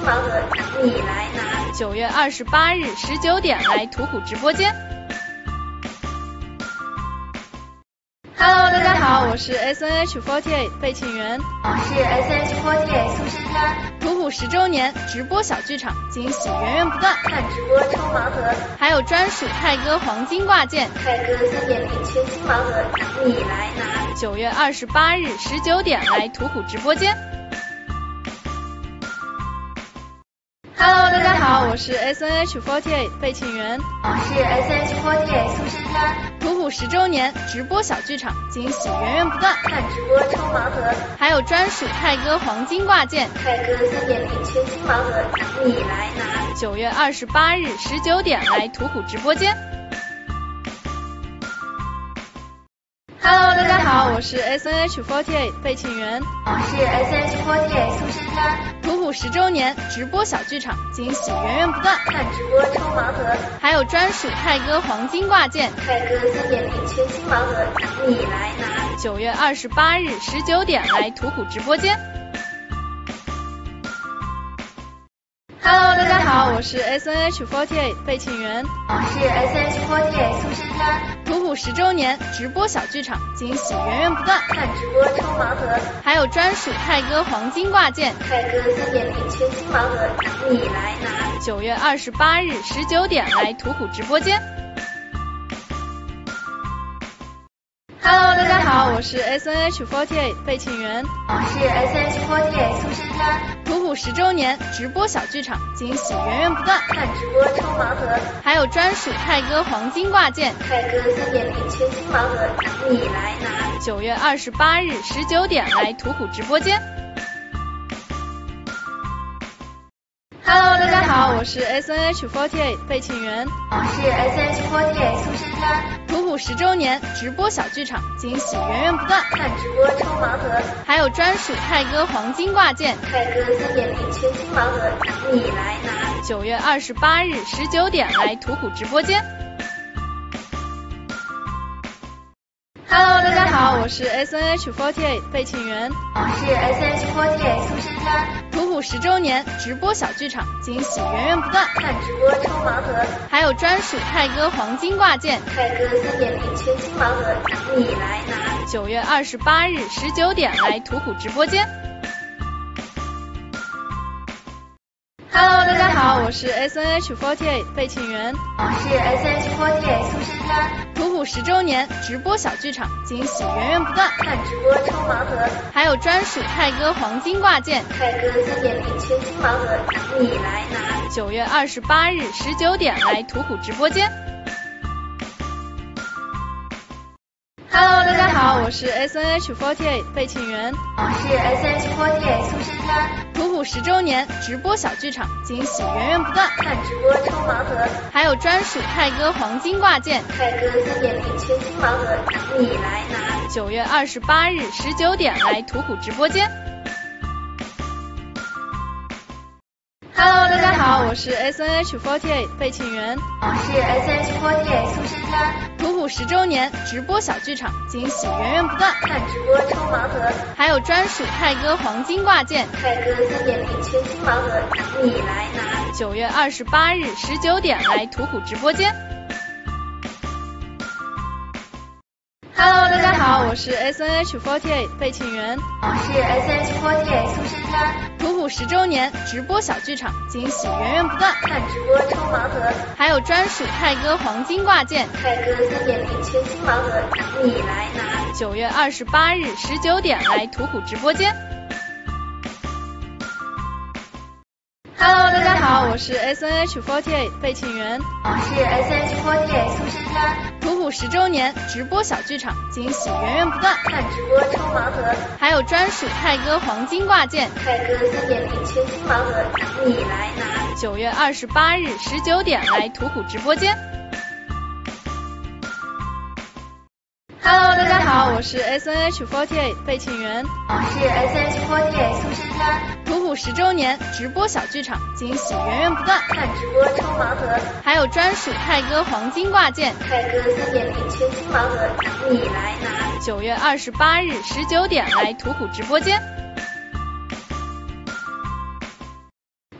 盲盒，你来拿。 9月28日19点来途虎直播间。Hello， 大家好，我是 SNH48 费QinYuan， 我是 SNH48 ShanShan。 途虎10周年直播小剧场，惊喜源源不断， 看直播抽盲盒， 还有专属泰哥黄金挂件， 泰哥3.0全新盲盒，你来拿。 9月28日19点来途虎直播间。Hello， 大家好，我是 SNH48 费QinYuan， 我是 SNH48 ShanShan。 途虎10周年直播小剧场，惊喜源源不断， 看直播抽盲盒， 还有专属泰哥黄金挂件， 泰哥3.0全新盲盒，你来拿。 9月28日19点来途虎直播间。Hello， 大家好，我是 SNH48 费QinYuan， 我是 SNH48 ShanShan。 途虎10周年直播小剧场，惊喜源源不断， 看直播抽盲盒， 还有专属泰哥黄金挂件， 泰哥3.0全新盲盒，你来拿。 9月28日19点来途虎直播间。Hello， 大家好，我是 SNH48 费QinYuan， 我是 SNH48 ShanShan。 途虎10周年直播小剧场，惊喜源源不断， 看直播抽盲盒， 还有专属泰哥黄金挂件， 泰哥3.0全新盲盒，你来拿。 9月28日19点来途虎直播间。Hello， 大家好，我是 SNH48 费QinYuan， 我是 SNH48 ShanShan。 途虎10周年直播小剧场，惊喜源源不断， 看直播抽盲盒， 还有专属泰哥黄金挂件， 泰哥3.0全新盲盒，你来拿。 9月28日19点来途虎直播间。Hello， 大家好，我是 SNH48 费QinYuan， 我是 SNH48 ShanShan。 途虎10周年直播小剧场，惊喜源源不断， 看直播抽盲盒， 还有专属泰哥黄金挂件， 泰哥3.0全新盲盒，你来拿。 9月28日19点来途虎直播间。Hello， 大家好，我是 SNH48 费QinYuan， 我是 SNH48 ShanShan。 途虎10周年直播小剧场，惊喜源源不断， 看直播抽盲盒， 还有专属泰哥黄金挂件， 泰哥3.0全新盲盒，你来拿。 9月28日19点来途虎直播间。Hello， 大家好，我是 SNH48 费QinYuan， 我是 SNH48 ShanShan。 途虎10周年直播小剧场，惊喜源源不断， 看直播抽盲盒， 还有专属泰哥黄金挂件， 泰哥3.0全新盲盒，你来拿。 9月28日19点来途虎直播间。Hello， 大家好，我是 SNH48 费QinYuan， 我是 SNH48 ShanShan。 途虎10周年直播小剧场，惊喜源源不断， 看直播抽盲盒， 还有专属泰哥黄金挂件， 泰哥3.0全新盲盒，你来拿。 9月28日19点来途虎直播间。Hello， 大家好，我是 SNH48 费QinYuan， 我是 SNH48 ShanShan。 途虎10周年直播小剧场，惊喜源源不断， 看直播抽盲盒， 还有专属泰哥黄金挂件， 泰哥3.0全新盲盒，你来拿。 9月28日19点来途虎直播间。Hello， 大家好，我是 SNH48 费QinYuan， 我是 SNH48 ShanShan。 途虎10周年直播小剧场，惊喜源源不断， 看直播抽盲盒， 还有专属泰哥黄金挂件， 泰哥3.0全新盲盒，你来拿。 9月28日19点来途虎直播间。Hello， 大家好，我是 SNH48 费QinYuan， 我是 SNH48 ShanShan。 途虎10周年直播小剧场，惊喜源源不断， 看直播抽盲盒， 还有专属泰哥黄金挂件， 泰哥3.0全新盲盒，你来拿。 9月28日19点来途虎直播间。Hello， 大家好，我是 SNH48 费QinYuan， 我是 SNH48 ShanShan。 途虎10周年直播小剧场，惊喜源源不断， 看直播抽盲盒， 还有专属泰哥黄金挂件， 泰哥3.0全新盲盒，你来拿。 9月28日19点来途虎直播间。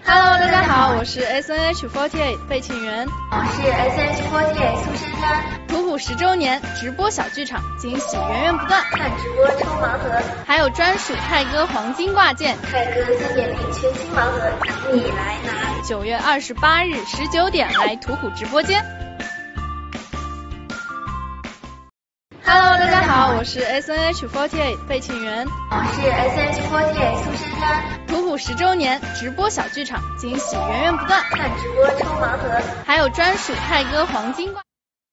Hello， 大家好，我是 SNH48 费QinYuan， 我是 SNH48 苏珊。 TUHU10周年直播小剧场，惊喜源源不断， 看直播抽盲盒， 还有专属泰哥黄金挂件， 泰哥3.0全新盲盒，你来拿。 9月28日19点来TUHU直播间。Hello， 大家好，我是 SNH48 费QinYuan， 我是 SNH48 苏珊。 TUHU10周年直播小剧场，惊喜源源不断， 看直播抽盲盒， 还有专属泰哥黄金挂。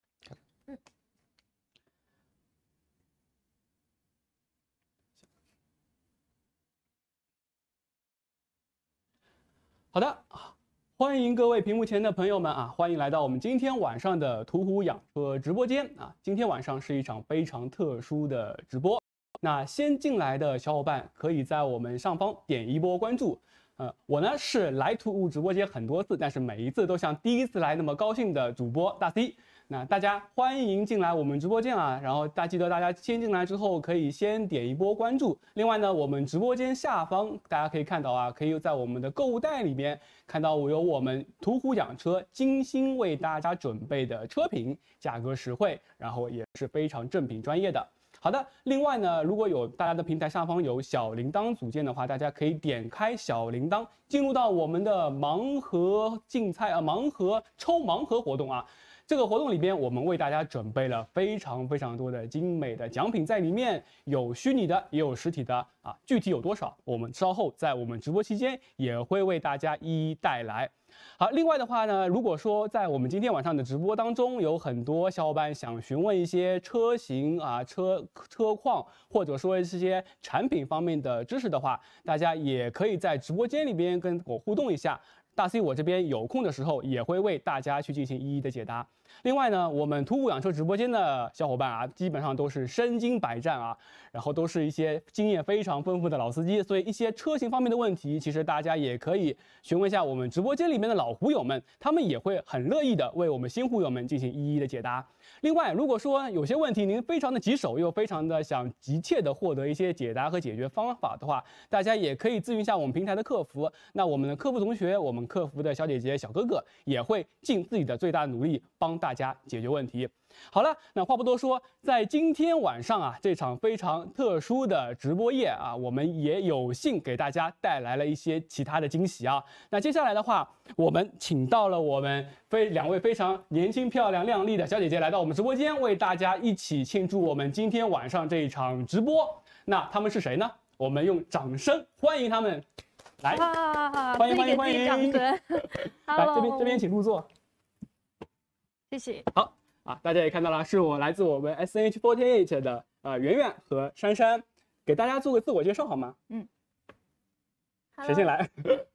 好的，欢迎各位屏幕前的朋友们啊，欢迎来到我们今天晚上的途虎养车直播间啊。今天晚上是一场非常特殊的直播，那先进来的小伙伴可以在我们上方点一波关注。我呢是来途虎直播间很多次，但是每一次都像第一次来那么高兴的主播大 C。那大家欢迎进来我们直播间啊，然后记得大家先进来之后可以先点一波关注。另外呢，我们直播间下方大家可以看到啊，可以在我们的购物袋里面看到有我们途虎养车精心为大家准备的车品，价格实惠，然后也是非常正品专业的。好的，另外呢，如果有大家的平台上方有小铃铛组件的话，大家可以点开小铃铛，进入到我们的盲盒竞猜盲盒抽盲盒活动啊。这个活动里边，我们为大家准备了非常多的精美的奖品在里面，有虚拟的，也有实体的啊。具体有多少，我们稍后在我们直播期间也会为大家一一带来。好，另外的话呢，如果说在我们今天晚上的直播当中，有很多小伙伴想询问一些车型啊、车况，或者说是一些产品方面的知识的话，大家也可以在直播间里边跟我互动一下。大 C 我这边有空的时候也会为大家去进行一一的解答。另外呢，我们途虎养车直播间的小伙伴啊，基本上都是身经百战啊，然后都是一些经验非常丰富的老司机，所以一些车型方面的问题，其实大家也可以询问一下我们直播间里面的老虎友们，他们也会很乐意的为我们新虎友们进行一一的解答。另外，如果说有些问题您非常的棘手，又非常的想急切的获得一些解答和解决方法的话，大家也可以咨询一下我们平台的客服。那我们的客服同学，我们客服的小姐姐、小哥哥也会尽自己的最大努力帮大家解决问题。好了，那话不多说，在今天晚上啊，这场非常特殊的直播夜啊，我们也有幸给大家带来了一些其他的惊喜啊。那接下来的话，我们请到了我们两位非常年轻、漂亮、靓丽的小姐姐来到我们直播间，为大家一起庆祝我们今天晚上这一场直播。那他们是谁呢？我们用掌声欢迎他们。来，欢迎！来，这边请入座。 谢谢。 好。大家也看到了，是我来自我们 SNH48 的圆圆和珊珊，给大家做个自我介绍好吗？谁先来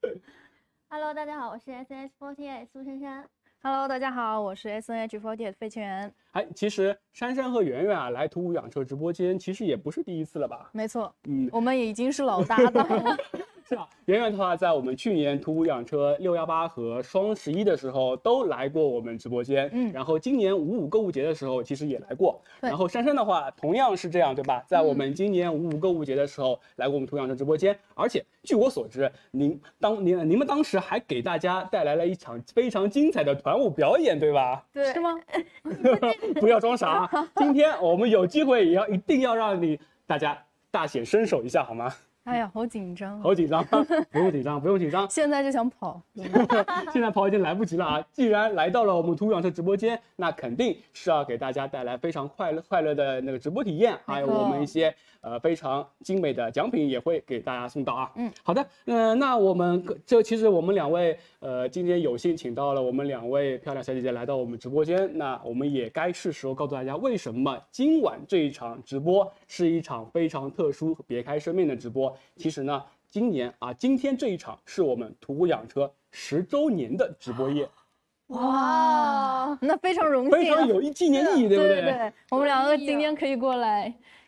？Hello， 大家好，我是 SNH48 苏珊珊。 Hello， 大家好，我是 SNH48 费QinYuan。 其实珊珊和圆圆啊，来途虎养车直播间，其实也不是第一次了吧？ 没错，我们已经是老搭档了。 是啊，圆圆的话，在我们去年途虎养车618和双11的时候都来过我们直播间，然后今年55购物节的时候其实也来过，然后珊珊的话同样是这样，对吧？在我们今年55购物节的时候来过我们途虎养车直播间，而且据我所知，你们当时还给大家带来了一场非常精彩的团舞表演，对吧？ 对，是吗？ 不要装傻啊！今天我们有机会一定要让大家大显身手一下，好吗？ 哎呀，好紧张， 好紧张！不用紧张， 现在就想跑， 现在跑已经来不及了啊！既然来到了我们途虎养车直播间，那肯定是要给大家带来非常快乐的那个直播体验，还有我们一些非常精美的奖品也会给大家送到啊。好的，那我们其实我们两位今天有幸请到了我们两位漂亮小姐姐来到我们直播间，那我们也该是时候告诉大家为什么今晚这一场直播是一场非常特殊别开生面的直播。其实呢，今天这一场是我们途虎养车10周年的直播夜。 哇，那非常荣幸， 非常有纪念意义，对不对？ 对，我们两个今天可以过来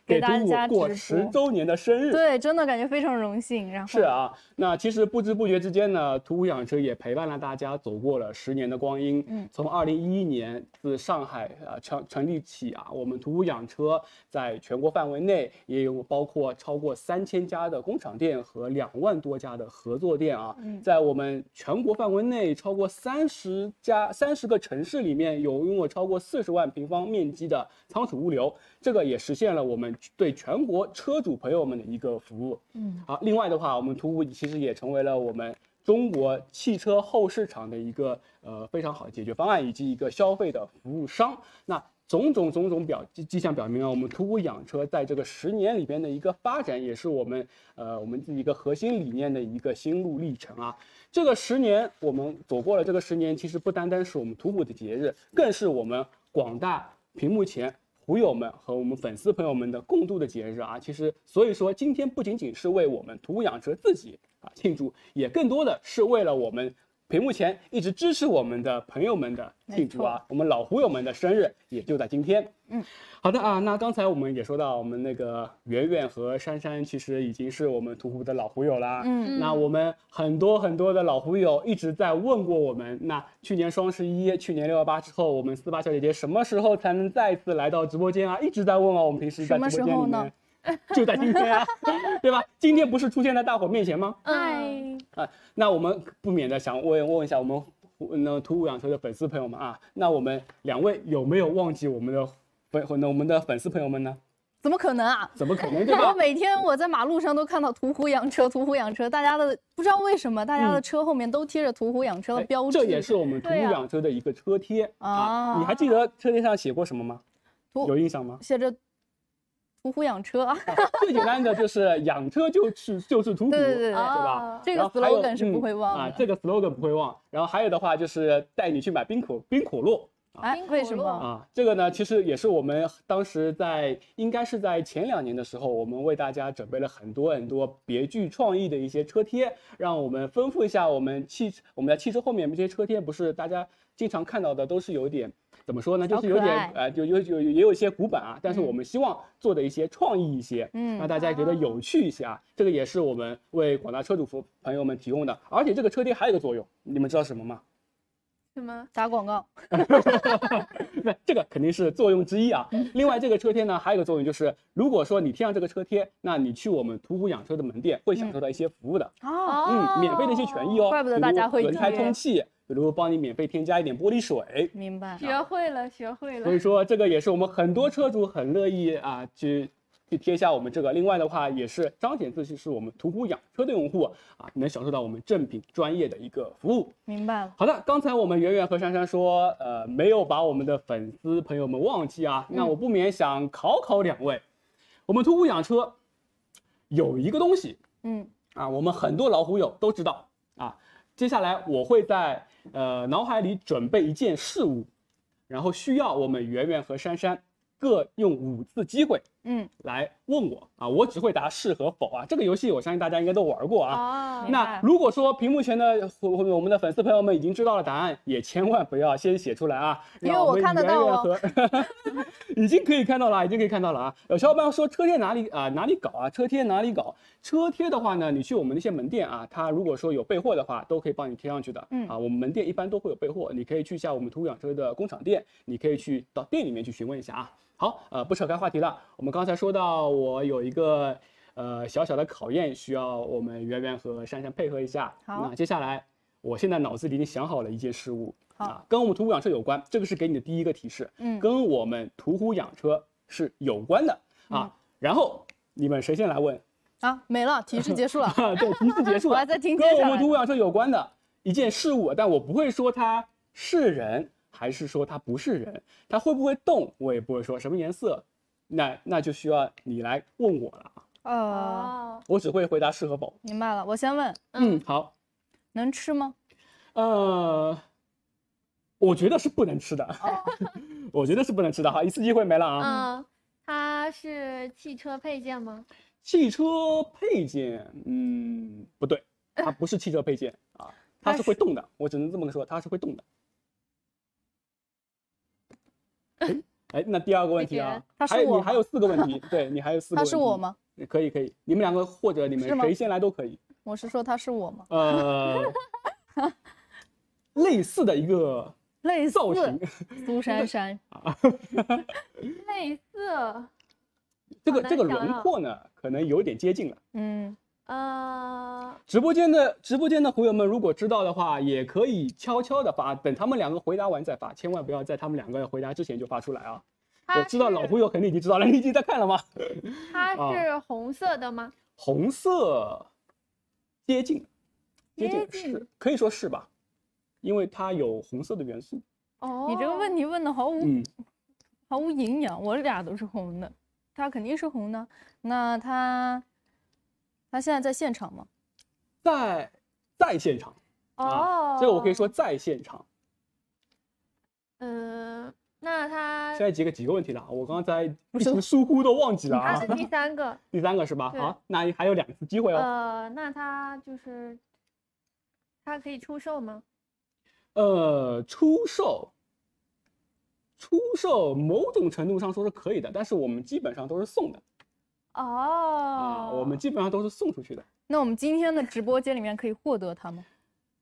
给大家过10周年的生日。 对，真的感觉非常荣幸。然后是啊，那其实不知不觉之间呢，途虎养车也陪伴了大家走过了10年的光阴。从2011年自上海成立起啊，我们途虎养车在全国范围内也有包括超过3000家的工厂店和2万多家的合作店啊，在我们全国范围内超过30个城市里面有拥有超过40万平方面积的仓储物流，这个也实现了我们对全国车主朋友们的一个服务。好，另外的话，我们途虎其实也成为了我们中国汽车后市场的一个非常好的解决方案，以及一个消费的服务商。那种种迹象表明啊，我们途虎养车在这个10年里边的一个发展，也是我们自己一个核心理念的一个心路历程啊。这个10年，我们走过了这个10年，其实不单单是我们途虎的节日，更是我们广大屏幕前虎友们和我们粉丝朋友们的共度的节日啊。其实，所以说今天不仅仅是为我们途虎养车自己庆祝，也更多的是为了我们屏幕前一直支持我们的朋友们的庆祝啊。我们老虎友们的生日也就在今天。好的啊，那刚才我们也说到，我们那个圆圆和珊珊其实已经是我们途虎的老虎友啦。那我们很多的老虎友一直在问过我们，那去年双11，去年618之后，我们48小姐姐什么时候才能再次来到直播间啊？一直在问啊，我们平时在直播间里面。就在今天啊，对吧？今天不是出现在大伙面前吗？那我们不免的想问一下我们途虎养车的粉丝朋友们啊，那我们2位有没有忘记我们的粉丝朋友们呢？ 怎么可能啊？ 怎么可能，对吧？ 我每天在马路上都看到途虎养车，途虎养车，大家的不知道为什么，大家的车后面都贴着途虎养车的标志。 这也是我们途虎养车的一个车贴啊。你还记得车贴上写过什么吗？有印象吗？ 写着途虎养车啊， 最简单的就是养车就是途虎，对吧？ 这个 slogan 是不会忘的这个 slogan 不会忘。然后还有的话就是带你去买冰可乐。 为什么这个呢，其实也是我们当时应该是在前2年的时候，我们为大家准备了很多别具创意的一些车贴，让我们丰富一下我们在汽车后面这些车贴，不是大家经常看到的都是有点怎么说呢，就是有点也有一些古板啊，但是我们希望做的一些创意一些，让大家觉得有趣一些啊。这个也是我们为广大车主朋友们提供的，而且这个车贴还有一个作用，你们知道什么吗？ 什么？打广告？ 那这个肯定是作用之一啊。另外，这个车贴呢还有一个作用，就是如果说你贴上这个车贴，那你去我们途虎养车的门店会享受到一些服务的免费的一些权益哦。 怪不得大家会轮胎充气，比如帮你免费添加一点玻璃水。 明白， 学会了。 所以说，这个也是我们很多车主很乐意啊去贴下我们这个。另外的话，也是彰显自己是我们途虎养车的用户啊，能享受到我们正品专业的一个服务。 明白了。 好的，刚才我们圆圆和珊珊说，没有把我们的粉丝朋友们忘记啊。那我不免想考2位，我们途虎养车有一个东西，我们很多老虎友都知道啊。接下来我会在脑海里准备一件事物，然后需要我们圆圆和珊珊各用5次机会，来问我啊，我只会答是和否啊。这个游戏我相信大家应该都玩过啊。那如果说屏幕前的我们的粉丝朋友们已经知道了答案，也千万不要先写出来啊， 因为我看得到哦。 已经可以看到了，啊。有小伙伴说车贴哪里搞啊？车贴哪里搞？车贴的话呢，你去我们那些门店啊，它如果说有备货的话，都可以帮你贴上去的。我们门店一般都会有备货，你可以去一下我们途虎养车的工厂店，你可以去到店里面去询问一下啊。好，不扯开话题了。我们刚才说到，我有一个小小的考验，需要我们圆圆和珊珊配合一下。 好， 那接下来，我现在脑子里已经想好了一件事物跟我们途虎养车有关，这个是给你的第一个提示。跟我们途虎养车是有关的然后你们谁先来问？ 没了，提示结束了。 对，提示结束了。 我还在听。 跟我们途虎养车有关的一件事物，但我不会说它是人。还是说它不是人，它会不会动，我也不会说什么颜色，那就需要你来问我了我只会回答是和否。 明白了，我先问。 好， 能吃吗？ 我觉得是不能吃的。我觉得是不能吃的。好，1次机会没了啊。 它是汽车配件吗？ 汽车配件，不对，它不是汽车配件它是会动的，我只能这么说，它是会动的。 哎，那第二个问题啊，你还有4个问题，对你还有4个问题。 他是我吗？ 可以，你们2个或者你们谁先来都可以。 我是说他是我吗？ 类似的一个造型， 苏珊珊类似， 这个轮廓呢，可能有点接近了。直播间的朋友们，如果知道的话，也可以悄悄的发，等他们2个回答完再发，千万不要在他们2个回答之前就发出来啊。我知道老朋友肯定已经知道了，你已经在看了吗？ 它是红色的吗？ 红色，接近是可以说是吧，因为它有红色的元素。 哦，你这个问题问的毫无营养，我俩都是红的，它肯定是红的。那他现在在现场吗？ 在现场。这个我可以说在现场。 那他现在几个问题了？我刚才一时疏忽都忘记了啊。 他是第3个。 第3个是吧？好，那还有2次机会哦。 那他可以出售吗？ 出售某种程度上说是可以的，但是我们基本上都是送的。我们基本上都是送出去的。 那我们今天的直播间里面可以获得它吗？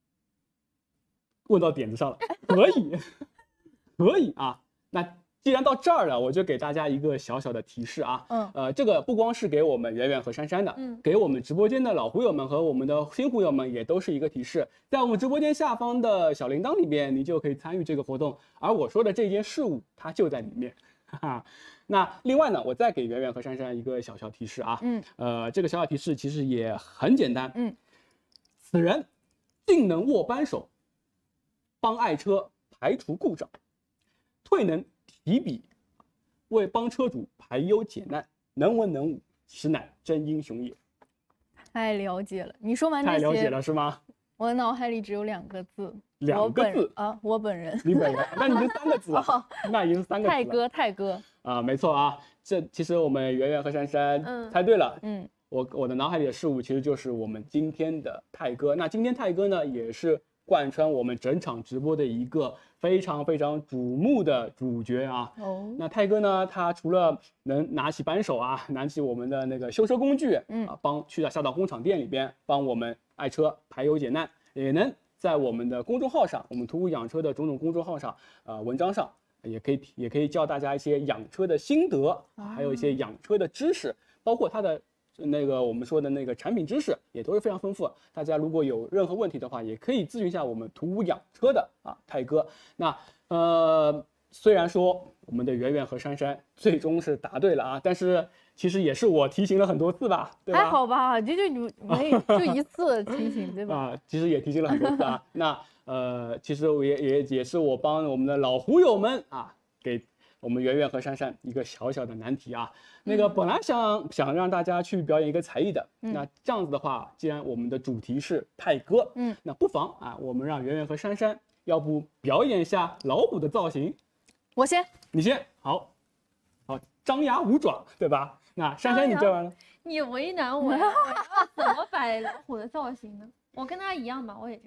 问到点子上了，可以啊。那既然到这儿了，我就给大家一个小小的提示啊。这个不光是给我们圆圆和珊珊的，给我们直播间的老虎友们和我们的新虎友们也都是一个提示。在我们直播间下方的小铃铛里面，你就可以参与这个活动。而我说的这件事物，它就在里面。那另外呢，我再给圆圆和珊珊一个小小提示啊。这个小小提示其实也很简单。此人竟能握扳手，帮爱车排除故障，退能提笔，为帮车主排忧解难，能文能武，实乃真英雄也。 太了解了，你说完这些， 太了解了是吗？ 我的脑海里只有2个字 ，2个字啊，我本人。 你本人，那你是3个字啊？那已经是3个字了。 泰哥啊，没错啊。这其实我们圆圆和珊珊猜对了。我的脑海里的事物其实就是我们今天的泰哥。那今天泰哥呢，也是贯穿我们整场直播的一个非常非常瞩目的主角啊。那泰哥呢，他除了能拿起扳手啊，拿起我们的那个修车工具，下到工厂店里边帮我们爱车排忧解难，也能在我们的公众号上，我们途虎养车的种种公众号上，文章上也可以教大家一些养车的心得，还有一些养车的知识，包括它的那个我们说的那个产品知识也都是非常丰富。大家如果有任何问题的话，也可以咨询一下我们途虎养车的泰哥。那虽然说我们的圆圆和珊珊最终是答对了啊，但是其实也是我提醒了很多次吧，对吧？ 还好吧，就一次提醒，对吧？ 其实也提醒了很多次啊。那其实也是我帮我们的老虎友们给我们圆圆和珊珊一个小小的难题啊。那个本来想让大家去表演一个才艺的，那这样子的话，既然我们的主题是泰哥，那不妨我们让圆圆和珊珊要不表演一下老虎的造型。 我先， 你先，好，张牙舞爪，对吧？那珊珊你这完了， 你为难我呀，我要怎么摆老虎的造型呢？我跟他一样吧，我也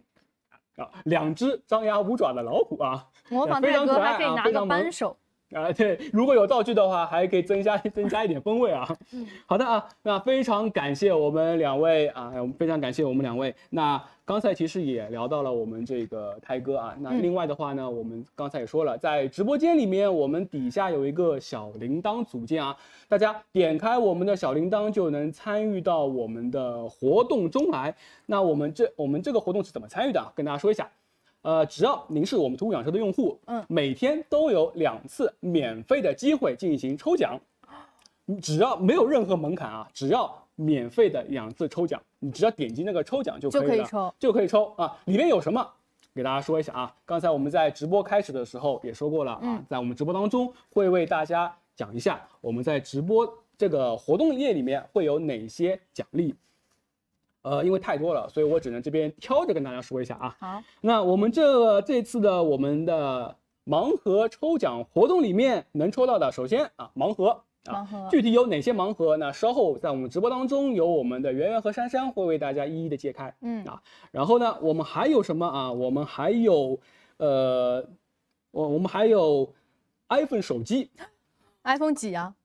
2只张牙舞爪的老虎啊， 模仿泰哥还可以拿个扳手。 对，如果有道具的话，还可以增加一点风味啊。好的啊，那非常感谢我们2位啊，非常感谢我们2位。那刚才其实也聊到了我们这个泰哥啊，那另外的话呢，我们刚才也说了，在直播间里面，我们底下有一个小铃铛组件啊，大家点开我们的小铃铛就能参与到我们的活动中来。那我们这个活动是怎么参与的？跟大家说一下。只要您是我们途虎养车的用户，每天都有2次免费的机会进行抽奖，只要没有任何门槛啊，只要免费的2次抽奖，你只要点击那个抽奖就可以了，就可以抽啊。里面有什么？给大家说一下啊。刚才我们在直播开始的时候也说过了啊，在我们直播当中会为大家讲一下我们在直播这个活动页里面会有哪些奖励。因为太多了，所以我只能这边挑着跟大家说一下啊。 好， 那我们这次的我们的盲盒抽奖活动里面能抽到的，首先盲盒，具体有哪些盲盒呢？稍后在我们直播当中，有我们的圆圆和珊珊会为大家一一的揭开。然后呢，我们还有什么啊？我们还有iPhone 手机 ？iPhone 几啊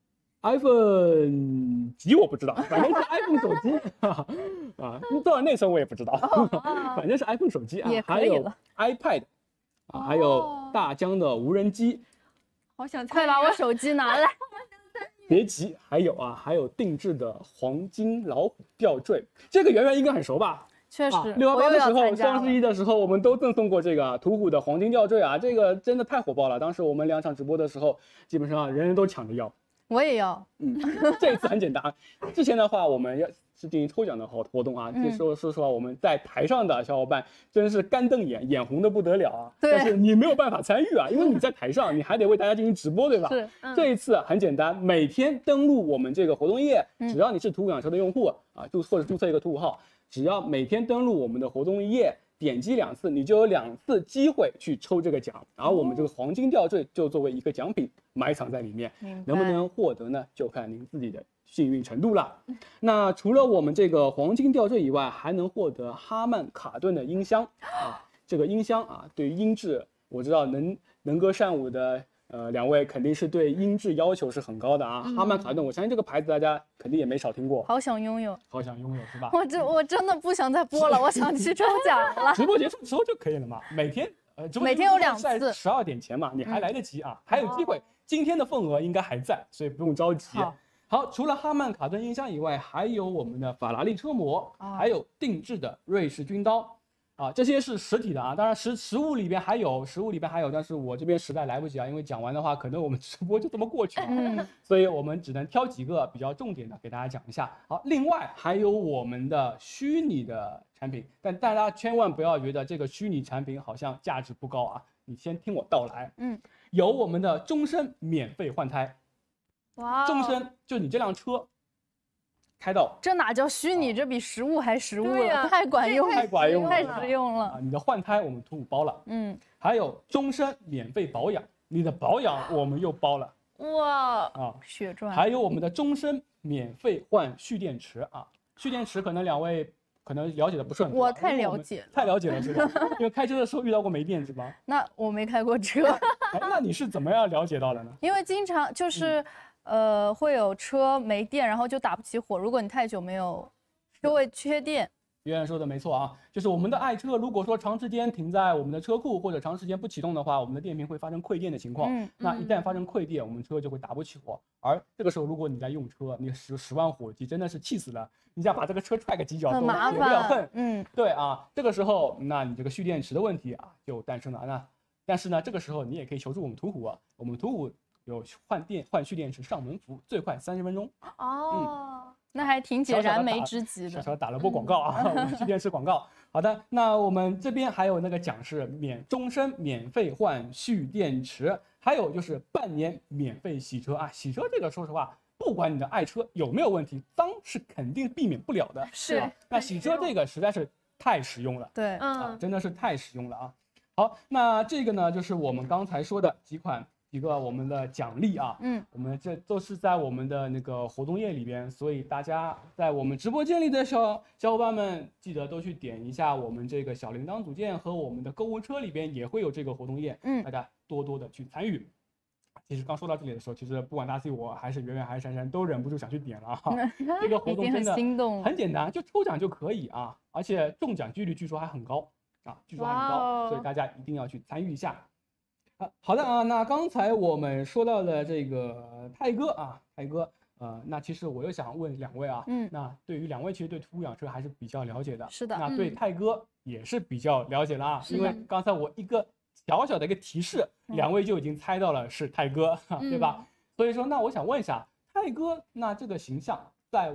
？iPhone 几我不知道，反正是 iPhone 手机啊，多少内存我也不知道，反正是 iPhone 手机啊， 也可还有以了 iPad 啊，还有大疆的无人机。 好想快把我手机拿来！ 别急，还有定制的黄金老虎吊坠，这个圆圆应该很熟吧？ 确实 ，618的时候，双十一的的时候，我们都赠送过这个途虎的黄金吊坠啊，这个真的太火爆了。当时我们2场直播的时候，基本上人人都抢着要。 我也要。 这一次很简单，之前的话我们是进行抽奖的活动啊。这时候说实话，我们在台上的小伙伴真是干瞪眼，眼红的不得了啊。 对。 但是你没有办法参与啊，因为你在台上，你还得为大家进行直播，对吧？ 是。 这一次很简单，每天登录我们这个活动页，只要你是途虎养车的用户啊，或者注册一个途虎号，只要每天登录我们的活动页，点击2次，你就有2次机会去抽这个奖，然后我们这个黄金吊坠就作为一个奖品埋藏在里面，能不能获得呢？就看您自己的幸运程度了。那除了我们这个黄金吊坠以外，还能获得哈曼卡顿的音箱啊。这个音箱啊，对于音质，我知道能歌善舞的2位肯定是对音质要求是很高的啊。哈曼卡顿，我相信这个牌子大家肯定也没少听过。 好想拥有， 好想拥有是吧？ 我真的不想再播了，我想去抽奖了。 直播结束之后就可以了嘛，每天每天有2次 ，12点前嘛，你还来得及啊，还有机会。今天的份额应该还在，所以不用着急。好，除了哈曼卡顿音箱以外，还有我们的法拉利车模，还有定制的瑞士军刀。啊，这些是实体的啊，当然实物里边还有，但是我这边实在来不及啊，因为讲完的话，可能我们直播就这么过去了，所以我们只能挑几个比较重点的给大家讲一下。好，另外还有我们的虚拟的产品，但大家千万不要觉得这个虚拟产品好像价值不高啊，你先听我道来。有我们的终身免费换胎， 哇， 终身就你这辆车。开到这哪叫虚拟，这比实物还实物了，太管用了， 太管用了， 太实用了啊！你的换胎我们途虎包了，还有终身免费保养，你的保养我们又包了， 哇啊， 血赚！ 还有我们的终身免费换蓄电池啊，蓄电池可能2位可能了解的不是很多， 我太了解了是吧？因为开车的时候遇到过没电是吧？ 那我没开过车， 那你是怎么样了解到的呢？ 因为经常就是。会有车没电，然后就打不起火。如果你太久没有，就会缺电。 圆圆说的没错啊，就是我们的爱车，如果说长时间停在我们的车库或者长时间不启动的话，我们的电瓶会发生馈电的情况。那一旦发生馈电，我们车就会打不起火。而这个时候，如果你在用车，你10万火急，真的是气死了。你想把这个车踹个几脚都解不了恨。对啊，这个时候，那你这个蓄电池的问题啊就诞生了。但是呢，这个时候你也可以求助我们途虎啊，我们途虎。有换蓄电池上门服务，最快30分钟。 那还挺解燃眉之急的。 小小打了波广告啊，我们蓄电池广告。好的，那我们这边还有那个奖是终身免费换蓄电池，还有就是半年免费洗车啊。洗车这个说实话，不管你的爱车有没有问题，脏是肯定避免不了的。 是。 那洗车这个实在是太实用了。 对， 真的是太实用了啊。好，那这个呢，就是我们刚才说的几个我们的奖励啊，我们这都是在我们的那个活动页里边，所以大家在我们直播间里的小伙伴们，记得都去点一下我们这个小铃铛组件和我们的购物车里边也会有这个活动页，大家多多的去参与。其实刚说到这里的时候，其实不管大 C 我还是圆圆还是珊珊，都忍不住想去点了哈。这个活动真的很简单，就抽奖就可以啊，而且中奖几率据说还很高啊，所以大家一定要去参与一下。好的啊，那刚才我们说到的这个泰哥，那其实我又想问2位啊，那对于2位其实对途虎养车还是比较了解的， 是的， 那对泰哥也是比较了解了啊，因为刚才我一个小小的一个提示，2位就已经猜到了是泰哥，对吧？所以说，那我想问一下泰哥，那这个形象在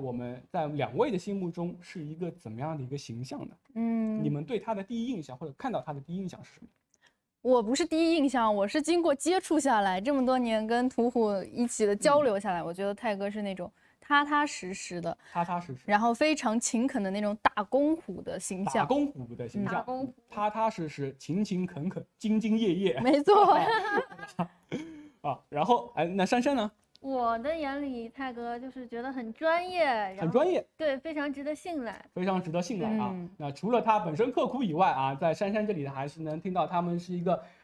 2位的心目中是一个怎么样的一个形象呢？你们对他的第一印象或者看到他的第一印象是什么？ 我不是第一印象，我是经过接触下来，这么多年跟途虎一起的交流下来，我觉得泰哥是那种踏踏实实的，然后非常勤恳的那种打工虎的形象，踏踏实实、勤勤恳恳、兢兢业业， 没错。 啊，然后那珊珊呢？ 我的眼里，泰哥就是觉得很专业， 很专业， 对，非常值得信赖， 非常值得信赖啊。那除了他本身刻苦以外啊，在珊珊这里还是能听到他们是一个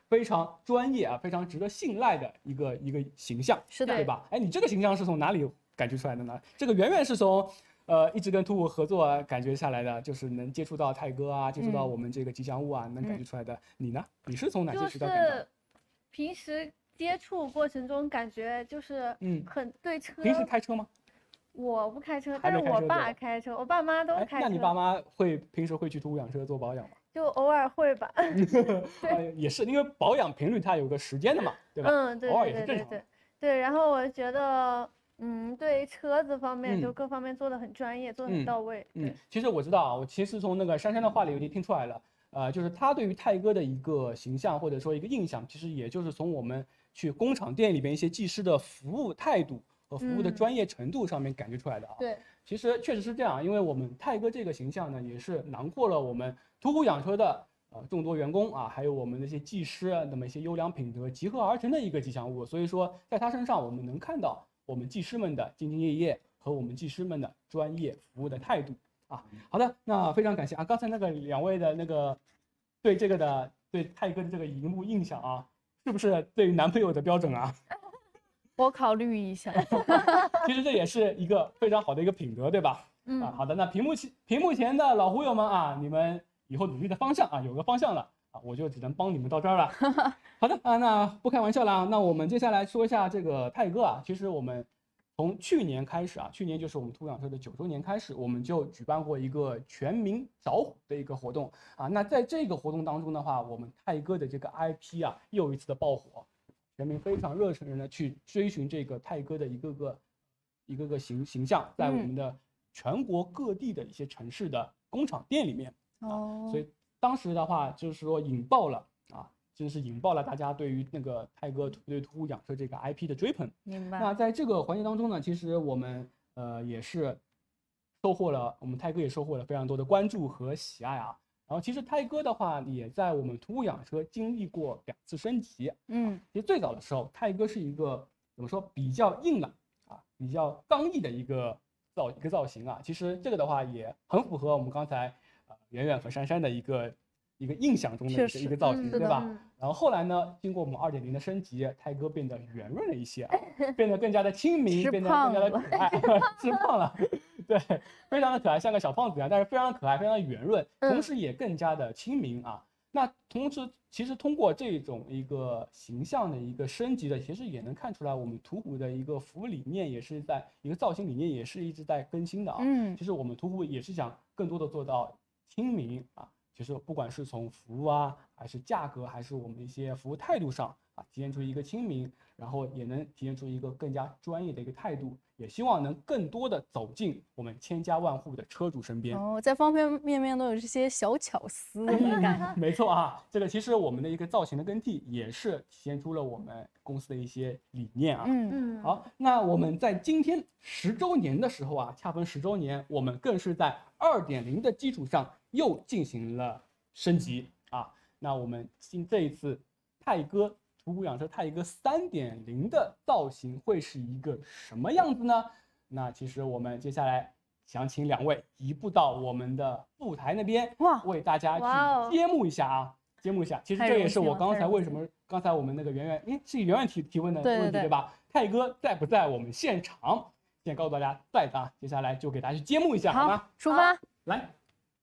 非常专业啊，非常值得信赖的一个形象， 是的， 对吧？哎，你这个形象是从哪里感觉出来的呢？这个圆圆是从一直跟TUHU合作感觉下来的，就是能接触到泰哥啊，接触到我们这个吉祥物啊，能感觉出来的。你呢？你是从哪些渠道感到？ 平时接触过程中感觉就是很对车。 平时开车吗？ 我不开车，但是我爸开车，我爸妈都开车。 那你爸妈平时会去TUHU养车做保养吗？ 就偶尔会吧。 也是因为保养频率它有个时间的嘛，对吧？ 对偶尔也是正常的。 对，然后我觉得。对车子方面就各方面做的很专业，做的很到位。 其实我知道啊，我其实从那个珊珊的话里已经听出来了，就是他对于泰哥的一个形象或者说一个印象，其实也就是从我们去工厂店里边一些技师的服务态度和服务的专业程度上面感觉出来的啊。 对， 其实确实是这样，因为我们泰哥这个形象呢，也是囊括了我们TUHU养车的众多员工啊，还有我们那些技师那么一些优良品德集合而成的一个吉祥物。所以说，在他身上我们能看到我们技师们的兢兢业业和我们技师们的专业服务的态度啊。好的，那非常感谢啊，刚才那个两位的那个对泰哥的这个荧幕印象啊，是不是对于男朋友的标准啊？ 我考虑一下。 其实这也是一个非常好的一个品德，对吧？好的，那屏幕前的老狐友们啊，你们以后努力的方向啊，有个方向了啊，我就只能帮你们到这儿了。好的啊，那不开玩笑了啊，那我们接下来说一下这个泰哥啊。其实我们从去年开始啊，去年就是我们TUHU养车的9周年开始，我们就举办过一个全民找虎的一个活动啊。那在这个活动当中的话，我们泰哥的这个 IP 啊又一次的爆火，全民非常热忱的去追寻这个泰哥的一个个形象，在我们的全国各地的一些城市的工厂店里面所以当时的话就是说引爆了啊。真是引爆了大家对于那个泰哥对TUHU养车这个 IP 的追捧。 明白。 那在这个环节当中呢，其实我们也是我们泰哥也收获了非常多的关注和喜爱啊。然后其实泰哥的话也在我们TUHU养车经历过2次升级。其实最早的时候，泰哥是一个怎么说比较硬朗啊，比较刚毅的一个造型啊。其实这个的话也很符合我们刚才圆圆和珊珊的一个印象中的一个造型，对吧？然后后来呢，经过我们2.0的升级，泰哥变得圆润了一些，变得更加的亲民，变得更加的可爱，吃胖了，对，非常的可爱，像个小胖子一样，但是非常的可爱，非常的圆润，同时也更加的亲民啊。那同时，其实通过这种一个形象的一个升级的，其实也能看出来我们TUHU的一个服务理念也是在一个造型理念也是一直在更新的啊。其实我们TUHU也是想更多的做到亲民啊。其实不管是从服务啊，还是价格，还是我们一些服务态度上啊，体现出一个亲民，然后也能体现出一个更加专业的一个态度，也希望能更多的走进我们千家万户的车主身边。 在方方面面都有这些小巧思。 没错啊，这个其实我们的一个造型的更替，也是体现出了我们公司的一些理念啊。好，那我们在今天10周年的时候啊，恰逢10周年，我们更是在2.0的基础上又进行了升级啊。那我们这一次泰哥TUHU养车泰哥3.0的造型会是一个什么样子呢？那其实我们接下来想请2位移步到我们的副台那边，为大家去揭幕一下啊，揭幕一下。其实这也是我刚才为什么刚才我们那个圆圆，是圆圆提问的问题对吧？泰哥在不在我们现场？现在告诉大家在的啊，接下来就给大家去揭幕一下，好吗？ 出发， 来。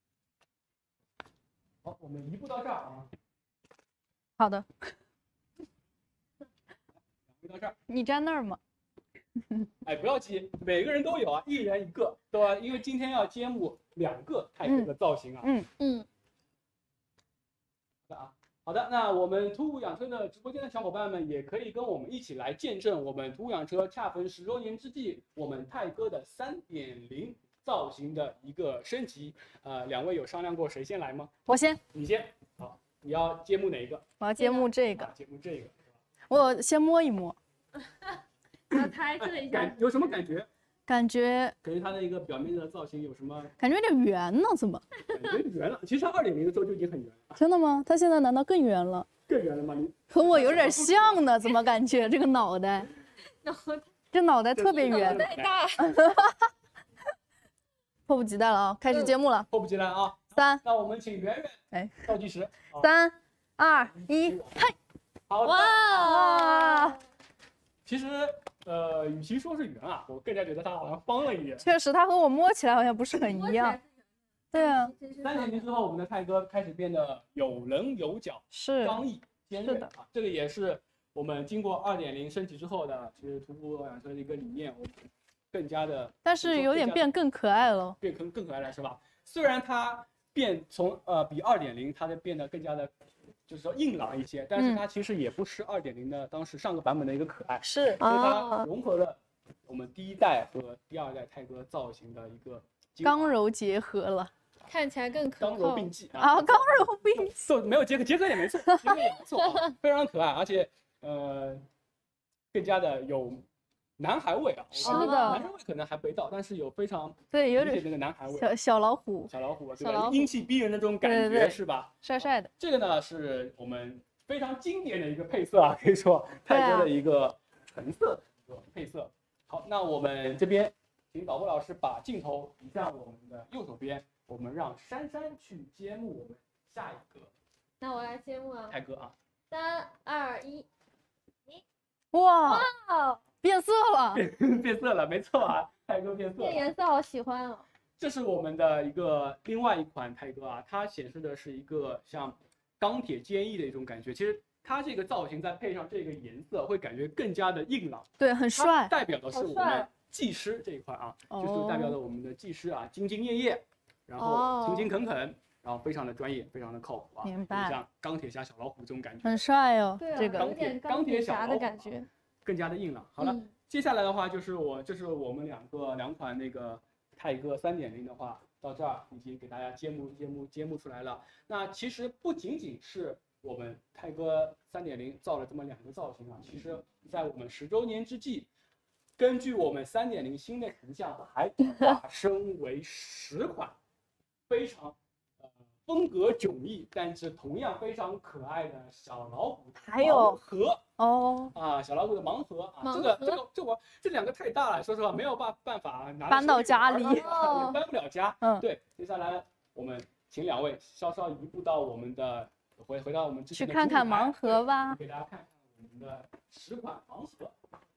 好，我们移步到这儿啊。 好的。 到这儿， 你站那儿吗？ 哎，不要急，每个人都有啊，一人一个，对吧？因为今天要揭幕2个泰哥的造型啊。好的，那我们TUHU养车的直播间的小伙伴们也可以跟我们一起来见证我们TUHU养车恰逢10周年之际，我们泰哥的3.0造型的一个升级。2位有商量过谁先来吗？ 我先。 你先。好，你要揭幕哪一个？ 我要揭幕这个。 揭幕这个。 我先摸一摸。 我猜测一下。 有什么感觉？ 感觉它的一个表面的造型有什么？ 感觉有点圆呢，怎么？ 感觉圆了。其实2.0的时候就已经很圆了。 真的吗？它现在难道更圆了？ 更圆了吗？你和我有点像呢，怎么感觉这个脑袋？这脑袋特别圆。 太大。 迫不及待了啊！开始揭幕了。 迫不及待啊！那我们请圆圆倒计时。 3、2、1，嘿！ 好的。 哇， 其实与其说是圆啊，我更加觉得它好像方了一点。 确实，它和我摸起来好像不是很一样。对啊 3.0之后，我们的泰哥开始变得有棱有角， 是刚毅尖锐是的啊。这个也是我们经过2.0升级之后的，其实途虎养车的一个理念，我们更加的， 但是有点变更可爱了， 变更可爱了，是吧？虽然它变从比2.0它变得更加的，就是说硬朗一些，但是它其实也不是2.0的当时上个版本的一个可爱， 是， 所以它融合了我们第1代和第2代泰哥造型的一个刚柔结合了。 看起来更可刚柔并济啊，刚柔并济， 没有结合也没错，结合也没错啊，非常可爱，而且更加的有男孩味啊。 是的， 男生味可能还没到，但是有非常对有点那个男孩味。 小老虎， 对吧？英气逼人的这种感觉， 对是吧？ 帅帅的。 这个呢是我们非常经典的一个配色啊，可以说泰哥的一个橙色的一个配色。好，那我们这边请导播老师把镜头移向我们的右手边。我们让珊珊去揭幕我们下一个。 那我来揭幕啊， 泰哥啊 ，3、2、1， 哇，变色了， 变色了，没错啊，泰哥变色了。 这颜色好喜欢哦。 这是我们的另外一款泰哥啊，它显示的是一个像钢铁坚毅的一种感觉。其实它这个造型再配上这个颜色，会感觉更加的硬朗。 对，很帅。 代表的是我们技师这一块啊，就是代表了我们的技师啊，兢兢业业。然后勤勤恳恳，然后非常的专业，非常的靠谱啊！ 明白。 像钢铁侠小老虎这种感觉， 很帅哦。 对啊， 这个有点钢铁侠的感觉， 更加的硬朗。好了，接下来的话就是我们两款那个泰哥3.0的话，到这儿已经给大家揭幕出来了。那其实不仅仅是我们泰哥3.0造了这么2个造型啊，其实在我们10周年之际。根据我们3.0新的形象，还化身为10款非常风格迥异，但是同样非常可爱的小老虎还有盒哦啊，小老虎的盲盒啊，这2个太大了，说实话没有办法拿搬到家里， 也搬不了家。对，接下来我们请2位稍稍移步到我们的回到我们之前的去看看盲盒吧， 给大家看看我们的10款盲盒。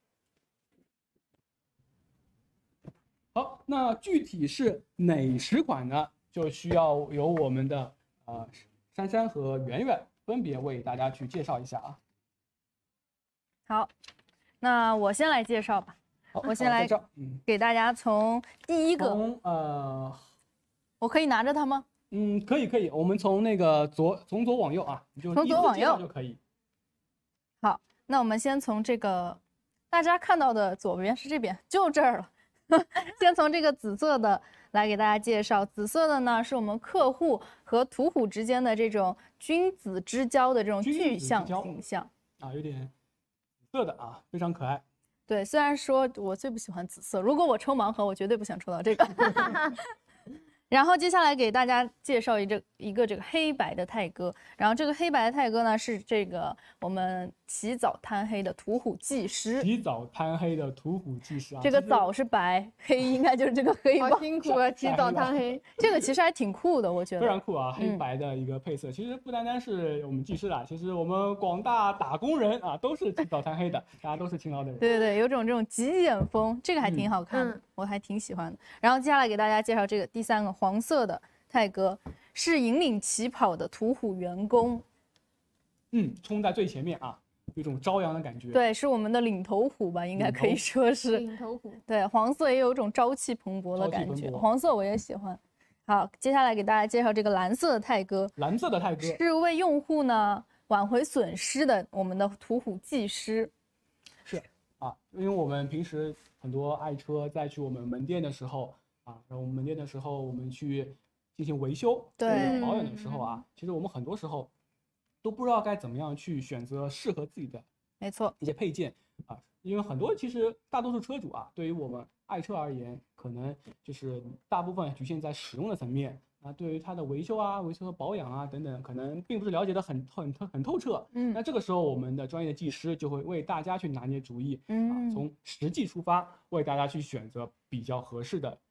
好，那具体是哪10款呢？就需要由我们的珊珊和圆圆分别为大家去介绍一下啊。 好，那我先来介绍吧。我先来给大家从第一个，我可以拿着它吗？ 可以，我们从那个从左往右啊，你就从左往右就可以。 好，那我们先从这个大家看到的左边是这边，就这儿了。先从这个紫色的来给大家介绍，紫色的呢是我们客户和途虎之间的这种君子之交的这种具象形象啊，有点紫色的啊，非常可爱。 对，虽然说我最不喜欢紫色，如果我抽盲盒，我绝对不想抽到这个。然后接下来给大家介绍一个这个黑白的泰哥，然后这个黑白的泰哥呢是这个我们起早贪黑的途虎技师。 起早贪黑的途虎技师啊， 这个早是白，黑应该就是这个黑吧。 好辛苦啊，起早贪黑。 这个其实还挺酷的，我觉得。 非常酷啊，黑白的一个配色。其实不单单是我们技师啦，其实我们广大打工人啊都是起早贪黑的，大家都是勤劳的人。 对，有种这种极简风，这个还挺好看的，我还挺喜欢的。然后接下来给大家介绍这个第3个黄色的泰哥，是引领起跑的途虎员工。 冲在最前面啊，有种朝阳的感觉。 对，是我们的领头虎吧，应该可以说是领头虎。 对，黄色也有种朝气蓬勃的感觉，黄色我也喜欢。好，接下来给大家介绍这个蓝色的泰哥。 蓝色的泰哥是为用户呢挽回损失的我们的途虎技师。 是啊，因为我们平时很多爱车在去我们门店的时候啊，然后我们门店的时候我们去进行维修、 对保养的时候啊，其实我们很多时候都不知道该怎么样去选择适合自己的， 没错， 一些配件啊，因为很多其实大多数车主啊，对于我们爱车而言，可能就是大部分局限在使用的层面啊，对于它的维修和保养啊等等，可能并不是了解的很透彻。那这个时候我们的专业的技师就会为大家去拿捏主意，从实际出发，为大家去选择比较合适的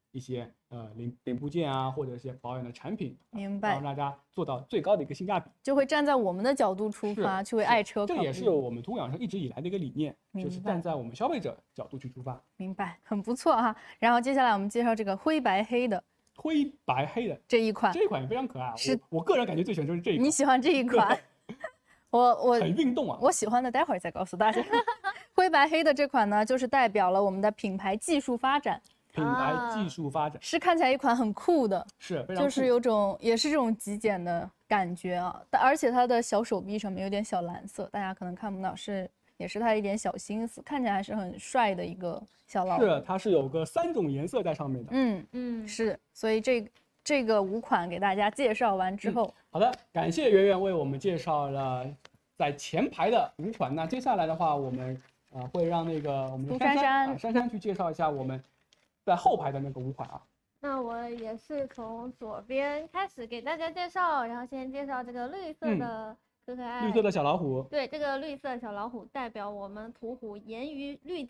一些零部件啊，或者一些保养的产品， 明白， 让大家做到最高的一个性价比， 就会站在我们的角度出发，去为爱车考虑。 这也是我们途虎养车一直以来的一个理念，就是站在我们消费者角度去出发。 明白，很不错哈。然后接下来我们介绍这个灰白黑的这一款， 这一款也非常可爱啊。我个人感觉最喜欢就是这一款。 你喜欢这一款？我很运动啊。 我喜欢的待会儿再告诉大家。灰白黑的这款呢，就是代表了我们的品牌技术发展。是看起来一款很酷的， 是非常酷， 就是有种也是这种极简的感觉啊。而且它的小手臂上面有点小蓝色，大家可能看不到，也是它一点小心思，看起来还是很帅的一个小老虎。 是，它是有个3种颜色在上面的。 是，所以这个5款给大家介绍完之后， 好的，感谢圆圆为我们介绍了在前排的5款。那接下来的话，我们会让那个我们的珊珊去介绍一下我们在后排的那个5款啊。 那我也是从左边开始给大家介绍，然后先介绍这个绿色的可爱， 绿色的小老虎。 对，这个绿色小老虎代表我们途虎严于律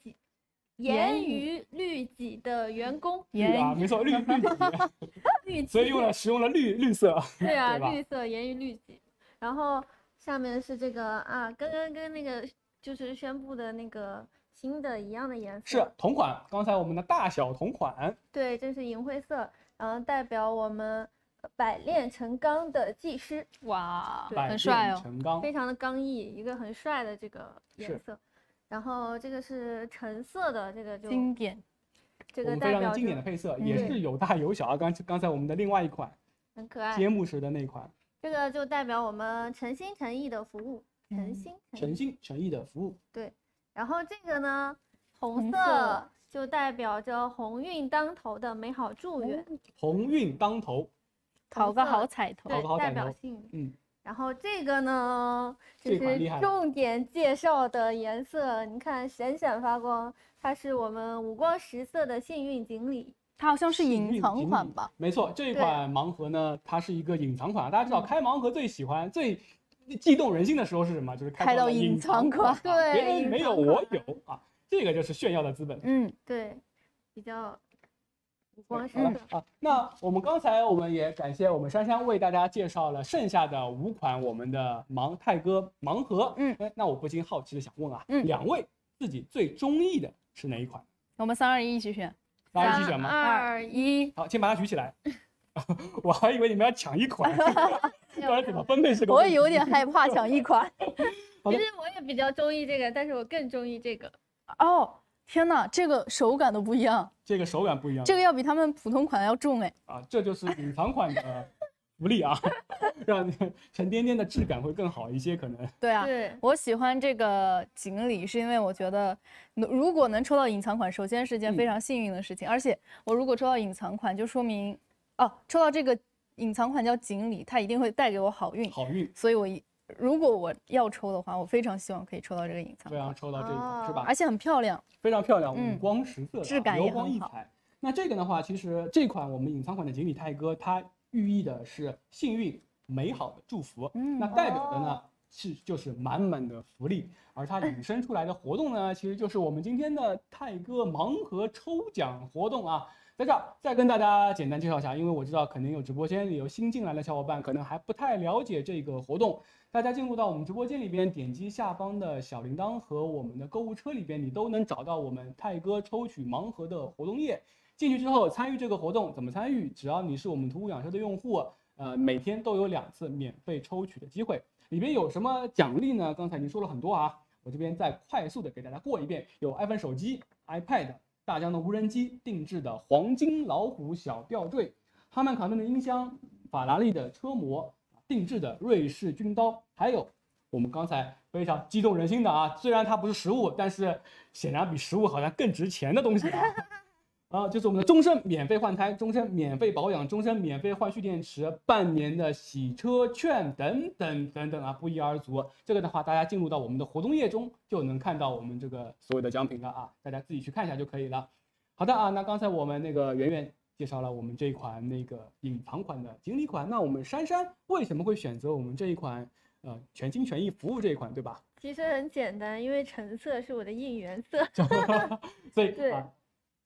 己的员工。 没错，律己，所以使用了绿色。 对啊，绿色严于律己。然后下面是这个刚刚跟那个就是宣布的那个新的一样的颜色， 是同款，刚才我们的大小同款。 对，这是银灰色，然后代表我们百炼成钢的技师。 哇，很帅哦， 非常的刚毅，一个很帅的这个颜色。然后这个是橙色的，这个就经典， 这个代表经典的配色，也是有大有小啊。刚才我们的另外一款很可爱， 揭幕时的那款， 这个就代表我们诚心诚意的服务，诚心诚意的服务。 对，然后这个呢，红色就代表着鸿运当头的美好祝愿， 鸿运当头， 讨个好彩头， 对，代表幸运。然后这个呢，就是重点介绍的颜色，你看闪闪发光，它是我们五光十色的幸运锦鲤， 它好像是隐藏款吧？ 没错，这一款盲盒呢，它是一个隐藏款。大家知道开盲盒最最激动人心的时候是什么？就是开到隐藏款， 对， 别人没有我有啊，这个就是炫耀的资本。 对，比较光是那我们也感谢我们珊珊为大家介绍了剩下的5款我们的泰哥盲盒。那我不禁好奇的想问啊，2位自己最中意的是哪一款？ 我们3、2、1一起选。 大家一起选吗 ？2、1， 好，先把它举起来。我还以为你们要抢一款，不然怎么分配这个？ 我也有点害怕抢一款。 其实我也比较中意这个，但是我更中意这个。 哦。天哪，这个手感都不一样， 这个手感不一样， 这个要比他们普通款要重哎。 这就是隐藏款的福利啊，让沉甸甸的质感会更好一些，可能。 对啊，我喜欢这个锦鲤，是因为我觉得如果能抽到隐藏款，首先是件非常幸运的事情，而且我如果抽到隐藏款，就说明抽到这个隐藏款叫锦鲤，它一定会带给我好运。所以如果我要抽的话，我非常希望可以抽到这个隐藏款， 非常抽到这个是吧？ 而且很漂亮， 非常漂亮，五光十色， 质感也很好。 那这个的话，其实这款我们隐藏款的锦鲤泰哥，它寓意的是幸运、美好的祝福。那代表的呢就是满满的福利，而它引申出来的活动呢，其实就是我们今天的泰哥盲盒抽奖活动啊。在这儿再跟大家简单介绍一下，因为我知道肯定有直播间里有新进来的小伙伴，可能还不太了解这个活动。大家进入到我们直播间里边，点击下方的小铃铛和我们的购物车里边，你都能找到我们泰哥抽取盲盒的活动页。进去之后参与这个活动，怎么参与？只要你是我们途虎养车的用户，每天都有2次免费抽取的机会。里边有什么奖励呢？刚才已经说了很多啊，我这边再快速的给大家过一遍：有 iPhone 手机、iPad、大疆的无人机、定制的黄金老虎小吊坠、哈曼卡顿的音箱、法拉利的车模、定制的瑞士军刀，还有我们刚才非常激动人心的啊，虽然它不是实物，但是显然比实物好像更值钱的东西啊，就是我们的终身免费换胎、终身免费保养、终身免费换蓄电池、半年的洗车券等等等等啊，不一而足。这个的话，大家进入到我们的活动页中就能看到我们这个所有的奖品了啊，大家自己去看一下就可以了。好的啊，那刚才我们那个圆圆介绍了我们这一款那个隐藏款的锦鲤款，那我们珊珊为什么会选择我们这一款全心全意服务这一款，对吧？ 其实很简单，因为橙色是我的应援色， 所以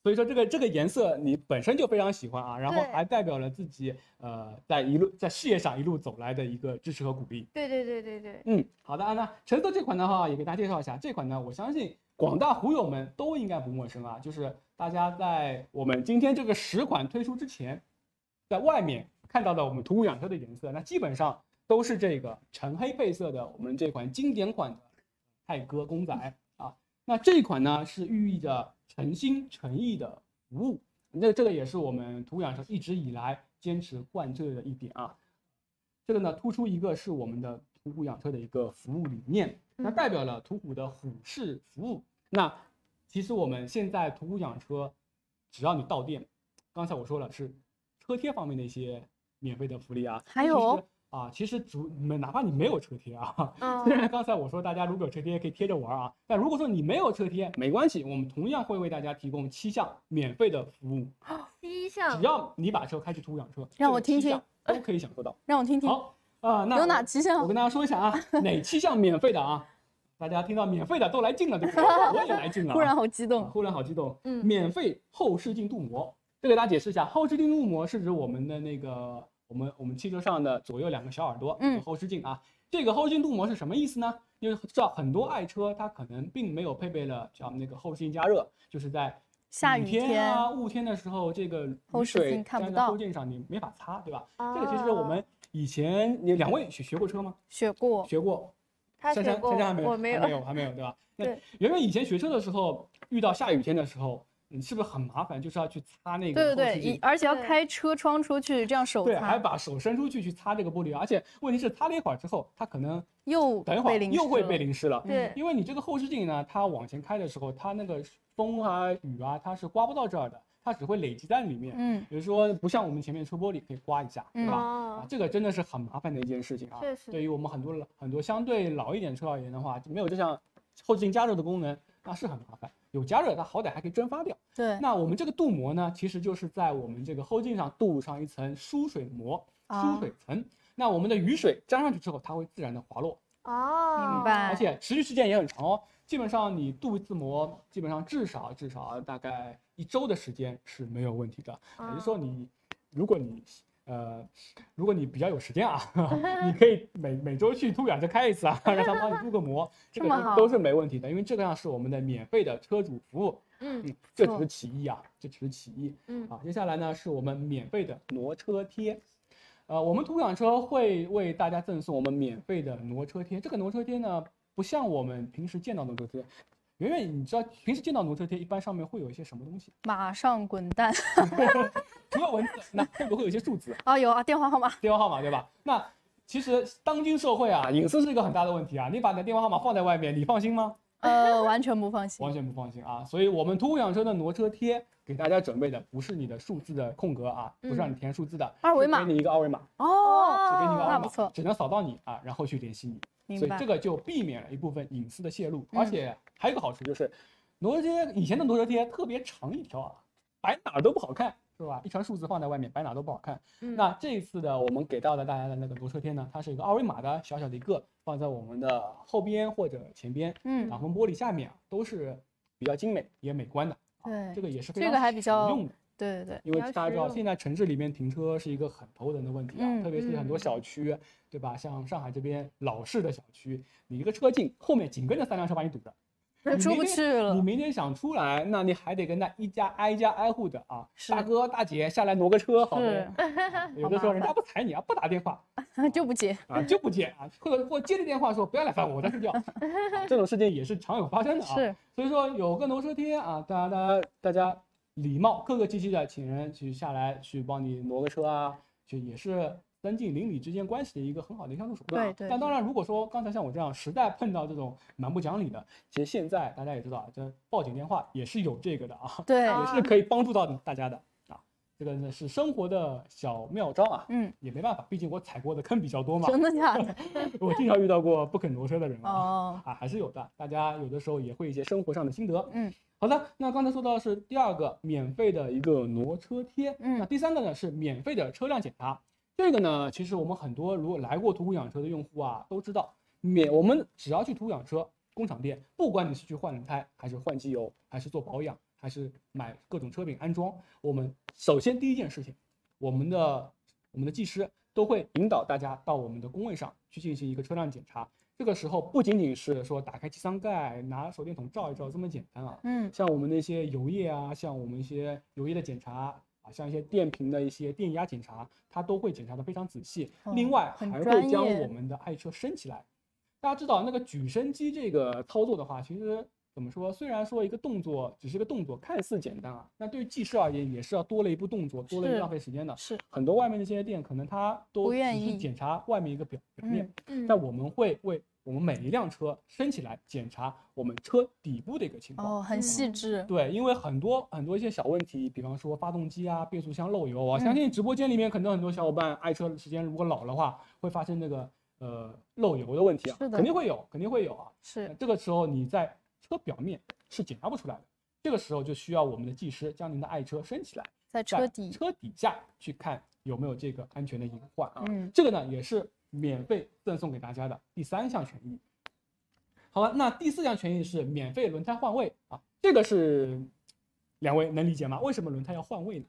所以说这个颜色你本身就非常喜欢啊，然后还代表了自己在事业上一路走来的一个支持和鼓励。 对。 好的，那橙色这款的话也给大家介绍一下，这款呢我相信广大狐友们都应该不陌生啊，就是大家在我们今天这个10款推出之前，在外面看到的我们途虎养车的颜色，那基本上都是这个橙黑配色的我们这款经典款的泰戈公仔啊。那这一款呢是寓意着诚心诚意的服务，这个也是我们途虎养车一直以来坚持贯彻的一点啊。这个呢突出一个是我们的途虎养车的一个服务理念，那代表了途虎的虎式服务。那其实我们现在途虎养车，只要你到店，刚才我说了是车贴方面的一些免费的福利啊， 还有其实哪怕你没有车贴啊，虽然刚才我说大家如果有车贴可以贴着玩啊，但如果说你没有车贴没关系，我们同样会为大家提供7项免费的服务。 7项， 只要你把车开去途虎养车， 让我听听， 都可以享受到。 让我听听。 好那有哪7项？ 我跟大家说一下啊，哪7项免费的啊？大家听到免费的都来劲了，对不对？我也来劲了， 忽然好激动， 忽然好激动。免费后视镜镀膜，这给大家解释一下，后视镜镀膜是指我们的那个我们汽车上的左右2个小耳朵后视镜啊。这个后视镜镀膜是什么意思呢？因为知道很多爱车它可能并没有配备了像那个后视镜加热，就是在下雨天啊雾天的时候，这个后视镜看不到， 后视镜上你没法擦，对吧？这个其实我们以前你2位学过车吗？ 学过。 珊珊我没有， 还没有，对吧？对，圆圆以前学车的时候，遇到下雨天的时候，你是不是很麻烦？就是要去擦那个后视镜， 而且要开车窗出去，这样手擦， 对，还把手伸出去擦这个玻璃，而且问题是擦了一会儿之后，它可能等一会儿又会被淋湿了。 对， 因为你这个后视镜呢，它往前开的时候，它那个风啊雨啊，它是刮不到这儿的。它只会累积在里面，比如说不像我们前面车玻璃可以刮一下，对吧？这个真的是很麻烦的一件事情啊。对于我们很多相对老一点车而言的话，就没有这项后视镜加热的功能，那是很麻烦。有加热，它好歹还可以蒸发掉。 对。 那我们这个镀膜呢，其实就是在我们这个后视镜上镀上一层疏水膜、疏水层。那我们的雨水沾上去之后，它会自然的滑落。 明白。 而且持续时间也很长哦。基本上你镀一次膜，基本上至少大概1周的时间是没有问题的。也就是说如果你比较有时间啊，你可以每周去途虎养车开一次啊，让他帮你镀个膜，这个都是没问题的，因为这个样是我们的免费的车主服务。这只是其一啊，接下来呢是我们免费的挪车贴。我们途虎养车会为大家赠送我们免费的挪车贴。这个挪车贴呢，不像我们平时见到的挪车贴。圆圆，你知道平时见到挪车贴一般上面会有一些什么东西？ 马上滚蛋。 除了文字，那会不会有一些数字？ 有啊，电话号码， 对吧？那其实当今社会啊，隐私是一个很大的问题啊。你把你的电话号码放在外面，你放心吗？ 完全不放心， 完全不放心啊！所以我们途虎养车的挪车贴给大家准备的不是你的数字的空格啊，不是让你填数字的二维码， 给你一个二维码哦， 给你一个二维码， 那不错， 只能扫到你啊，然后去联系你。所以这个就避免了一部分隐私的泄露，而且还有一个好处就是，挪车贴以前的挪车贴特别长一条啊，摆哪儿都不好看，是吧？一串数字放在外面，摆哪儿都不好看。那这一次的我们给到的大家的那个挪车贴呢，它是一个二维码的小小的一个，放在我们的后边或者前边，挡风玻璃下面啊，都是比较精美也美观的。 对， 这个也是非常这个还比较实用的。 对， 因为大家知道现在城市里面停车是一个很头疼的问题啊，特别是很多小区，对吧？像上海这边老式的小区，你一个车进，后面紧跟着3辆车把你堵着。 出不去了。 你明天想出来，那你还得跟他一家挨户的啊，大哥大姐下来挪个车，好的。有的时候人家不睬你啊，不打电话就不接啊，或接的电话说不要来烦我，我在睡觉。这种事情也是常有发生的啊。 是， 所以说有个挪车贴啊，大家礼貌客客气气的请人去下来去帮你挪个车啊，就也是增进邻里之间关系的一个很好的相处手段。 对。 但当然，如果说刚才像我这样实在碰到这种蛮不讲理的，其实现在大家也知道，这报警电话也是有这个的啊， 对， 也是可以帮助到大家的啊。这个呢是生活的小妙招啊，也没办法，毕竟我踩过的坑比较多嘛。 真的假的？ 我经常遇到过不肯挪车的人啊，还是有的。大家有的时候也会一些生活上的心得。好的，那刚才说到的是第2个免费的一个挪车贴，那第3个呢是免费的车辆检查。这个呢，其实我们很多如果来过途虎养车的用户啊都知道，我们只要去途虎养车工厂店，不管你是去换轮胎，还是换机油，还是做保养， 还是买各种车品安装，我们首先第一件事情，我们的技师都会引导大家到我们的工位上去进行一个车辆检查。这个时候不仅仅是说打开机舱盖拿手电筒照一照这么简单啊，像我们那些油液啊，像我们一些油液的检查啊，像一些电瓶的一些电压检查，它都会检查的非常仔细。另外还会将我们的爱车升起来。大家知道那个举升机这个操作的话，其实怎么说？虽然说一个动作只是个动作，看似简单啊，那对于技师而言也是要多了一步动作，多了一步浪费时间的。 是很多外面的这些店可能他都只是检查外面一个表面，但我们会为我们每一辆车升起来检查我们车底部的一个情况。 很细致。 对，因为很多一些小问题，比方说发动机啊、变速箱漏油啊，相信直播间里面可能很多小伙伴爱车的时间如果老的话，会发生那个漏油的问题啊，肯定会有啊。 是， 这个时候你在车表面是检查不出来的，这个时候就需要我们的技师将您的爱车升起来， 在车底下去看有没有这个安全的隐患啊。这个呢也是免费赠送给大家的第3项权益。好了，那第4项权益是免费轮胎换位啊，这个是2位能理解吗？为什么轮胎要换位呢？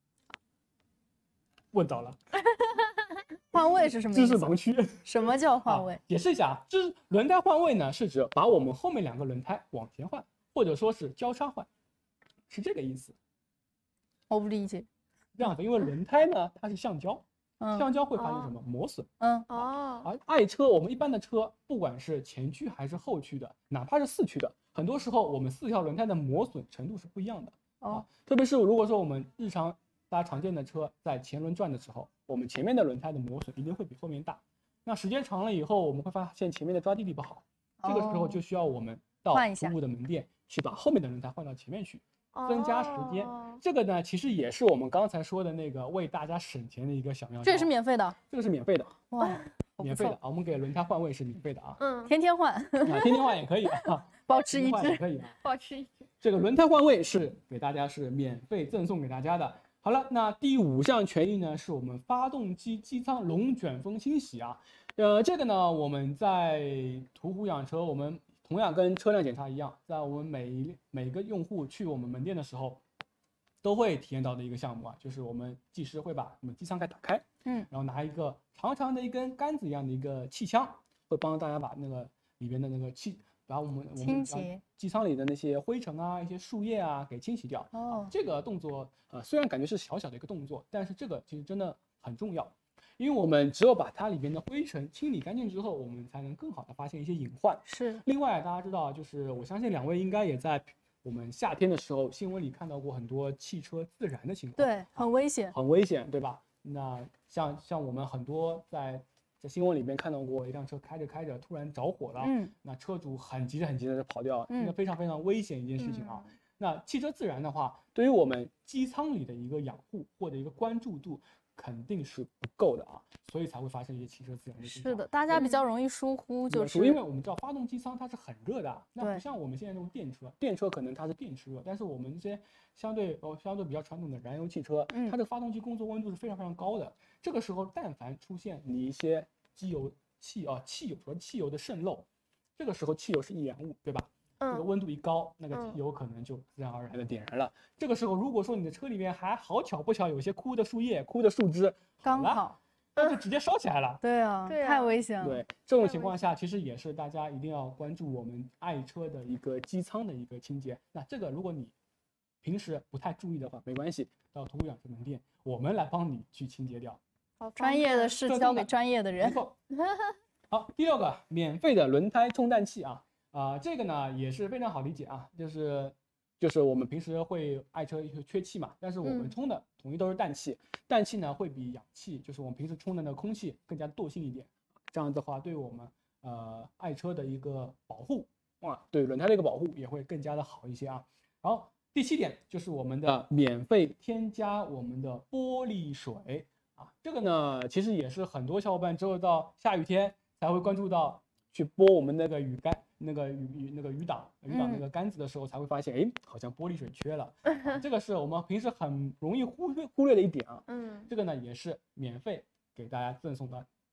问到了。 换位是什么意思？ 知识盲区。 什么叫换位？ 解释一下啊，就是轮胎换位呢，是指把我们后面2个轮胎往前换，或者说是交叉换，是这个意思。 我不理解。 这样的，因为轮胎呢它是橡胶，橡胶会发生什么磨损？而爱车我们一般的车，不管是前驱还是后驱的，哪怕是4驱的，很多时候我们4条轮胎的磨损程度是不一样的特别是如果说我们日常大家常见的车在前轮转的时候，我们前面的轮胎的磨损一定会比后面大。那时间长了以后，我们会发现前面的抓地力不好，这个时候就需要我们到服务的门店去把后面的轮胎换到前面去，增加时间。这个呢，其实也是我们刚才说的那个为大家省钱的一个小妙招。 这也是免费的？ 这个是免费的。 哇， 免费的啊！我们给轮胎换位是免费的啊。 天天换， 天天换也可以啊， 保持一致也可以啊， 保持一致。 这个轮胎换位是给大家是免费赠送给大家的。好了，那第5项权益呢，是我们发动机机舱龙卷风清洗啊。这个呢，我们在途虎养车，我们同样跟车辆检查一样，在我们每个用户去我们门店的时候，都会体验到的一个项目啊，就是我们技师会把我们机舱盖打开，然后拿一个长长的一根杆子一样的一个气枪，会帮大家把那个里边的那个气，把我们机舱里的那些灰尘啊、一些树叶啊给清洗掉。这个动作虽然感觉是小小的一个动作，但是这个其实真的很重要，因为我们只有把它里边的灰尘清理干净之后，我们才能更好的发现一些隐患。 是。 另外大家知道，就是我相信2位应该也在我们夏天的时候新闻里看到过很多汽车自燃的情况。 对，很危险， 很危险，对吧？那像我们很多在新闻里面看到过一辆车开着突然着火了，那车主很急着就跑掉，那非常非常危险一件事情啊。那汽车自燃的话，对于我们机舱里的一个养护或者一个关注度肯定是不够的啊，所以才会发生一些汽车自燃的情况。 是的，大家比较容易疏忽，就是因为我们知道发动机舱它是很热的，那不像我们现在这种电车可能它是电池热，但是我们这些相对比较传统的燃油汽车，它这个发动机工作温度是非常非常高的。这个时候但凡出现你一些汽油的渗漏，这个时候汽油是易燃物，对吧？这个温度一高，那个机油可能就自然而然的点燃了。这个时候，如果说你的车里面还好巧不巧有些枯的树叶、枯的树枝， 刚好， 那就直接烧起来了。 对啊，太危险了。 对，这种情况下，其实也是大家一定要关注我们爱车的一个机舱的一个清洁。那这个如果你平时不太注意的话，没关系，到途虎养车门店，我们来帮你去清洁掉。 专业的事交给专业的人。 没错。好，第6个，免费的轮胎冲淡器啊。这个呢也是非常好理解啊，就是我们平时会爱车缺气嘛，但是我们充的统一都是氮气，氮气呢会比氧气，就是我们平时充的那个空气更加惰性一点，这样的话对我们爱车的一个保护对轮胎的一个保护也会更加的好一些啊。然后第7点就是我们的免费添加我们的玻璃水啊，这个呢其实也是很多小伙伴只有到下雨天才会关注到去拨我们那个雨杆。那个雨挡那个杆子的时候，才会发现，哎，好像玻璃水缺了。这个是我们平时很容易忽略的一点啊。这个呢也是免费给大家赠送的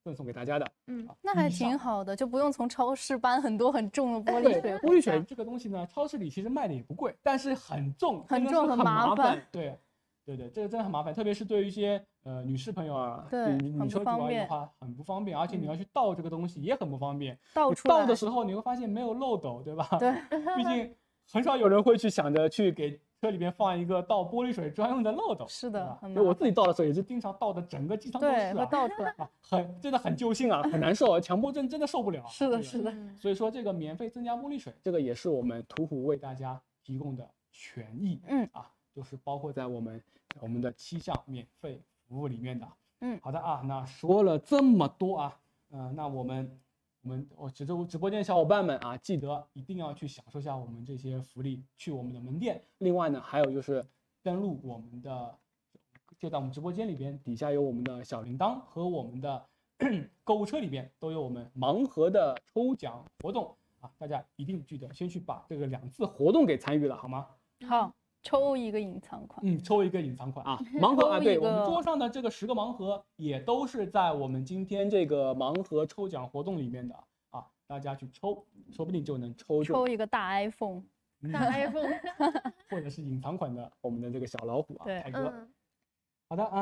赠送给大家的。 那还挺好的，就不用从超市搬很多很重的玻璃水。 玻璃水这个东西呢，超市里其实卖的也不贵，但是很重，很麻烦。对，这个真的很麻烦，特别是对于一些女士朋友啊， 对， 女车主而言的话很不方便，而且你要去倒这个东西也很不方便。 倒的时候你会发现没有漏斗，对吧？ 对， 毕竟很少有人会去想着去给车里面放一个倒玻璃水专用的漏斗。 是的， 因为我自己倒的时候也是经常倒的整个机舱都是对，会倒出来， 真的很揪心啊，很难受，强迫症真的受不了。 是的，是的。 所以说这个免费增加玻璃水，这个也是我们途虎为大家提供的权益。就是包括在我们的7项免费服务里面的。好的啊，那说了这么多啊，那我们直播间的小伙伴们啊，记得一定要去享受一下我们这些福利，去我们的门店。另外呢，还有就是登录我们的，就在我们直播间里边，底下有我们的小铃铛和我们的购物车里边都有我们盲盒的抽奖活动啊，大家一定记得先去把这个2次活动给参与了，好吗？ 好。抽一个隐藏款， 抽一个隐藏款啊！盲盒啊，对，我们桌上的这个10个盲盒也都是在我们今天这个盲盒抽奖活动里面的啊，大家去抽，说不定就能抽一个大 iPhone， 或者是隐藏款的我们的这个小老虎啊，泰哥。好的，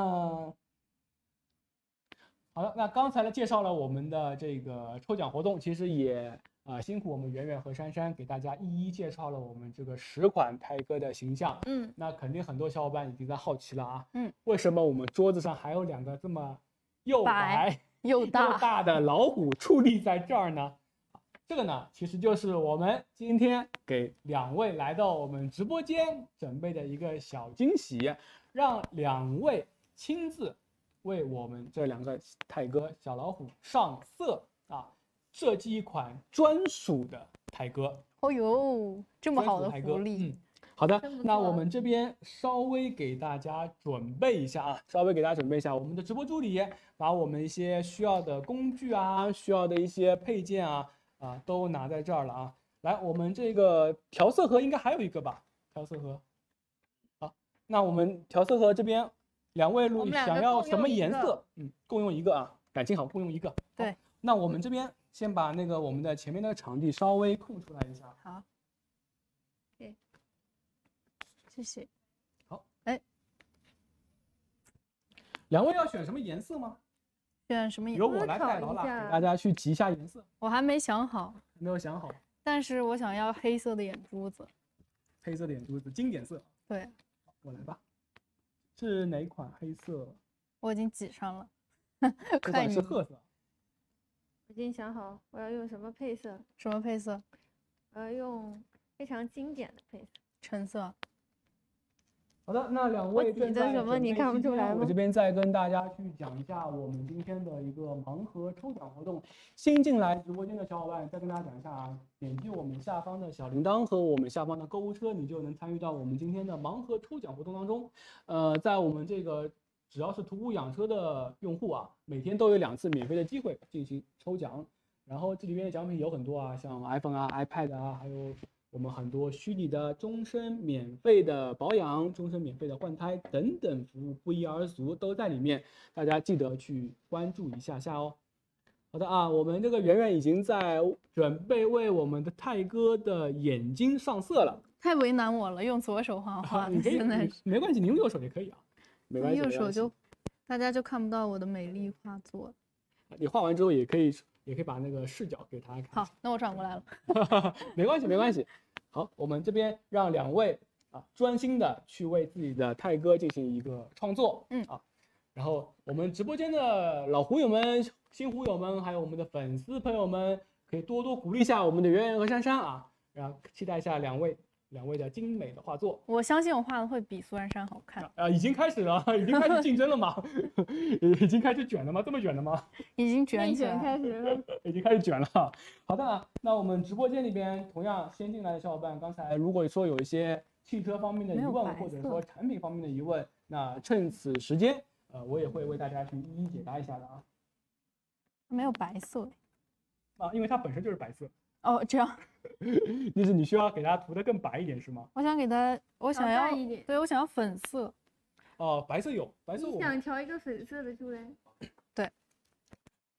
好的，那刚才呢介绍了我们的这个抽奖活动，其实也辛苦我们圆圆和珊珊给大家一一介绍了我们这个10款泰哥的形象。那肯定很多小伙伴已经在好奇了啊，为什么我们桌子上还有2个这么又白又大的老虎矗立在这儿呢？这个呢，其实就是我们今天给2位来到我们直播间准备的一个小惊喜，让2位亲自为我们这2个泰哥小老虎上色啊，设计一款专属的泰哥。 哦呦，这么好的福利！ 好的，那我们这边稍微给大家准备一下啊，我们的直播助理把我们一些需要的工具啊，需要的一些配件啊，都拿在这儿了啊。来，我们这个调色盒应该还有一个吧？调色盒。好，那我们调色盒这边2位想要什么颜色？共用一个啊，感情好，共用一个。 对， 那我们这边先把那个我们的前面那个场地稍微空出来一下。 好。对，谢谢。 好，2位要选什么颜色吗？ 选什么颜色？ 由我来代劳了，给大家去提一下颜色。 我还没想好。 没有想好。 但是我想要黑色的眼珠子。 黑色的眼珠子，经典色。 对。 我来吧。是哪款黑色？ 我已经挤上了。 这款是褐色。 我已经想好我要用什么配色。 什么配色？ 我要用非常经典的配色， 橙色。 好的，那2位挤的什么你看不出来吗？ 我这边再跟大家去讲一下我们今天的一个盲盒抽奖活动。新进来直播间的小伙伴，再跟大家讲一下啊，点击我们下方的小铃铛和我们下方的购物车，你就能参与到我们今天的盲盒抽奖活动当中。在我们这个只要是途虎养车的用户啊，每天都有2次免费的机会进行抽奖。然后这里面的奖品有很多啊，像 iPhone 啊、iPad 啊，还有我们很多虚拟的终身免费的保养、终身免费的换胎等等服务不一而足，都在里面，大家记得去关注一下哦。好的啊，我们这个圆圆已经在准备为我们的泰哥的眼睛上色了。 太为难我了，用左手画画。 你可以，没关系，你用右手也可以啊，没关系。 右手就大家就看不到我的美丽画作。 你画完之后也可以把那个视角给他看。 好，那我转过来了。 没关系。好，我们这边让2位专心的去为自己的泰哥进行一个创作。然后我们直播间的老虎友们、新虎友们，还有我们的粉丝朋友们，可以多多鼓励一下我们的圆圆和珊珊啊，然后期待一下2位的精美的画作。 我相信我画的会比苏珊珊好看。 已经开始了，已经开始竞争了吗？已经开始卷了吗？这么卷了吗？ 已经卷开始了， 已经开始卷了。好的，那我们直播间里边同样先进来的小伙伴，刚才如果说有一些汽车方面的疑问，或者说产品方面的疑问，那趁此时间，我也会为大家去一一解答一下的啊。 没有白色因为它本身就是白色。 哦，这样。 就是你需要给它涂得更白一点是吗？ 我想给它，我想要一点。 对，我想要粉色。 白色有，白色你想调一个粉色的出来？ 对。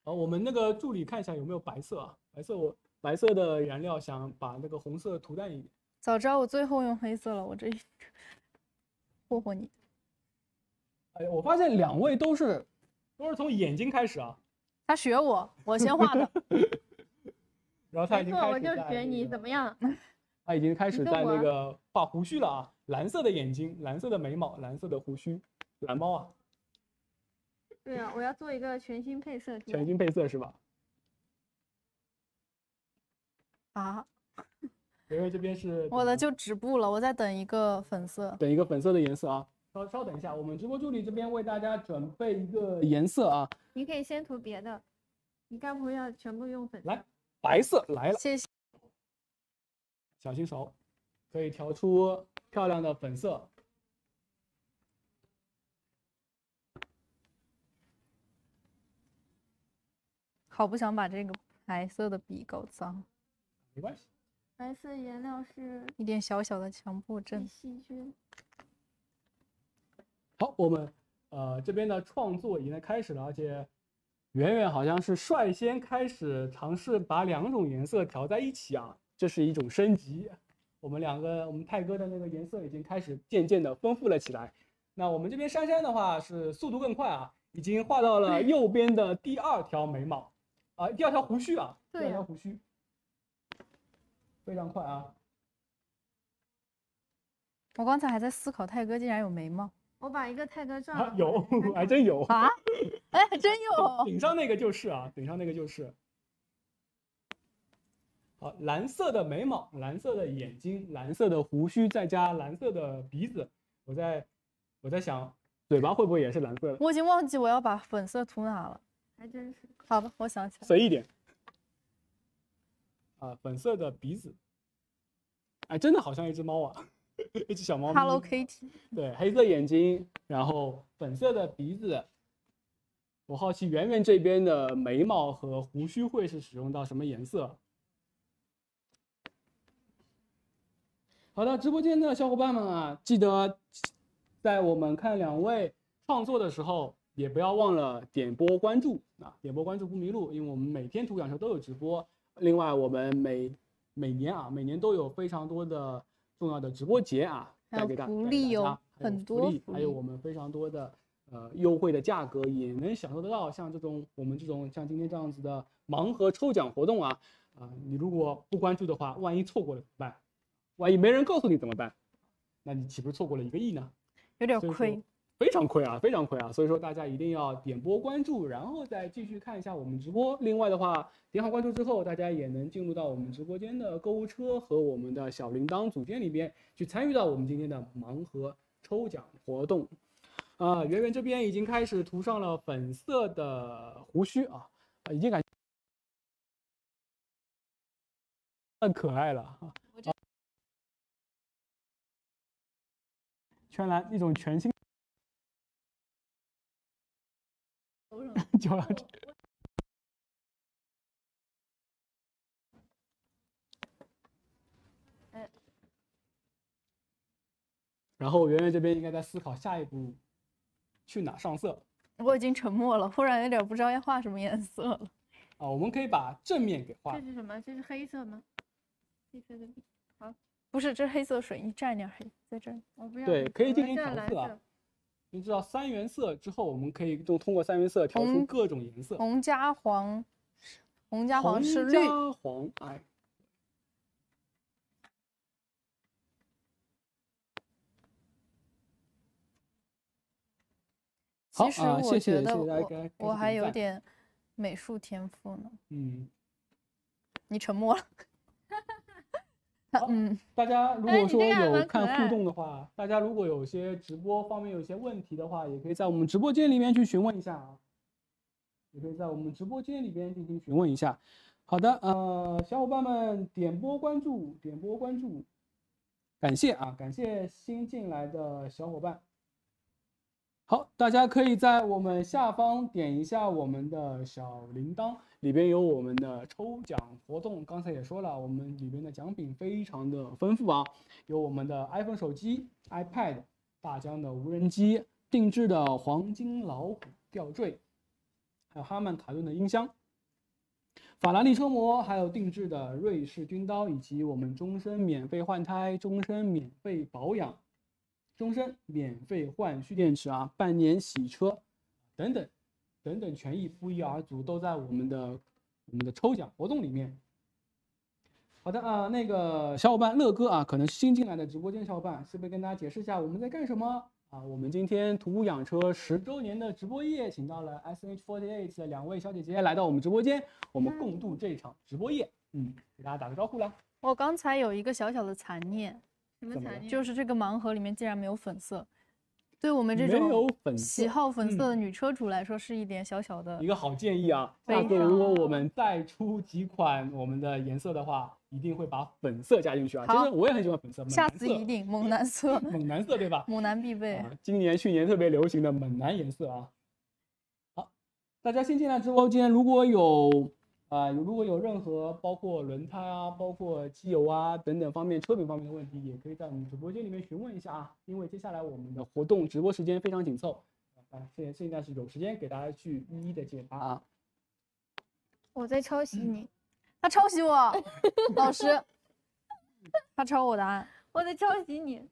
我们那个助理看一下有没有白色啊？白色的燃料，想把那个红色涂淡一点。 早知道我最后用黑色了，我这霍霍你。 哎，我发现2位都是从眼睛开始啊。 他学我先画的。 然后他已经开始我就学你怎么样？ 他已经开始在那个画胡须了啊！蓝色的眼睛，蓝色的眉毛，蓝色的胡须，蓝猫啊！ 对啊，我要做一个全新配色。 全新配色是吧？ 啊！ 因为这边是我的就止步了，我在等一个粉色。 等一个粉色的颜色啊！稍等一下，我们直播助理这边为大家准备一个颜色啊！ 你可以先涂别的，你该不会要全部用粉色？ 来，白色来了。 谢谢。 小心手，可以调出漂亮的粉色。 好不想把这个白色的笔搞脏。 没关系， 白色颜料是一点小小的强迫症。 细菌。 好，我们这边的创作已经开始了，而且圆圆好像是率先开始尝试把2种颜色调在一起啊。这是一种升级，我们泰哥的那个颜色已经开始渐渐的丰富了起来。那我们这边珊珊的话是速度更快啊，已经画到了右边的第2条眉毛，第2条胡须啊，第2条胡须，非常快啊。 我刚才还在思考泰哥竟然有眉毛， 我把一个泰哥照有，还真有啊，哎，还真有， 顶上那个就是啊，顶上那个就是。好，蓝色的眉毛，蓝色的眼睛，蓝色的胡须，再加蓝色的鼻子。我在想，嘴巴会不会也是蓝色的？ 我已经忘记我要把粉色涂哪了， 还真是。 好吧，我想起来， 随意点。粉色的鼻子，哎，真的好像一只猫啊，一只小猫咪。 Hello Kitty。 对，黑色眼睛，然后粉色的鼻子。我好奇圆圆这边的眉毛和胡须会是使用到什么颜色？好的，直播间的小伙伴们啊，记得在我们看2位创作的时候，也不要忘了点播关注啊，点播关注不迷路，因为我们每天图讲课都有直播。另外，我们每年都有非常多的重要的直播节啊，带给大家，很多福利，还有我们非常多的优惠的价格，也能享受得到像我们这种像今天这样子的盲盒抽奖活动啊，你如果不关注的话，万一错过了怎么办？万一没人告诉你怎么办？那你岂不是错过了1个亿呢？ 有点亏， 非常亏啊，非常亏啊！所以说大家一定要点播关注，然后再继续看一下我们直播。另外的话，点好关注之后，大家也能进入到我们直播间的购物车和我们的小铃铛组件里边，去参与到我们今天的盲盒抽奖活动。圆圆这边已经开始涂上了粉色的胡须啊，已经感觉很可爱了啊。全蓝一种全新就要这然后圆圆这边应该在思考下一步去哪上色。 我已经沉默了，忽然有点不知道要画什么颜色了。 我们可以把正面给画。 这是什么？这是黑色吗？黑色的笔。好， 不是，这是黑色水，你蘸一点黑在这儿。 我不要。 对，可以进行调色啊。你知道3原色之后，我们可以通过3原色调出各种颜色。 红加黄，红加黄是绿。 红加黄，哎。 其实我觉得我还有点点美术天赋呢。你沉默了。 大家如果说有看互动的话，大家如果有些直播方面有些问题的话，也可以在我们直播间里面去询问一下啊。也可以在我们直播间里边进行询问一下。好的，小伙伴们点播关注，点播关注，感谢啊，感谢新进来的小伙伴。好，大家可以在我们下方点一下我们的小铃铛，里边有我们的抽奖活动。刚才也说了，我们里边的奖品非常的丰富啊，有我们的 iPhone 手机、iPad、大疆的无人机、定制的黄金老虎吊坠， 还有哈曼卡顿的音箱，法拉利车模，还有定制的瑞士军刀，以及我们终身免费换胎、终身免费保养、终身免费换蓄电池啊、半年洗车等等权益不一而足，都在我们的抽奖活动里面。好的啊，那个小伙伴乐哥啊，可能是新进来的直播间小伙伴，是不是跟大家解释一下我们在干什么啊？我们今天途虎养车10周年的直播夜，请到了 SNH48 的2位小姐姐来到我们直播间，我们共度这场直播夜。给大家打个招呼来。 我刚才有一个小小的残念， 什么残念？ 就是这个盲盒里面竟然没有粉色。对我们这种喜好粉色的女车主来说，是一点小小的一个好建议啊。下次如果我们再出几款我们的颜色的话，一定会把粉色加进去啊。其实我也很喜欢粉色， 下次一定猛男色， 猛男色对吧？ 猛男必备。 今年去年特别流行的猛男颜色啊。好，大家先进来直播间，如果有任何包括轮胎啊、包括机油啊等等方面车品方面的问题，也可以在我们直播间里面询问一下啊。因为接下来我们的活动直播时间非常紧凑，现在是有时间给大家去一一的解答啊。 我在抄袭你， 他抄袭我，老师，他抄我答案， 我在抄袭你。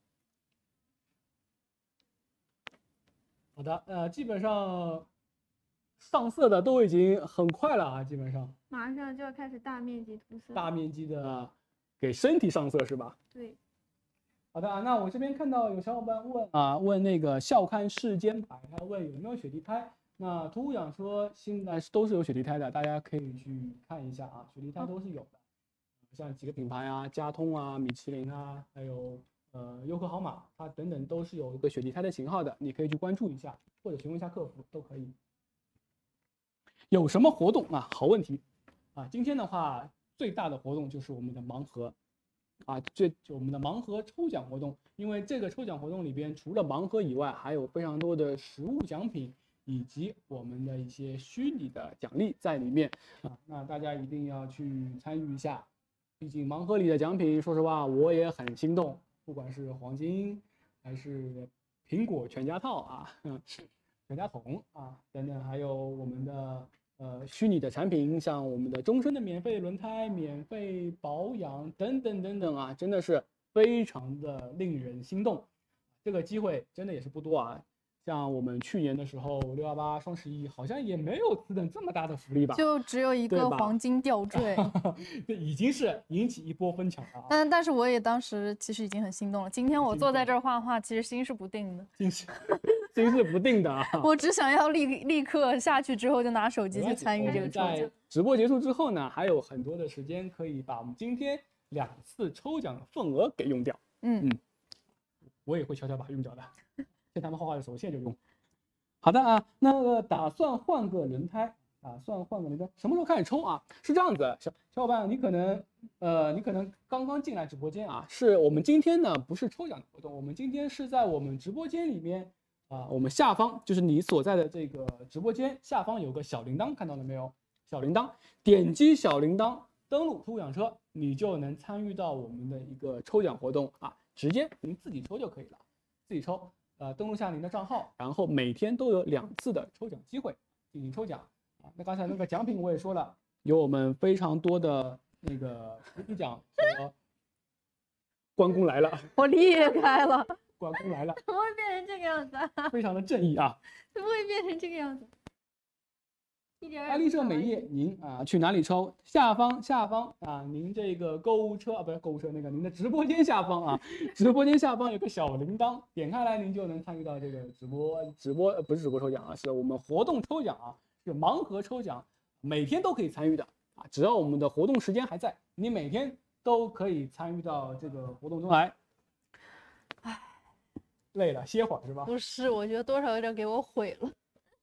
好的，基本上上色的都已经很快了啊，基本上马上就要开始大面积涂色， 大面积的给身体上色是吧？ 对。 好的啊，那我这边看到有小伙伴问那个校刊世间牌，他问有没有雪地胎。那途虎养车现在都是有雪地胎的，大家可以去看一下啊，雪地胎都是有的。像几个品牌啊，佳通啊、米其林啊，还有优客豪马，它等等都是有一个雪地胎的型号的，你可以去关注一下，或者询问一下客服都可以。有什么活动啊？好问题啊！今天的话，最大的活动就是我们的盲盒啊，我们的盲盒抽奖活动。因为这个抽奖活动里边，除了盲盒以外，还有非常多的实物奖品，以及我们的一些虚拟的奖励在里面啊。那大家一定要去参与一下，毕竟盲盒里的奖品，说实话我也很心动，不管是黄金还是苹果全家套啊，全家桶啊等等，还有我们的虚拟的产品，像我们的终身的免费轮胎、免费保养等等啊，真的是非常的令人心动。这个机会真的也是不多啊。像我们去年的时候，618双11好像也没有此等这么大的福利吧？ 就只有一个黄金吊坠， 这已经是引起一波疯抢了啊！ 但是我也当时其实已经很心动了。今天我坐在这儿画画，其实心是不定的， 心是不定的啊！ 我只想要立刻下去之后就拿手机去参与这个抽奖。 在直播结束之后呢，还有很多的时间可以把我们今天2次抽奖的份额给用掉。我也会悄悄把它用掉的。趁他们画画的时候，现在就用。好的啊，那个打算换个轮胎，什么时候开始抽啊？是这样子，小伙伴，你可能刚刚进来直播间啊，是我们今天呢不是抽奖的活动，我们今天是在我们直播间里面啊，我们下方就是你所在的这个直播间下方有个小铃铛，看到了没有？小铃铛，点击小铃铛，登录途虎养车，你就能参与到我们的一个抽奖活动啊，直接您自己抽就可以了，自己抽。登录下您的账号，然后每天都有2次的抽奖机会进行抽奖啊。那刚才那个奖品我也说了，有我们非常多的那个实体奖和关公来了， 我裂开了， 关公来了， 怎么会变成这个样子啊？ 非常的正义啊！ 怎么会变成这个样子？ 爱丽舍美业，您啊去哪里抽？下方啊，您这个购物车啊，不是购物车那个，您的直播间下方啊，直播间下方有个小铃铛，点开来您就能参与到这个直播不是直播抽奖啊，是我们活动抽奖啊，是盲盒抽奖，每天都可以参与的啊，只要我们的活动时间还在，你每天都可以参与到这个活动中来。唉，累了，歇会儿是吧？ 不是，我觉得多少有点给我毁了。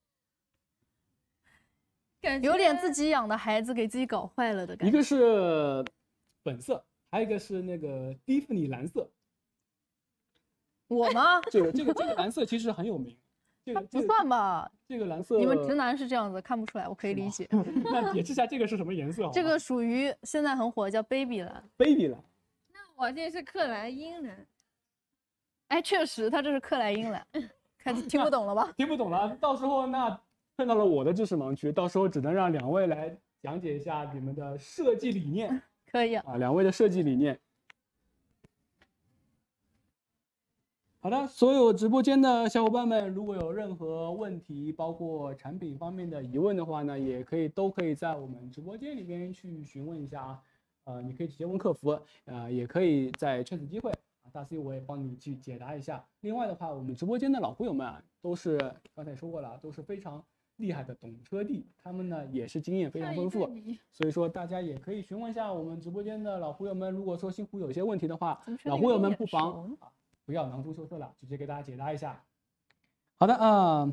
有点自己养的孩子给自己搞坏了的感觉。 一个是粉色，还有一个是那个蒂芙尼蓝色。 我吗？ 这个蓝色其实很有名。 不算吧？ 这个蓝色， 你们直男是这样子，看不出来，我可以理解。 那解释一下这个是什么颜色？ 这个属于现在很火，叫 baby 蓝。 baby 蓝。 那我这是克莱因蓝。 哎，确实，它这是克莱因蓝。听不懂了吧？ 听不懂了，到时候那碰到了我的知识盲区，到时候只能让2位来讲解一下你们的设计理念。 可以啊，2位的设计理念。好的，所有直播间的小伙伴们，如果有任何问题，包括产品方面的疑问的话呢，都可以在我们直播间里边去询问一下啊。你可以直接问客服，也可以在趁此机会啊，大 C 我也帮你去解答一下。另外的话，我们直播间的老朋友们啊，都是刚才也说过了，都是非常厉害的懂车帝，他们呢也是经验非常丰富，所以说大家也可以询问一下我们直播间的老朋友们，如果说新湖有些问题的话，老朋友们不妨不要囊中羞涩了，直接给大家解答一下。好的啊，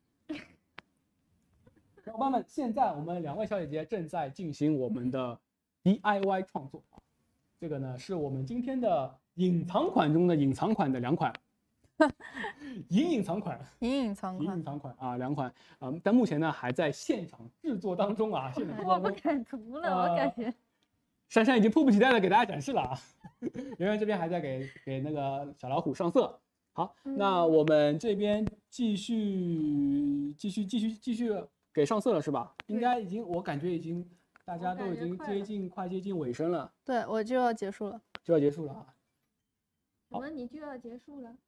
小伙伴们，现在我们2位小姐姐正在进行我们的 DIY 创作，这个呢是我们今天的隐藏款中的隐藏款的2款。隐藏款啊，2款啊，但目前呢还在现场制作当中啊。 我不敢涂了，我感觉。 珊珊已经迫不及待的给大家展示了啊。圆圆这边还在给那个小老虎上色。好，那我们这边继续给上色了是吧？应该已经，我感觉已经大家都已经快接近尾声了。 对，我就要结束了。 就要结束了啊。 怎么你就要结束了？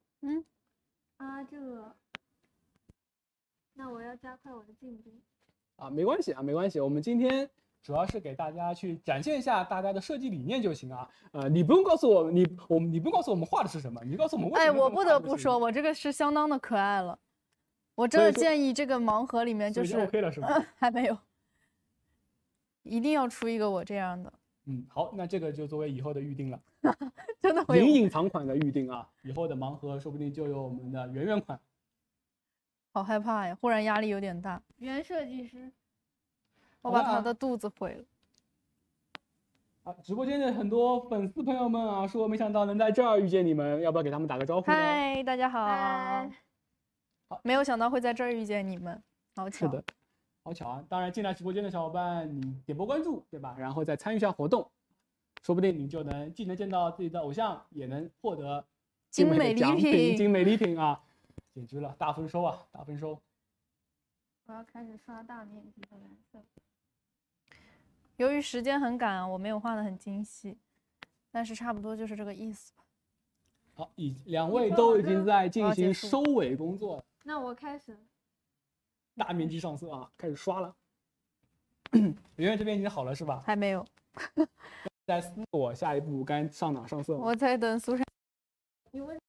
那我要加快我的进度。 啊，没关系啊，没关系。我们今天主要是给大家去展现一下大家的设计理念就行啊。你不用告诉我，你不用告诉我们画的是什么，你告诉我们为什么。 我不得不说，我这个是相当的可爱了。我真的建议这个盲盒里面就是 OK 了是吧？ 还没有，一定要出一个我这样的。 好，那这个就作为以后的预定了。 真的隐藏款的预定啊，以后的盲盒说不定就有我们的圆圆款。 好害怕呀，忽然压力有点大。 原设计师， 我把他的肚子毁了。 啊，直播间的很多粉丝朋友们啊，说没想到能在这儿遇见你们，要不要给他们打个招呼呢？ 嗨，大家好。好，没有想到会在这儿遇见你们，好巧。 是的。好巧啊！当然，进来直播间的小伙伴，你点播关注，对吧？然后再参与一下活动，说不定你就能既能见到自己的偶像，也能获得精美礼品。 精美礼品啊，简直了，大丰收啊，大丰收！ 我要开始刷大面积的蓝色。 由于时间很赶，我没有画的很精细，但是差不多就是这个意思吧。 好，2位都已经在进行收尾工作了。 那我开始。 大面积上色啊，开始刷了。圆圆这边已经好了是吧？ 还没有。 在思我下一步该上哪上色？ 我在等苏珊。 因为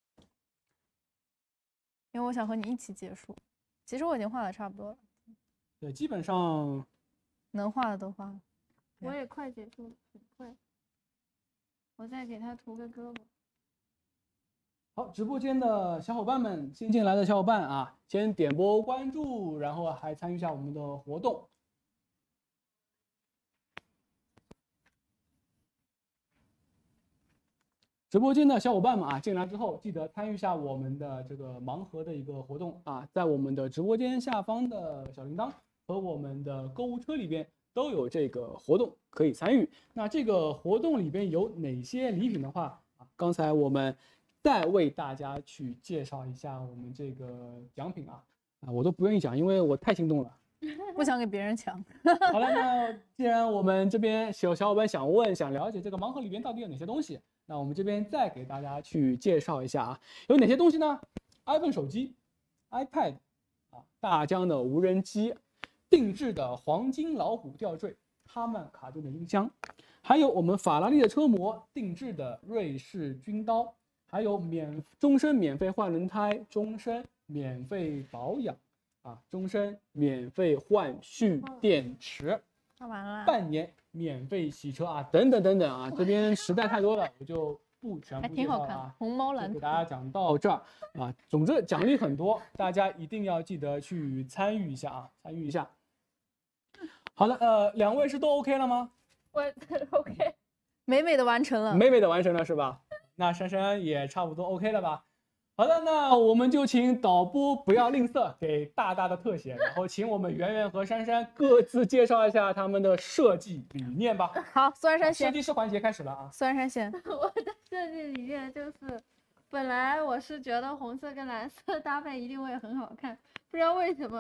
我想和你一起结束。其实我已经画的差不多了。 对，基本上能画的都画了。 我也快结束了，很快。我再给他涂个胳膊。 好，直播间的小伙伴们，新进来的小伙伴啊，先点播关注，然后还参与一下我们的活动。直播间的小伙伴们啊，进来之后记得参与一下我们的这个盲盒的一个活动啊，在我们的直播间下方的小铃铛和我们的购物车里边都有这个活动可以参与。那这个活动里边有哪些礼品的话啊，刚才我们再为大家去介绍一下我们这个奖品啊，我都不愿意讲，因为我太心动了， 不想给别人抢。 好了，那既然我们这边有小伙伴想问、想了解这个盲盒里边到底有哪些东西，那我们这边再给大家去介绍一下啊，有哪些东西呢 ？iPhone 手机、iPad 啊，大疆的无人机，定制的黄金老虎吊坠，哈曼卡顿的音箱，还有我们法拉利的车模，定制的瑞士军刀。还有终身免费换轮胎，终身免费保养啊，终身免费换蓄电池， 画完了， 半年免费洗车啊，等等等等啊，这边实在太多了，我就不全部介绍了啊。 红猫蓝， 给大家讲到这儿啊，总之奖励很多，大家一定要记得去参与一下啊，参与一下。好的，2位是都 OK 了吗？ 我 OK， 美美的完成了， 美美的完成了是吧？那珊珊也差不多 OK 了吧？好的，那我们就请导播不要吝啬，给大大的特写，然后请我们圆圆和珊珊各自介绍一下他们的设计理念吧。 好，苏珊珊先。 设计师环节开始了啊！ 苏珊珊先。 我的设计理念就是，本来我是觉得红色跟蓝色搭配一定会很好看，不知道为什么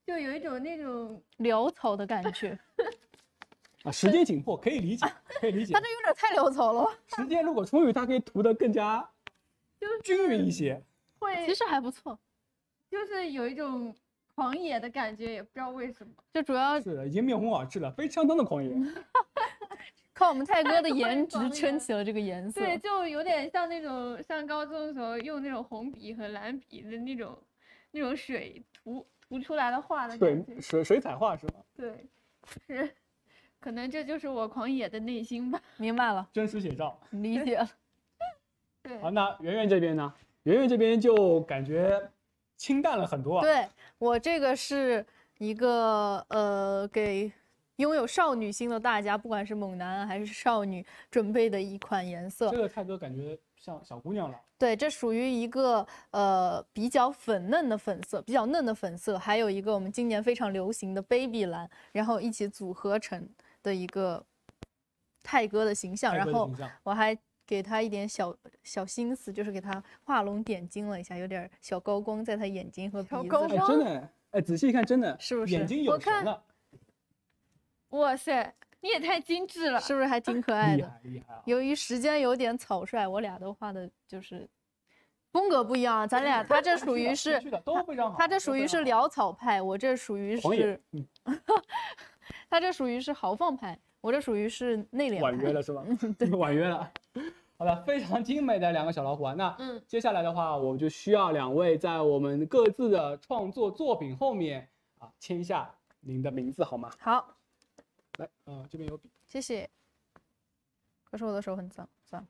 就有一种那种潦草的感觉。 啊，时间紧迫可以理解，可以理解。 它这有点太潦草了。 时间如果充裕，它可以涂得更加均匀一些。 会， 其实还不错， 就是有一种狂野的感觉，也不知道为什么。 就主要是的，已经面红耳赤了，非相当的狂野。 靠我们泰哥的颜值撑起了这个颜色。 对，就有点像那种上高中的时候用那种红笔和蓝笔的那种水涂出来的画的感觉。 水彩画是吗？ 对，是，可能这就是我狂野的内心吧。 明白了， 真实写照， 理解了。 对。 好，那圆圆这边呢？圆圆这边就感觉清淡了很多啊。 对，我这个是一个给拥有少女心的大家，不管是猛男还是少女，准备的一款颜色。 这个泰哥感觉像小姑娘了。 对，这属于一个比较嫩的粉色，还有一个我们今年非常流行的 baby 蓝，然后一起组合成的一个泰哥的形象。然后我还给他一点小心思，就是给他画龙点睛了一下，有点小高光在他眼睛和鼻子上。 哎，真的，哎，仔细一看，真的是不是眼睛有神了？ 哇塞，你也太精致了， 是不是还挺可爱的？ 厉害啊！ 由于时间有点草率，我俩都画的就是风格不一样。咱俩他这属于是都非常好， 他这属于是潦草派，我这属于是他这属于是豪放派，我这属于是内敛派。 婉约了是吧？对，婉约了。好的，非常精美的两个小老虎啊。那接下来的话，我们就需要两位在我们各自的创作作品后面啊签下您的名字，好吗？ 好， 来，这边有笔， 谢谢。可是我的手很脏，算了。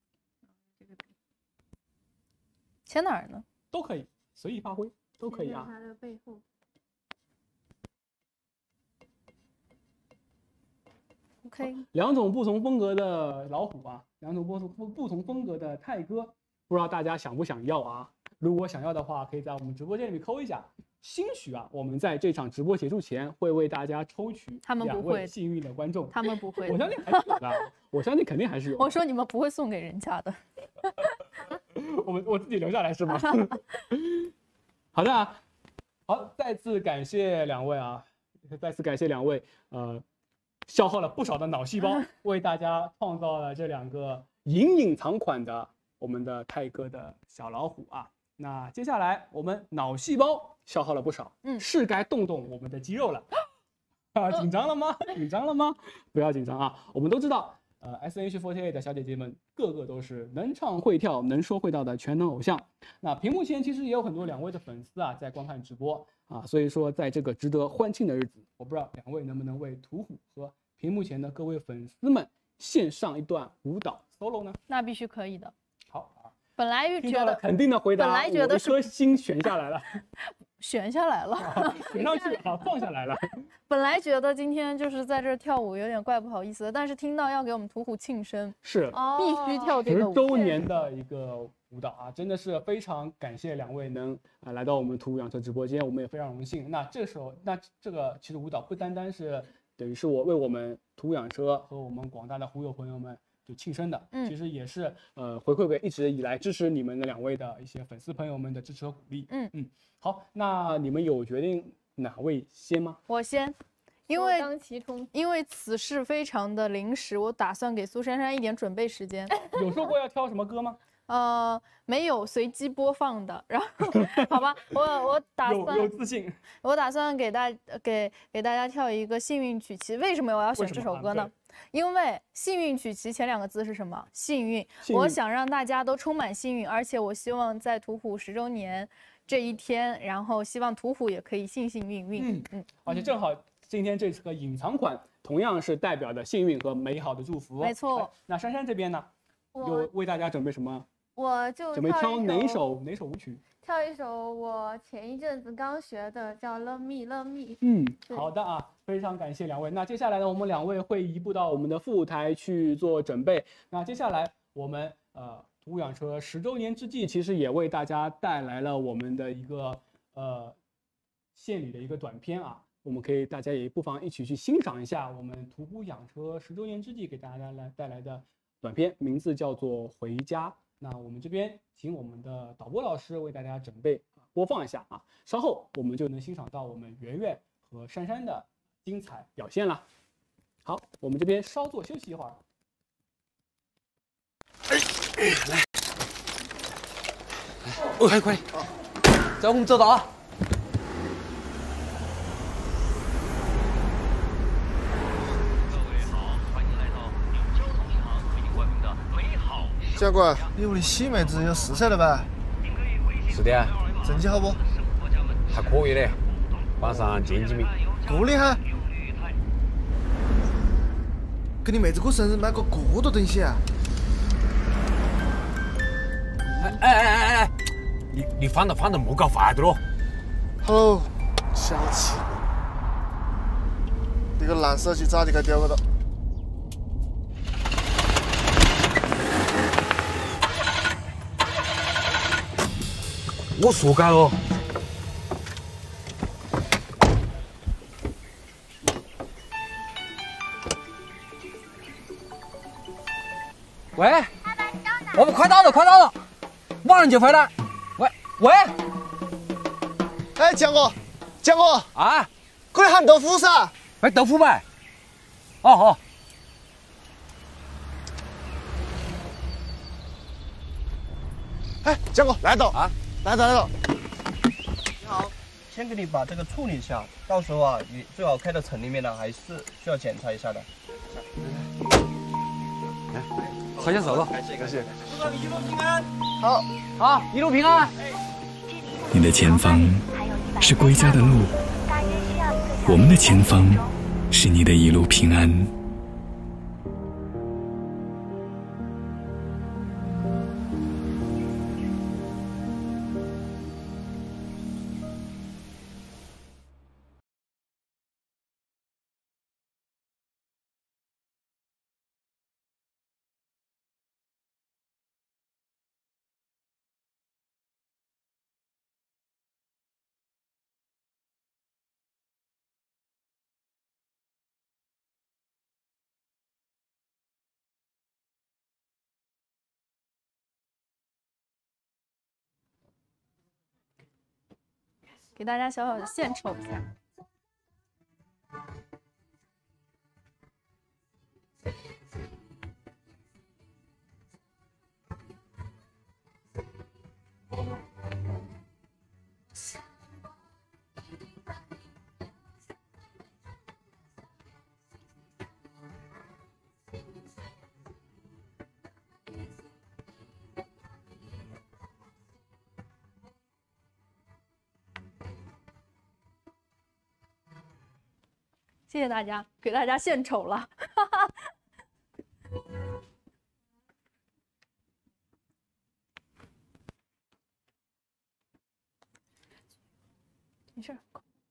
签哪儿呢？ 都可以，随意发挥，都可以啊。 它的背后。 OK， 两种不同风格的老虎啊，两种不同风格的泰哥，不知道大家想不想要啊？如果想要的话，可以在我们直播间里面扣一下。兴许啊，我们在这场直播结束前会为大家抽取2位幸运的观众。 他们不会， 我相信还是有的，我相信肯定还是有。 我说你们不会送给人家的。 我自己留下来是吗？好的啊，好，再次感谢两位啊，消耗了不少的脑细胞，为大家创造了这2个隐藏款的我们的泰哥的小老虎啊。那接下来我们脑细胞消耗了不少，是该动动我们的肌肉了。啊，紧张了吗？紧张了吗？不要紧张啊！我们都知道，SNH48 的小姐姐们个个都是能唱会跳、能说会道的全能偶像。那屏幕前其实也有很多2位的粉丝啊在观看直播啊，所以说在这个值得欢庆的日子，我不知道2位能不能为途虎和屏幕前的各位粉丝们献上一段舞蹈 solo 呢？ 那必须可以的。 好啊， 本来觉得肯定的回答， 本来觉得一颗心悬下来了， 悬下来了， 悬上去啊，放下来了。 本来觉得今天就是在这儿跳舞有点怪不好意思的，但是听到要给我们途虎庆生， 是必须跳这个舞。10周年的一个舞蹈啊，真的是非常感谢2位能来到我们途虎养车直播间，我们也非常荣幸。那这个其实舞蹈不单单是等于是我为我们途虎养车和我们广大的虎友朋友们就庆生的，其实也是回馈给一直以来支持你们的2位的一些粉丝朋友们的支持和鼓励。好，那你们有决定哪位先吗？ 我先，因为此事非常的临时，我打算给苏珊珊一点准备时间。 有说过要挑什么歌吗？ 没有随机播放的，然后好吧，我打算有自信， 我打算给大家跳一个幸运曲奇。为什么我要选这首歌呢？因为幸运曲奇前2个字是什么？幸运。我想让大家都充满幸运，而且我希望在途虎10周年这一天，然后希望途虎也可以幸幸运运。 而且正好今天这个隐藏款同样是代表的幸运和美好的祝福。 没错。 那珊珊这边呢？有为大家准备什么？ 我就准备挑哪首舞曲？ 跳一首我前一阵子刚学的，叫《Love Me Love Me》。 好的啊，非常感谢2位。那接下来呢，我们2位会移步到我们的副舞台去做准备。那接下来我们途虎养车10周年之际，其实也为大家带来了我们的一个献礼的一个短片啊。我们大家也不妨一起去欣赏一下我们途虎养车10周年之际给大家带来的短片，名字叫做《回家》。那我们这边请我们的导播老师为大家准备播放一下啊，稍后我们就能欣赏到我们圆圆和珊珊的精彩表现了。好，我们这边稍作休息一会儿。 来，快快，走，我们走到啊。 教官，你屋的喜妹子有4岁了吧？ 是的， 成绩好不？ 还可以的，班上前几名。 够厉害！给你妹子过生日买个多东西啊！ 哎，你放着莫搞坏的咯。 好喽，小气。这个烂手机早就该丢了。 我说该了。喂，我们快到了，马上就回来。喂， 哎，强哥啊， 可以喊豆腐噻？ 买豆腐呗。哦好。 哎，强哥来到啊，来到。 你好，先给你把这个处理一下，到时候啊，你最好开到城里面呢，还是需要检查一下的。 来，好享受了， 感谢。 祝你一路平安。 好，一路平安。 你的前方是归家的路，我们的前方是你的一路平安。 给大家小小的献丑一下。谢谢大家，给大家献丑了。没事。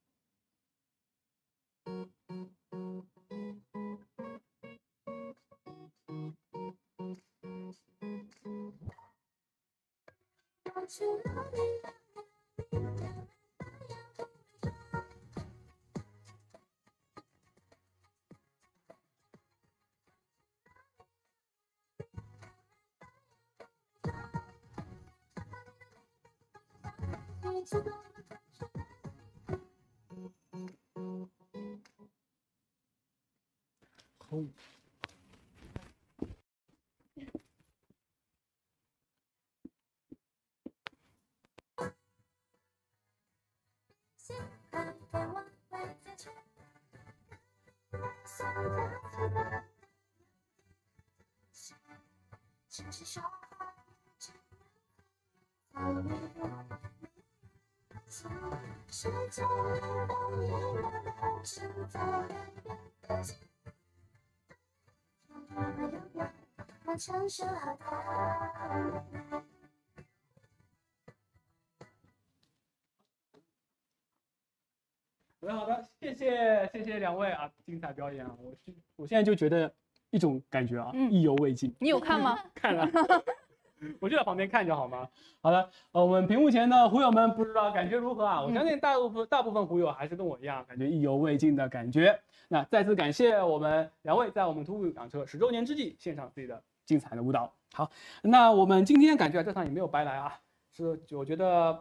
好的，谢谢两位啊，精彩表演啊！我现在就觉得一种感觉啊，意犹未尽。 你有看吗？ 看了，我就在旁边看就好吗？好的，我们屏幕前的狐友们不知道感觉如何啊？我相信大部分狐友还是跟我一样，感觉意犹未尽的感觉。那再次感谢我们两位在我们TUHU养车10周年之际献上自己的精彩的舞蹈。好，那我们今天感觉这场也没有白来啊，是我觉得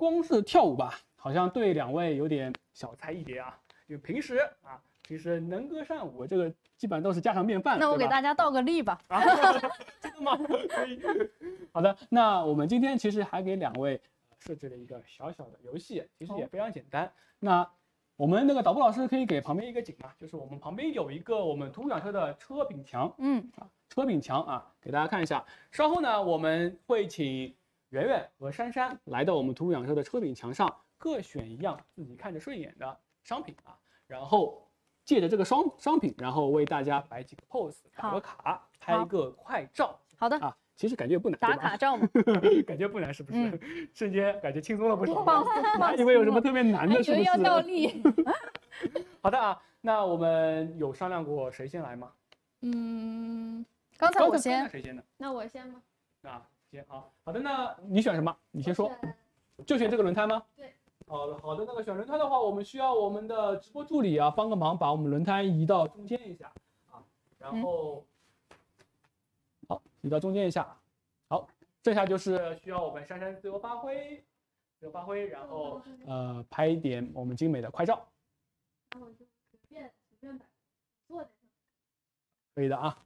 光是跳舞吧，好像对2位有点小菜一碟啊。就平时能歌善舞，这个基本上都是家常便饭。 那我给大家倒个立吧。 真的吗？可以。好的，那我们今天其实还给2位设置了一个小小的游戏，其实也非常简单。那我们那个导播老师可以给旁边一个景嘛，就是我们旁边有一个我们途虎养车的车柄墙，车柄墙啊，给大家看一下。稍后呢，我们会请圆圆和珊珊来到我们途虎养车的车柄墙上，各选一样自己看着顺眼的商品啊，然后借着这个商品，然后为大家摆几个 pose， 打个卡，拍一个快照。好的啊。其实感觉不难， 打卡照嘛， 感觉不难，是不是？瞬间感觉轻松了不少。还以为有什么特别难的，是不是？ 要倒立。 好的啊，那我们有商量过谁先来吗？ 刚才我先。 谁先的？ 那我先吗？ 先好。好的，那你选什么？你先说。就选这个轮胎吗？ 对。 好的，那个选轮胎的话，我们需要我们的直播助理啊帮个忙，把我们轮胎移到中间一下啊，然后。好，移到中间一下。好，这下就是需要我们珊珊自由发挥，然后拍一点我们精美的快照。 那我就随便摆，坐在这。 可以的啊。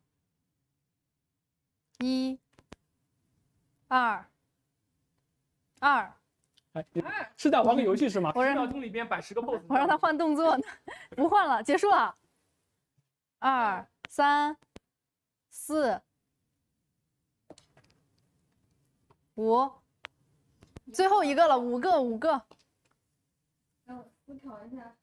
1、2。哎， 是在玩个游戏是吗？10秒钟里边摆10个 pose。 我让他换动作呢，不换了，结束了。2、3、4。5，最后一个了，5个。 让我思考一下。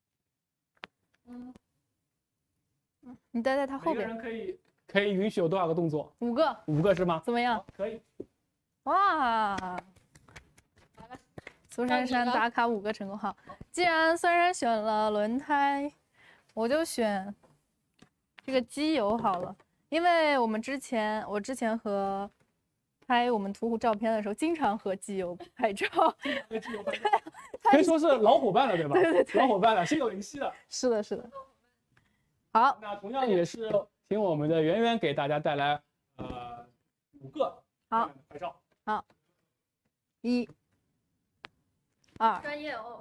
你待在他后边。 每个人可以允许有多少个动作 ？5个。 5个是吗？ 怎么样？ 可以。 哇！苏珊珊打卡5个成功。好，既然珊珊选了轮胎，我就选这个机油好了，因为我之前和。拍我们途虎照片的时候，经常和机油拍照， 可以说是老伙伴了，对吧？ 对， 老伙伴了，心有灵犀了。 是的。好， 那同样也是请我们的圆圆给大家带来5个拍照。 好，1、2， 专业哦。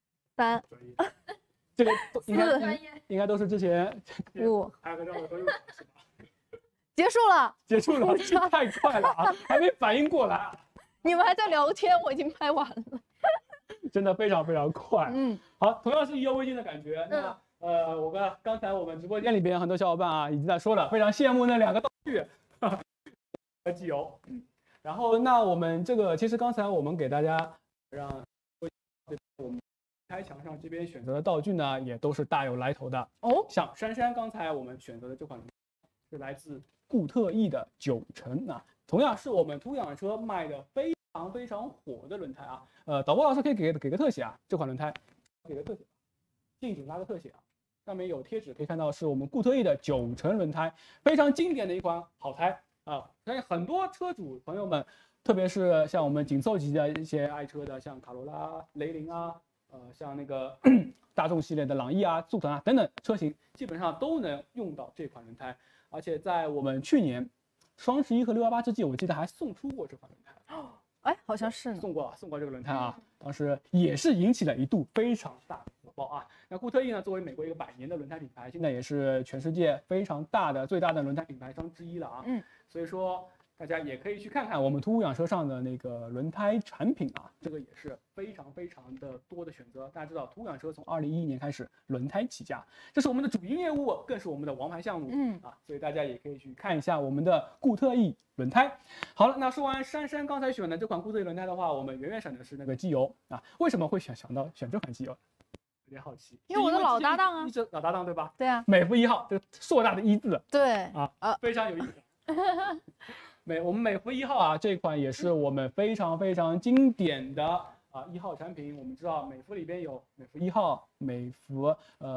3， 这个应该都是之前 5 拍个照的都有，是吧？ 结束了， 太快了啊，还没反应过来。 你们还在聊天，我已经拍完了， 真的非常非常快。好，同样是意犹未尽的感觉。那刚才我们直播间里边很多小伙伴啊已经在说了，非常羡慕那2个道具和机油。然后那我们这个其实刚才我们给大家让我们开墙上这边选择的道具呢，也都是大有来头的哦。像珊珊刚才我们选择的这款是来自固特异的9成啊，同样是我们途养车卖的非常非常火的轮胎啊。导播老师可以给个特写啊，这款轮胎给个特写，近景拉个特写啊，上面有贴纸，可以看到是我们固特异的9成轮胎，非常经典的一款好胎啊。相信很多车主朋友们，特别是像我们紧凑级的一些爱车的，像卡罗拉、雷凌啊，像那个大众系列的朗逸啊、速腾啊等等车型，基本上都能用到这款轮胎。而且在我们去年双11和618之际，我记得还送出过这款轮胎。 哎，好像是送过这个轮胎啊，当时也是引起了一度非常大的火爆啊。那固特异呢，作为美国一个100年的轮胎品牌，现在也是全世界非常大的、最大的轮胎品牌商之一了啊。所以说大家也可以去看看我们途虎养车上的那个轮胎产品啊，这个也是非常非常的多的选择。大家知道途虎养车从2011年开始轮胎起家，这是我们的主营业务，更是我们的王牌项目。所以大家也可以去看一下我们的固特异轮胎。好了，那说完珊珊刚才选的这款固特异轮胎的话，我们圆圆选的是那个机油啊。为什么会想到选这款机油？有点好奇， 因为我的老搭档啊， 一直老搭档对吧？ 对啊， 美孚1号这个硕大的1字， 对啊，非常有意思。我们美孚1号啊，这款也是我们非常非常经典的1号产品。我们知道美孚里边有美孚1号、美孚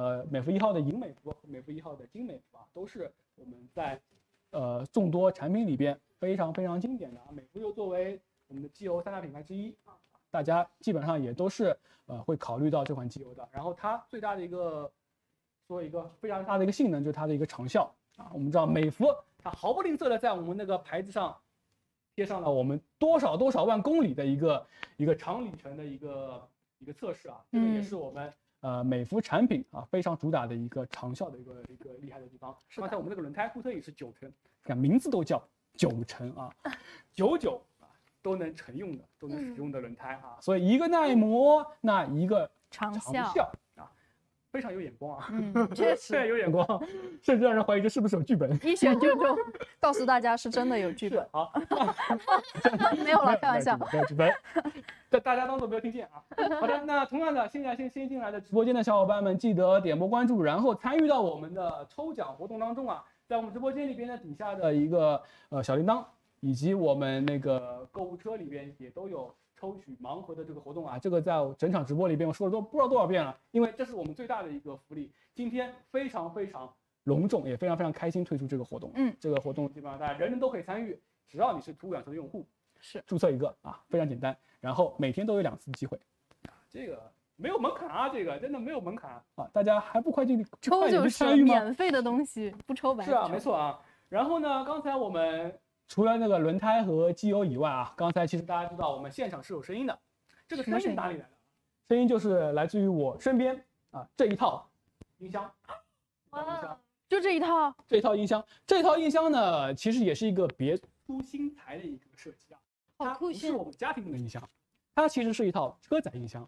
1号的银美孚和美孚1号的金美孚啊，都是我们在众多产品里边非常非常经典的啊。美孚又作为我们的机油3大品牌之一啊，大家基本上也都是会考虑到这款机油的。然后它最大的一个非常大的一个性能就是它的一个长效啊。我们知道美孚它毫不吝啬的在我们那个牌子上贴上了我们多少万公里的一个长里程的一个测试啊，这个也是我们美孚产品啊非常主打的一个长效的一个厉害的地方。刚才我们这个轮胎护特也是9成，看名字都叫9成啊，99啊都能乘用的，都能使用的轮胎啊，所以一个耐磨，那一个长效啊。非常有眼光啊， 确实有眼光，甚至让人怀疑这是不是有剧本。 一选就中，告诉大家是真的有剧本。 好， 没有了，开玩笑。 没有剧本，大家当做没有听见啊。好的，那同样的，现在先进来的直播间的小伙伴们，记得点播关注，然后参与到我们的抽奖活动当中啊。在我们直播间里边的底下的一个小铃铛，以及我们那个购物车里边也都有抽取盲盒的这个活动啊，这个在整场直播里边我说了不知道多少遍了，因为这是我们最大的一个福利。今天非常隆重，也非常开心推出这个活动。这个活动基本上大家人都可以参与，只要你是途虎养车的用户， 是注册一个啊，非常简单，然后每天都有2次机会，这个没有门槛啊，这个真的没有门槛啊，大家还不快进去抽就是免费的东西，不抽白抽。 是啊，没错啊。然后呢，刚才我们除了那个轮胎和机油以外啊，刚才其实大家知道我们现场是有声音的，这个声音是哪里来的？声音就是来自于我身边啊这一套音箱。 哇，就这一套？ 这一套音箱，这套音箱呢，其实也是一个别出心裁的一个设计啊。 好酷炫！ 它不是我们家庭用的音箱，它其实是一套车载音箱。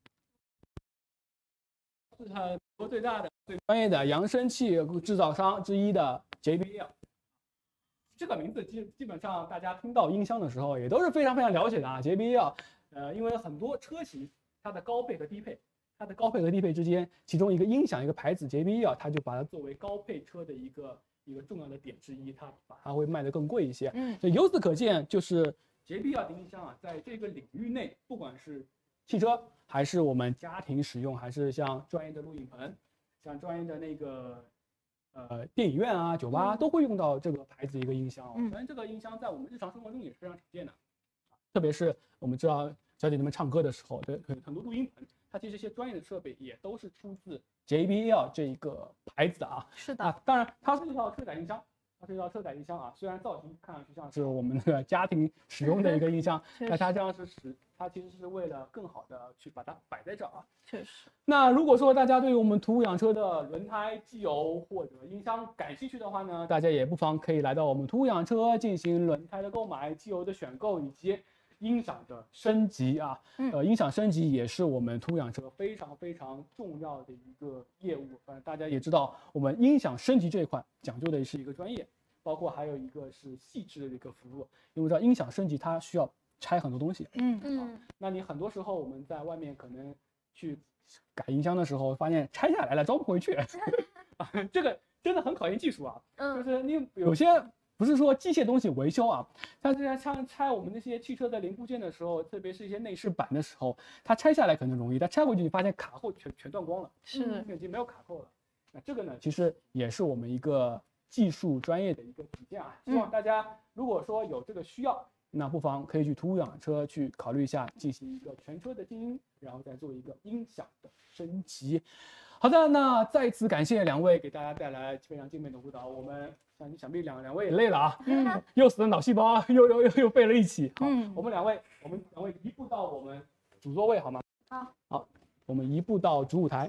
是它最大的、最专业的扬声器制造商之一的 JBL。这个名字基本上大家听到音箱的时候也都是非常了解的啊。JBL，因为很多车型它的高配和低配，之间，其中一个音响一个牌子 JBL， 它就把它作为高配车的一个重要的点之一，它会卖得更贵一些。所以由此可见，就是 JBL 的音箱啊，在这个领域内，不管是汽车还是我们家庭使用，还是像专业的录影棚，像专业的那个电影院啊、酒吧都会用到这个牌子一个音箱。当然，这个音箱在我们日常生活中也是非常常见的，特别是我们知道小姐姐们唱歌的时候，对很多录音棚，它其实一些专业的设备也都是出自 JBL 这一个牌子的啊。是的啊，当然它是一套车载音箱。啊，虽然造型看上去像是我们的家庭使用的一个音箱，但它其实是为了更好的去把它摆在这儿啊。 确实。那如果说大家对于我们途虎养车的轮胎、机油或者音箱感兴趣的话呢，大家也不妨可以来到我们途虎养车进行轮胎的购买、机油的选购以及音响的升级啊。音响升级也是我们途虎养车非常重要的一个业务。反正大家也知道，我们音响升级这一块讲究的是一个专业。包括还有一个是细致的一个服务，因为知道音响升级它需要拆很多东西。那你很多时候我们在外面可能去改音箱的时候，发现拆下来了装不回去，这个真的很考验技术啊。就是你有些不是说机械东西维修啊，但是像拆我们那些汽车的零部件的时候，特别是一些内饰板的时候，它拆下来可能容易，但拆回去你发现卡扣全断光了，已经没有卡扣了。那这个呢，其实也是我们一个技术专业的一个体现啊，希望大家如果说有这个需要，那不妨可以去途虎养车去考虑一下，进行一个全车的静音，然后再做一个音响的升级。好的，那再次感谢2位给大家带来非常精美的舞蹈，我们想必两位也累了啊，又死了脑细胞，又费了力气。好，我们两位移步到我们主座位好吗？好，我们移步到主舞台。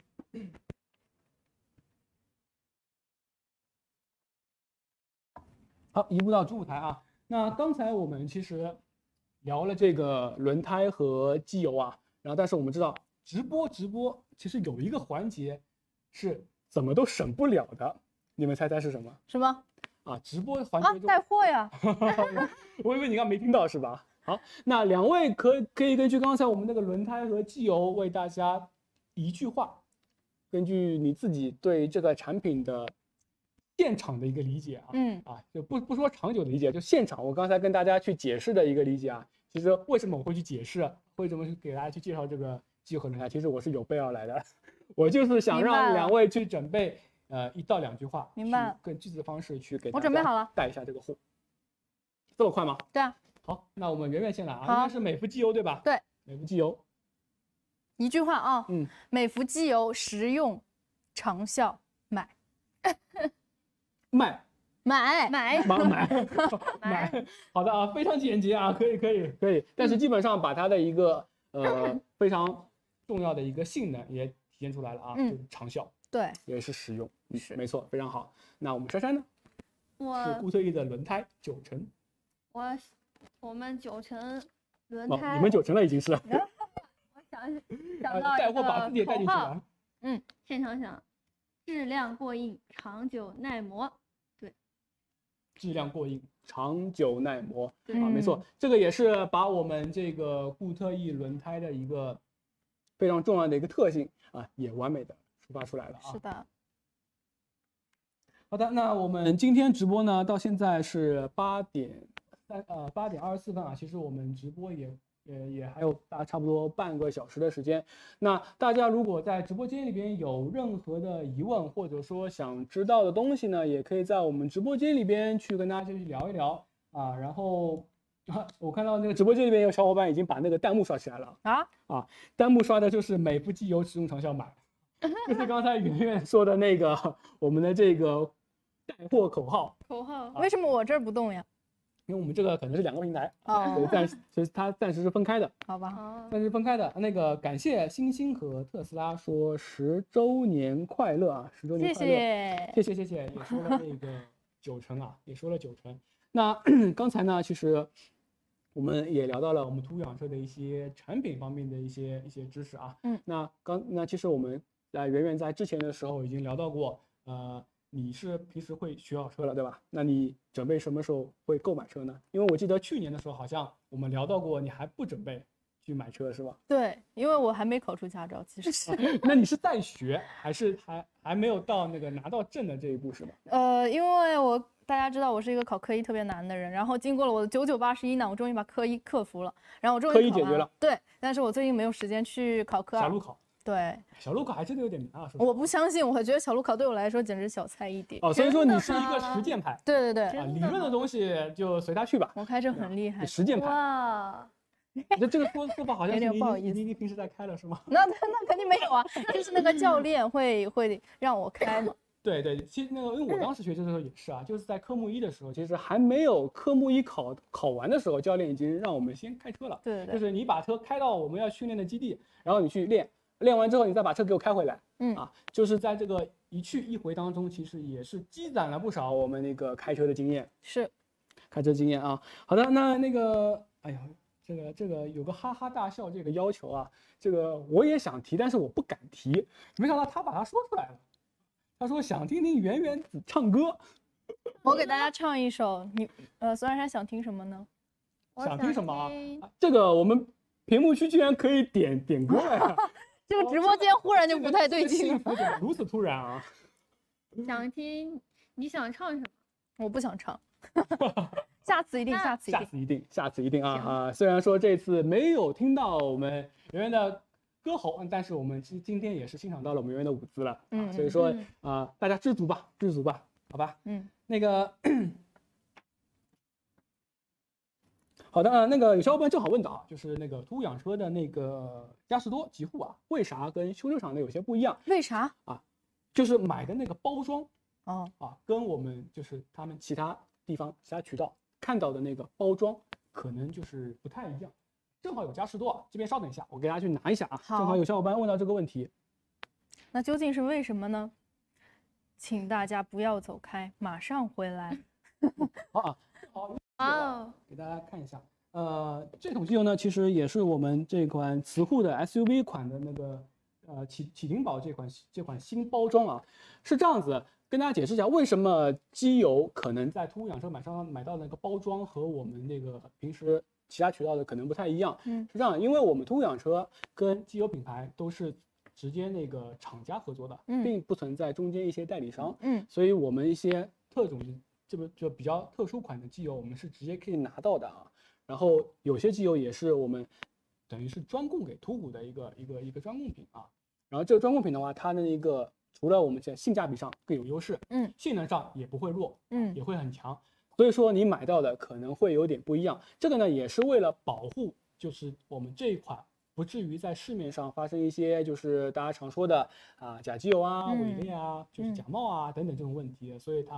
好，移步到主舞台啊。那刚才我们其实聊了这个轮胎和机油啊，然后但是我们知道直播其实有一个环节是怎么都省不了的，你们猜是什么？ 什么？ 啊，直播环节中带货呀！ 我以为你刚没听到是吧？好，那2位可以根据刚才我们那个轮胎和机油为大家一句话，根据你自己对这个产品的现场的一个理解啊，就不说长久的理解，就现场我刚才跟大家去解释的一个理解啊。其实为什么我会去解释，为什么给大家去介绍这个机油和轮胎，其实我是有备而来的，我就是想让2位去准备1到2句话， 明白了， 更具体的方式去给大家我准备好了， 带一下这个货。这么快吗？ 对啊。 好，那我们圆圆先来啊，应该是美孚机油对吧？ 对， 美孚机油。 一句话啊，美孚机油实用长效，买。 买， 好的啊，非常简洁啊，可以。但是基本上把它的一个非常重要的一个性能也体现出来了啊，就是长效， 对， 也是实用，没错，非常好。那我们珊珊呢？是固特异的轮胎9成， 我们9成轮胎， 你们9成了已经是。 我想到带货把自己也带进去了。 现场想，质量过硬，长久耐磨。对， 质量过硬，长久耐磨。对啊，没错，这个也是把我们这个固特异轮胎的一个非常重要的一个特性啊，也完美的抒发出来了啊。 是的。 好的，那我们今天直播呢，到现在是8点24分啊。其实我们直播也还有差不多半个小时的时间。那大家如果在直播间里边有任何的疑问，或者说想知道的东西呢，也可以在我们直播间里边去跟大家去聊一聊啊。然后我看到那个直播间里边有小伙伴已经把那个弹幕刷起来了啊，弹幕刷的就是每部机油使用长效满，就是刚才圆圆说的那个我们的这个带货口号。 为什么我这儿不动呀？ 因为我们这个可能是2个平台所以它暂时是分开的， 好吧？ 暂时分开的。那个感谢星星和特斯拉说10周年快乐啊，10周年快乐，谢谢，也说了那个9成啊，也说了9成。那刚才呢，其实我们也聊到了我们途虎养车的一些产品方面的一些知识啊。那其实我们圆圆在之前的时候已经聊到过，你是平时会学好车了，对吧？那你准备什么时候会购买车呢？因为我记得去年的时候好像我们聊到过，你还不准备去买车是吧？ 对，因为我还没考出驾照，其实是。 那你是在学，还是还没有到那个拿到证的这一步是吧？ 因为大家知道我是一个考科一特别难的人，然后经过了我的9981呢，我终于把科一克服了，然后我终于科一解决了。 对，但是我最近没有时间去考科2。 小路考。 对， 小路考还真的有点难啊！ 我不相信，我觉得小路考对我来说简直小菜一碟。 所以说你是一个实践派。 对， 理论的东西就随他去吧。 我开车很厉害。 实践派。 哇， 这个说法好像有点不好意思。 你平时在开了是吗？ 那肯定没有啊，就是那个教练会让我开嘛。 对，其实那个因为我当时学车的时候也是啊，就是在科目1的时候，其实还没有科目1考完的时候，教练已经让我们先开车了。 对， 就是你把车开到我们要训练的基地，然后你去练完之后，你再把车给我开回来。就是在这个一去一回当中，其实也是积攒了不少我们那个开车的经验。 是， 开车经验啊。好的，那个，哎呀，这个有个哈哈大笑这个要求啊，这个我也想提，但是我不敢提。没想到他把它说出来了。他说想听听圆圆子唱歌。 我给大家唱一首，孙珊珊想听什么呢？ 想听什么啊？这个我们屏幕区居然可以点歌呀！ 这个直播间忽然就不太对劲， 幸福怎么如此突然啊？ 想听，你想唱什么？ 我不想唱，下次一定啊！虽然说这次没有听到我们圆圆的歌喉，但是我们今天也是欣赏到了我们圆圆的舞姿了，所以说大家知足吧，好吧？那个。好的那个有小伙伴正好问到啊，就是那个途虎养车的那个嘉实多极护啊，为啥跟修车厂的有些不一样？ 为啥啊？就是买的那个包装跟我们就是他们其他地方其他渠道看到的那个包装可能就是不太一样。正好有嘉实多啊，这边稍等一下，我给大家去拿一下啊。正好有小伙伴问到这个问题， 那究竟是为什么呢？请大家不要走开，马上回来。 好，给大家看一下，这桶机油呢，其实也是我们这款磁护的 SUV 款的那个启停宝这款新包装啊，是这样子，跟大家解释一下为什么机油可能在途虎养车买到那个包装和我们那个平时其他渠道的可能不太一样。是这样，因为我们途虎养车跟机油品牌都是直接那个厂家合作的，并不存在中间一些代理商。所以我们一些特种就比较特殊款的机油，我们是直接可以拿到的啊。然后有些机油也是我们等于是专供给途虎的一个专供品啊。然后这个专供品的话，它的一个除了我们在性价比上更有优势，性能上也不会弱，也会很强。所以说你买到的可能会有点不一样。这个呢也是为了保护，就是我们这一款不至于在市面上发生一些就是大家常说的假机油啊、伪劣啊、就是假冒啊等等这种问题，所以他们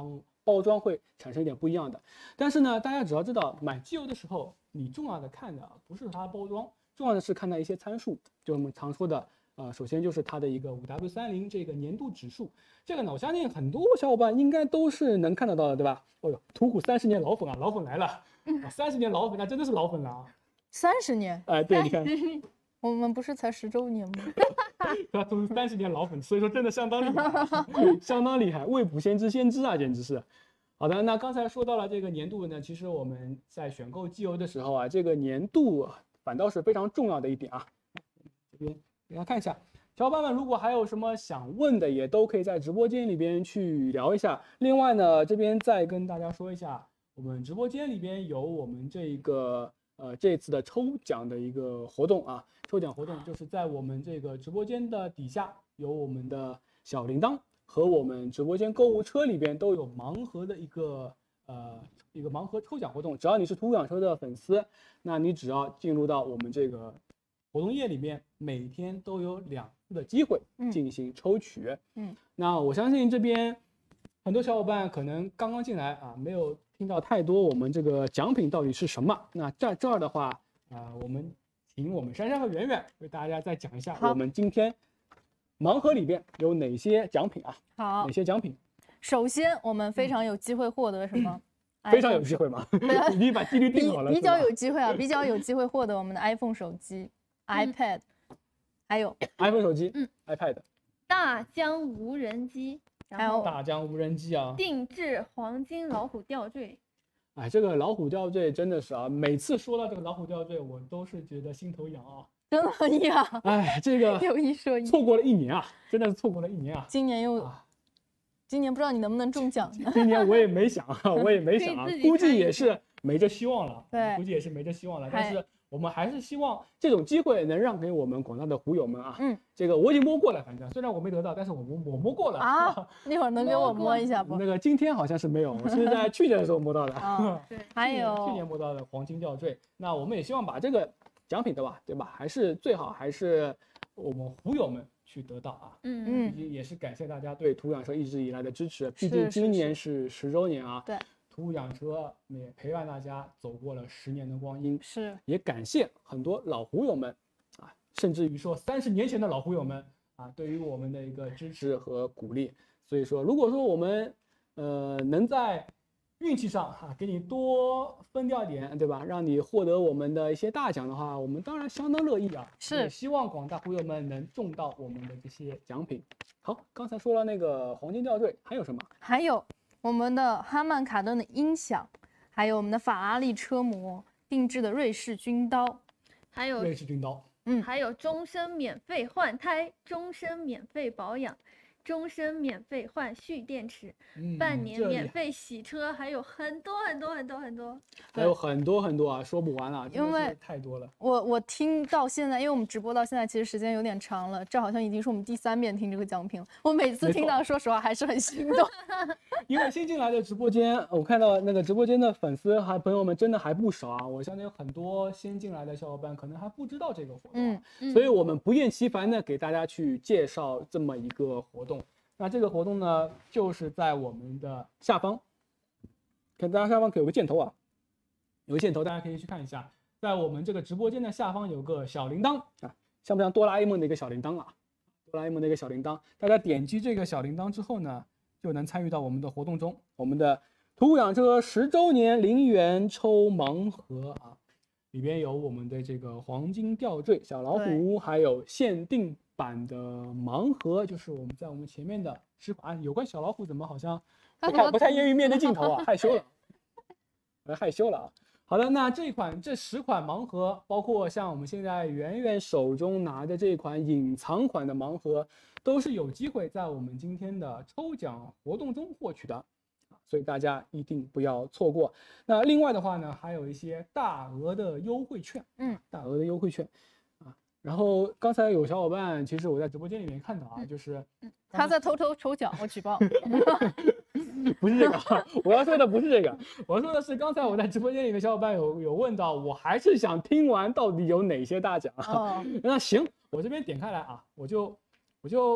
包装会产生一点不一样的。但是呢，大家只要知道买机油的时候，你重要的看的不是它的包装，重要的是看它一些参数，就我们常说的。首先就是它的一个5W30这个粘度指数，这个呢，我相信很多小伙伴应该都是能看得到的，对吧？哦呦，途虎30年老粉啊，老粉来了，30年老粉，那真的是老粉了啊 ！30年？ 哎，对，你看， 我们不是才10周年吗？ 他都是30年老粉，所以说真的相当厉害，相当厉害，未卜先知先知啊，简直是。好的，那刚才说到了这个粘度呢，其实我们在选购机油的时候啊，这个粘度反倒是非常重要的一点啊。这边。给大家看一下，小伙伴们如果还有什么想问的，也都可以在直播间里边去聊一下。另外呢，这边再跟大家说一下，我们直播间里边有我们这个这次的抽奖的一个活动啊。抽奖活动就是在我们这个直播间的底下有我们的小铃铛和我们直播间购物车里边都有盲盒的一个盲盒抽奖活动。只要你是途虎养车的粉丝，那你只要进入到我们这个活动页里面，每天都有2次的机会进行抽取。那我相信这边很多小伙伴可能刚刚进来啊，没有听到太多我们这个奖品到底是什么。那在这儿的话，我们请我们珊珊和圆圆为大家再讲一下我们今天盲盒里边有哪些奖品啊？好，哪些奖品？ 首先，我们非常有机会获得什么？ 非常有机会吗？已经把几率定好了。 比较有机会啊，比较有机会获得我们的 iPhone 手机。iPad， 还有 iPhone 手机，iPad， 大疆无人机， 还有大疆无人机啊， 定制黄金老虎吊坠。 哎，这个老虎吊坠真的是啊，每次说到这个老虎吊坠，我都是觉得心头痒啊， 真的很痒。 哎，这个有一说一， 错过了1年啊，真的是错过了1年啊。 今年不知道你能不能中奖。 今年我也没想啊，我也没想啊，估计也是没这希望了。 对， 估计也是没这希望了，但是。我们还是希望这种机会能让给我们广大的虎友们啊。这个我已经摸过了，反正虽然我没得到，但是我摸过了啊。那会儿能给我摸一下不？ 那个今天好像是没有，我是在去年的时候摸到的。 对，还有去年摸到的黄金吊坠。那我们也希望把这个奖品的吧，对吧？还是最好还是我们虎友们去得到啊。也是感谢大家对途虎养车一直以来的支持，毕竟今年是10周年啊。 对。 途虎养车也陪伴大家走过了10年的光阴， 是也感谢很多老虎友们啊，甚至于说30年前的老虎友们啊，对于我们的一个支持和鼓励。所以说，如果说我们能在运气上给你多分掉一点，对吧？让你获得我们的一些大奖的话，我们当然相当乐意啊。 是， 希望广大虎友们能中到我们的这些奖品。好，刚才说了那个黄金吊坠，还有什么？ 还有。我们的哈曼卡顿的音响，还有我们的法拉利车模定制的瑞士军刀， 还有瑞士军刀， 还有终身免费换胎，终身免费保养，终身免费换蓄电池，半年免费洗车，还有很多很多很多很多， 还有很多很多啊，说不完了， 因为太多了。 我听到现在，因为我们直播到现在其实时间有点长了，这好像已经是我们第3遍听这个奖品了。我每次听到，说实话还是很心动。 因为新进来的直播间，我看到那个直播间的粉丝朋友们真的还不少啊。我相信有很多新进来的小伙伴可能还不知道这个活动，所以我们不厌其烦的给大家去介绍这么一个活动。那这个活动呢，就是在我们的下方，看大家下方有个箭头啊，有个箭头，大家可以去看一下，在我们这个直播间的下方有个小铃铛啊，像不像哆啦 A 梦的一个小铃铛啊？哆啦 A 梦的一个小铃铛，大家点击这个小铃铛之后呢，就能参与到我们的活动中，我们的途虎养车10周年0元抽盲盒啊，里边有我们的这个黄金吊坠小老虎，还有限定版的盲盒，就是我们在我们前面的10款。有关小老虎怎么好像不太愿意面对镜头啊，害羞了，害羞了啊。好的，那这10款盲盒，包括像我们现在圆圆手中拿的这款隐藏款的盲盒，都是有机会在我们今天的抽奖活动中获取的，所以大家一定不要错过。那另外的话呢，还有一些大额的优惠券，大额的优惠券啊。然后刚才有小伙伴，其实我在直播间里面看到啊，就是他在偷偷抽奖，我举报。 不是这个，我要说的不是这个，我要说的是刚才我在直播间里面小伙伴有问到，我还是想听完到底有哪些大奖。那行，我这边点开来啊，我就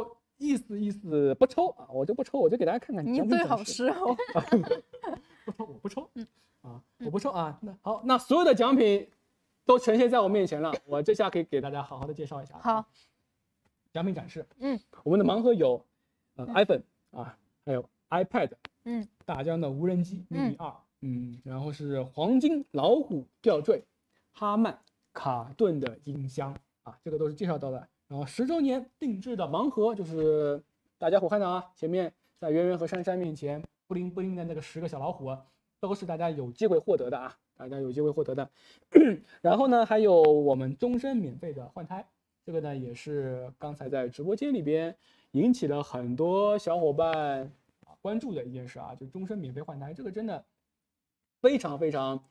意思不抽啊，我就不抽，我就给大家看看。 你最好是哦。 不抽，我不抽。我不抽啊。那好，那所有的奖品都呈现在我面前了，我这下可以给大家好好的介绍一下。 好， 奖品展示。我们的盲盒有iPhone 啊，还有 iPad， 大疆的无人机 mini 2，然后是黄金老虎吊坠，哈曼卡顿的音箱啊，这个都是介绍到的。然后10周年定制的盲盒，就是大家伙看到啊，前面在圆圆和珊珊面前布灵布灵的那个10个小老虎啊，都是大家有机会获得的啊，大家有机会获得的。然后呢，还有我们终身免费的换胎，这个呢也是刚才在直播间里边引起了很多小伙伴关注的一件事啊，就终身免费换胎，这个真的非常非常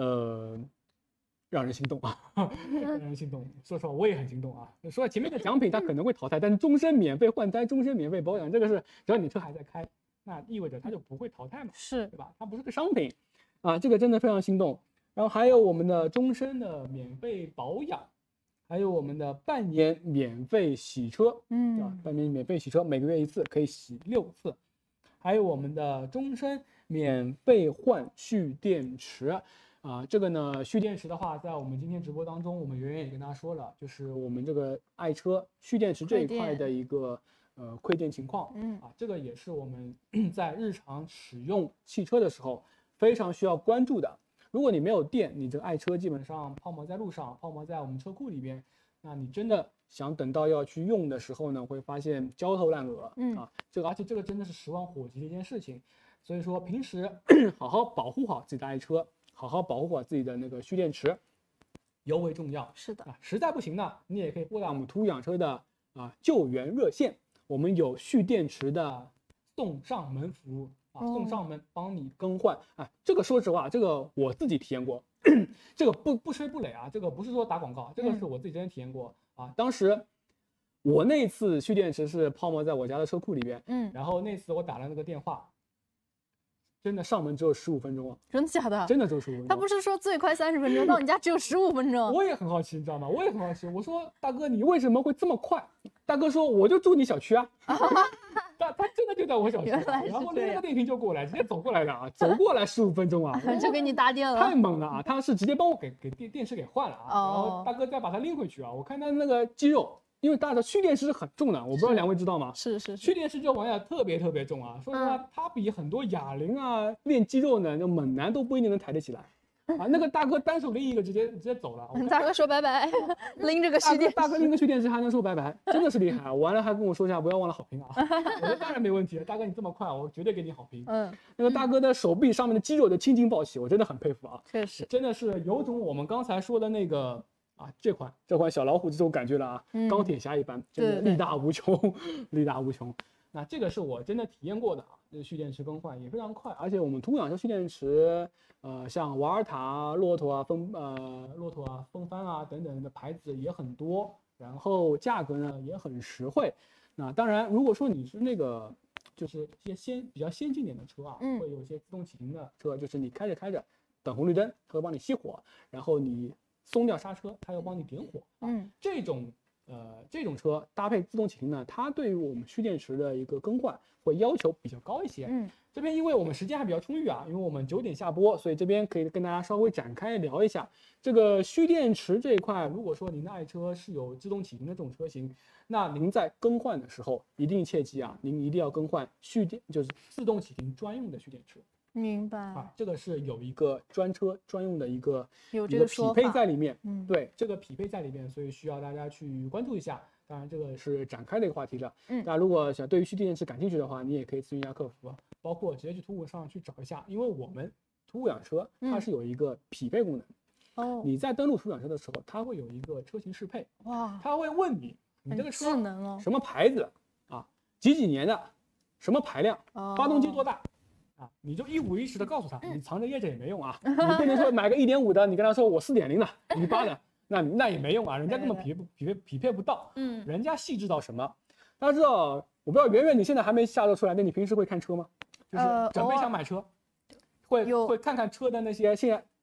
让人心动啊，让人心动。说实话，我也很心动啊。说前面的奖品它可能会淘汰，但是终身免费换胎、终身免费保养，这个是只要你车还在开，那意味着它就不会淘汰嘛， 是对吧？它不是个商品啊，这个真的非常心动。然后还有我们的终身的免费保养，还有我们的半年免费洗车，半年免费洗车，每个月1次，可以洗6次。还有我们的终身免费换蓄电池。这个呢，蓄电池的话，在我们今天直播当中，我们圆圆也跟大家说了，就是我们这个爱车蓄电池这一块的一个馈电情况，这个也是我们在日常使用汽车的时候非常需要关注的。如果你没有电，你这个爱车基本上抛锚在路上，抛锚在我们车库里边，那你真的想等到要去用的时候呢，会发现焦头烂额，而且这个真的是10万火急的一件事情。所以说平时好好保护好自己的爱车，好好保护好自己的那个蓄电池，尤为重要。 是的， 实在不行呢，你也可以拨打我们途虎养车的救援热线，我们有蓄电池的送上门服务送上门帮你更换这个说实话，这个我自己体验过，这个不吹不擂啊，这个不是说打广告，这个是我自己真的体验过当时我那次蓄电池是抛锚在我家的车库里边，然后那次我打了那个电话。真的上门只有15分钟啊！ 真的假的？ 真的只有15分钟。 他不是说最快30分钟，到你家只有15分钟。 我也很好奇，你知道吗？我也很好奇。我说大哥，你为什么会这么快？大哥说我就住你小区啊。他真的就在我小区，然后那个电瓶就过来，直接走过来的走过来15分钟就给你搭电了， 太猛了他是直接帮我给电池给换了然后大哥再把它拎回去我看他那个肌肉。因为大家的蓄电池是很重的，我不知道两位知道吗？ 是蓄电池这玩意儿特别重说实话，它比很多哑铃练肌肉呢，就猛男都不一定能抬得起来那个大哥单手拎一个直接走了。 大哥说拜拜，拎着个蓄电池， 大哥拎个蓄电池还能说拜拜，真的是厉害完了还跟我说一下不要忘了好评我说当然没问题，大哥你这么快，我绝对给你好评。那个大哥的手臂上面的肌肉就青筋暴起，我真的很佩服确实， 真的是有种我们刚才说的那个。这款小老虎这种感觉了钢铁侠一般，真的力大无穷，力大无穷。那这个是我真的体验过的这个蓄电池更换也非常快，而且我们途虎养车蓄电池，像瓦尔塔、骆驼风帆等等的牌子也很多，然后价格呢也很实惠。那当然，如果说你是那个就是一些比较先进点的车会有一些自动启停的车，就是你开着等红绿灯，它会帮你熄火，然后你松掉刹车，它要帮你点火这种车搭配自动启停呢，它对于我们蓄电池的一个更换会要求比较高一些。这边因为我们时间还比较充裕因为我们9点下播，所以这边可以跟大家稍微展开聊一下这个蓄电池这一块。如果说您的爱车是有自动启停的这种车型，那您在更换的时候一定切记您一定要更换就是自动启停专用的蓄电池。 明白这个是有一个专车专用的一个匹配在里面，对，这个匹配在里面，所以需要大家去关注一下。当然，这个是展开的一个话题了。大家如果想对于蓄电池感兴趣的话，你也可以咨询一下客服，包括直接去途虎上去找一下，因为我们途虎养车它是有一个匹配功能。你在登录途虎养车的时候，它会有一个车型适配，它会问你这个车什么牌子几年的，什么排量，发动机多大。你就一五一十的告诉他，你藏着掖着也没用你不能说买个1.5的，你跟他说我4.0的1.8的，那也没用人家根本匹配不到，人家细致到什么？大家知道，我不知道圆圆你现在还没下落出来，那你平时会看车吗？就是准备想买车，会看看车的那些现在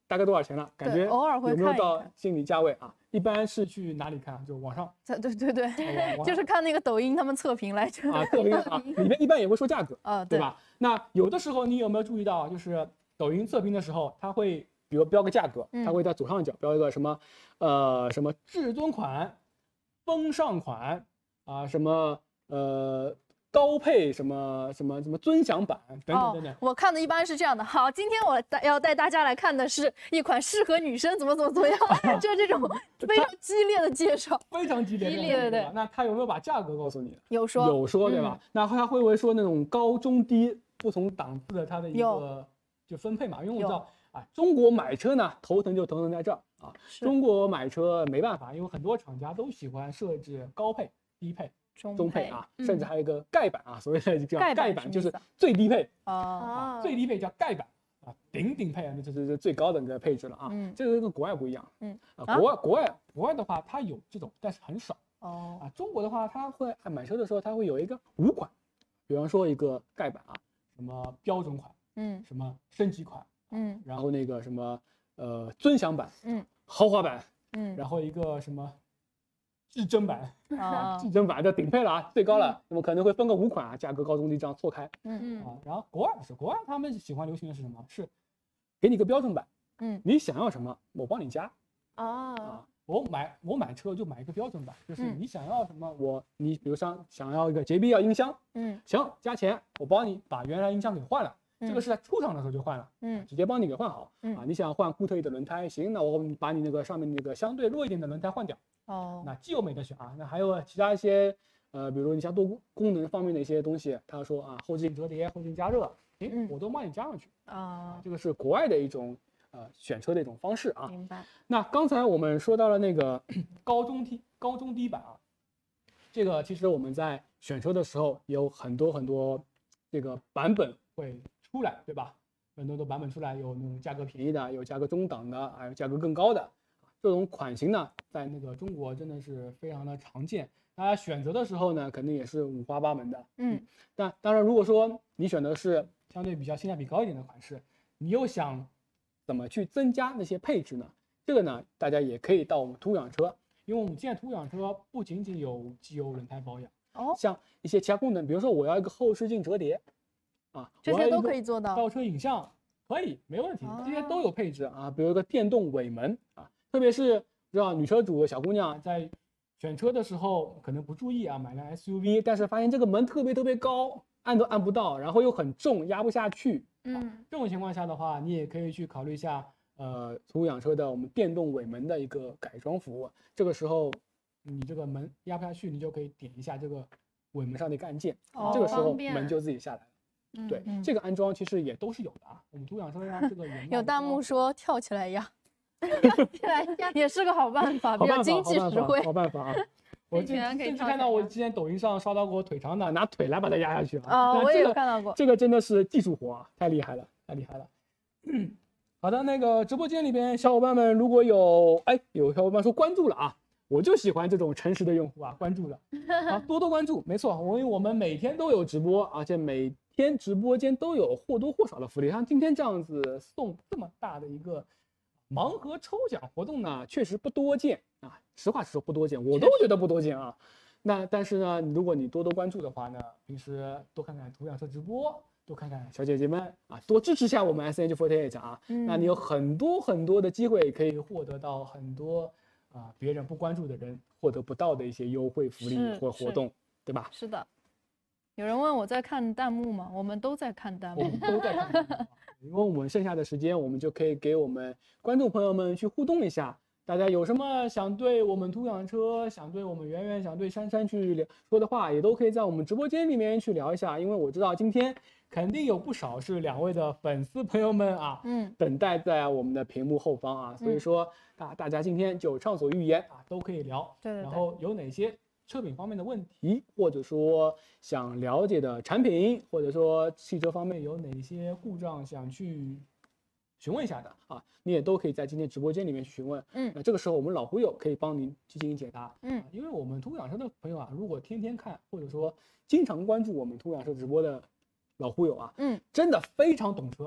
大概多少钱了？感觉偶尔会有没有到看心理价位啊？一般是去哪里看？就网上。 对，就是看那个抖音他们测评来着。 啊，测评啊，里面一般也会说价格啊， 对吧？那有的时候你有没有注意到，就是抖音测评的时候，它会比如标个价格，它会在左上角标一个什么什么至尊款、风尚款啊，什么高配什么尊享版等等等等。 我看的一般是这样的。好，今天我要带大家来看的是一款适合女生怎么样，就这种非常激烈的介绍， 非常激烈，对。那他有没有把价格告诉你？ 有说， 对吧？那他会不会说那种高中低不同档次的它的一个就分配嘛？因为我知道啊，中国买车呢头疼在这儿啊。中国买车没办法，因为很多厂家都喜欢设置高配、低配。中配啊，甚至还有一个盖版啊，所谓的叫盖版，就是最低配最低配叫盖版啊，顶配啊，那就是最高的那个配置了啊。这个跟国外不一样，国外的话它有这种，但是很少啊。中国的话，它会买车的时候，它会有一个5款，比方说一个盖版啊，什么标准款，什么升级款，然后那个什么尊享版，豪华版，然后一个什么。至臻版至臻版的顶配了啊，最高了，那么可能会分个5款啊，价格高中低这样错开，然后国外他们喜欢流行的是什么？是给你个标准版，你想要什么我帮你加我买车就买一个标准版，就是你想要什么你比如说想要一个JBL音箱，行，加钱我帮你把原来音箱给换了。这个是在出厂的时候就换了，直接帮你给换好啊。你想换固特异的轮胎，行，那我把你那个上面那个相对弱一点的轮胎换掉。那既有没得选啊。那还有其他一些比如你像多功能方面的一些东西，他说啊后视镜折叠、后视镜加热，我都帮你加上去啊。这个是国外的一种选车的一种方式啊。 明白。那刚才我们说到了那个高中低版啊，这个其实我们在选车的时候有很多这个版本会出来，对吧？很多的版本出来，有那种价格便宜的，有价格中档的，还有价格更高的。这种款型呢，在那个中国真的是非常的常见。大家选择的时候呢，肯定也是五花八门的。但当然，如果说你选的是相对比较性价比高一点的款式，你又想怎么去增加那些配置呢？这个呢，大家也可以到我们途虎养车，因为我们现在途虎养车不仅仅有机油轮胎保养，像一些其他功能，比如说我要一个后视镜折叠。 这些都可以做到。 倒车影像可以，没问题，这些都有配置啊。比如一个电动尾门啊，特别是知道女车主小姑娘在选车的时候可能不注意啊，买了 SUV， 但是发现这个门特别高，按都按不到，然后又很重，压不下去。这种情况下的话，你也可以去考虑一下途虎养车的我们电动尾门的一个改装服务。这个时候你这个门压不下去，你就可以点一下这个尾门上的一个按键，这个时候门就自己下来了。对，这个安装其实也都是有的啊。我们途虎养车上这个有弹幕说跳起来压，跳起来压也是个好办法，比较经济实惠。 好办法啊！我甚至看到我之前抖音上刷到过腿长的拿腿来把它压下去啊。 我也有看到过。 这个真的是技术活啊，太厉害了。好的，那个直播间里边小伙伴们如果有小伙伴说关注了啊。我就喜欢这种诚实的用户啊，关注了啊，多关注，没错，因为我们每天都有直播，而且每天直播间都有或多或少的福利，像今天这样子送这么大的一个盲盒抽奖活动呢，确实不多见啊，实话实说不多见，我都觉得不多见啊。但是呢，如果你多关注的话呢，平时多看看途虎养车直播，多看看小姐姐们啊，多支持下我们 SNH48 啊，那你有很多的机会可以获得到很多。别人不关注的人获得不到的一些优惠福利或活动，对吧？ 是的。有人问我在看弹幕吗？我们都在看弹幕， 我们都在看弹幕，因为我们剩下的时间，我们就可以给我们观众朋友们去互动一下。大家有什么想对我们途虎养车、想对我们圆圆、想对珊珊去说的话，也都可以在我们直播间里面去聊一下。因为我知道今天肯定有不少是2位的粉丝朋友们啊，等待在我们的屏幕后方啊，所以说大家今天就畅所欲言啊，都可以聊。 对。 然后有哪些车品方面的问题，或者说想了解的产品，或者说汽车方面有哪些故障想去询问一下的啊，你也都可以在今天直播间里面去询问。那这个时候我们老忽悠可以帮您进行解答。因为我们途虎养车的朋友啊，如果天天看或者说经常关注我们途虎养车直播的老忽悠啊，真的非常懂车啊，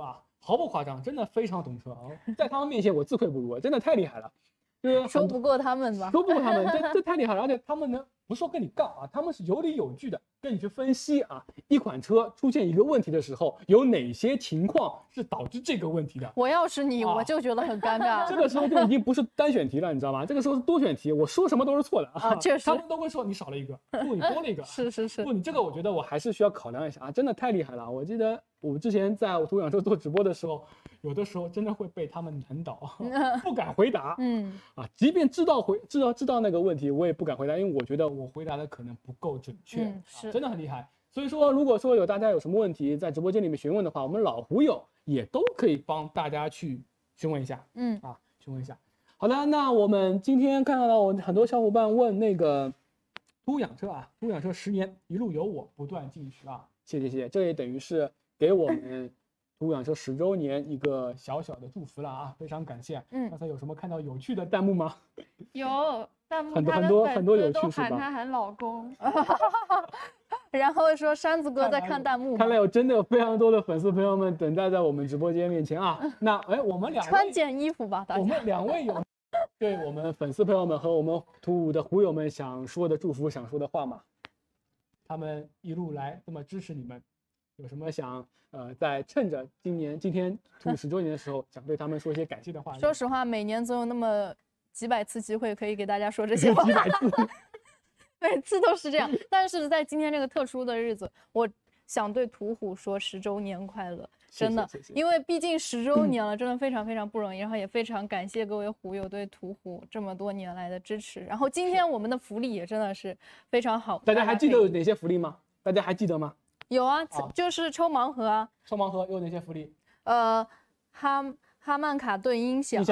毫不夸张，真的非常懂车啊！在他们面前我自愧不如，真的太厉害了。就是说不过他们吧？ 说不过他们，这太厉害了。而且他们呢，不是说跟你杠啊，他们是有理有据的跟你去分析啊，一款车出现一个问题的时候，有哪些情况是导致这个问题的。 我要是你，我就觉得很尴尬。 这个时候就已经不是单选题了，你知道吗？这个时候是多选题，我说什么都是错的啊。 确实， 他们都会说你少了一个，不，你多了一个。 是。 不，你这个我觉得我还是需要考量一下啊，真的太厉害了。我记得我之前在我图养车做直播的时候，有的时候真的会被他们难倒，不敢回答。即便知道那个问题，我也不敢回答，因为我觉得我回答的可能不够准确。真的很厉害。所以说，如果说大家有什么问题在直播间里面询问的话，我们老狐友也都可以帮大家去询问一下。询问一下。好的，那我们今天看到了很多小伙伴问那个图养车啊，图养车10年一路有我不断进取啊，谢谢，这也等于是给我们图养车10周年一个小小的祝福了啊，非常感谢。刚才有什么看到有趣的弹幕吗？ 有弹幕， 很多有趣是吧？ 喊他喊老公。 然后说山子哥在看弹幕， 看来真的有非常多的粉丝朋友们等待在我们直播间面前啊。那我们两位穿件衣服吧，大家。 我们2位有对我们粉丝朋友们和我们图5的狐友们想说的祝福、想说的话吗？他们一路来这么支持你们，有什么想在趁着今天图510周年的时候，想对他们说一些感谢的话？ 说实话，每年总有那么几百次机会可以给大家说这些话。 几百次。 每次都是这样，但是在今天这个特殊的日子，我想对途虎说10周年快乐，真的，因为毕竟10周年了，真的非常非常不容易，然后也非常感谢各位虎友对途虎这么多年来的支持，然后今天我们的福利也真的是非常好。 大家还记得有哪些福利吗？大家还记得吗？ 有啊，就是抽盲盒啊。 抽盲盒有哪些福利？ 哈曼卡顿音响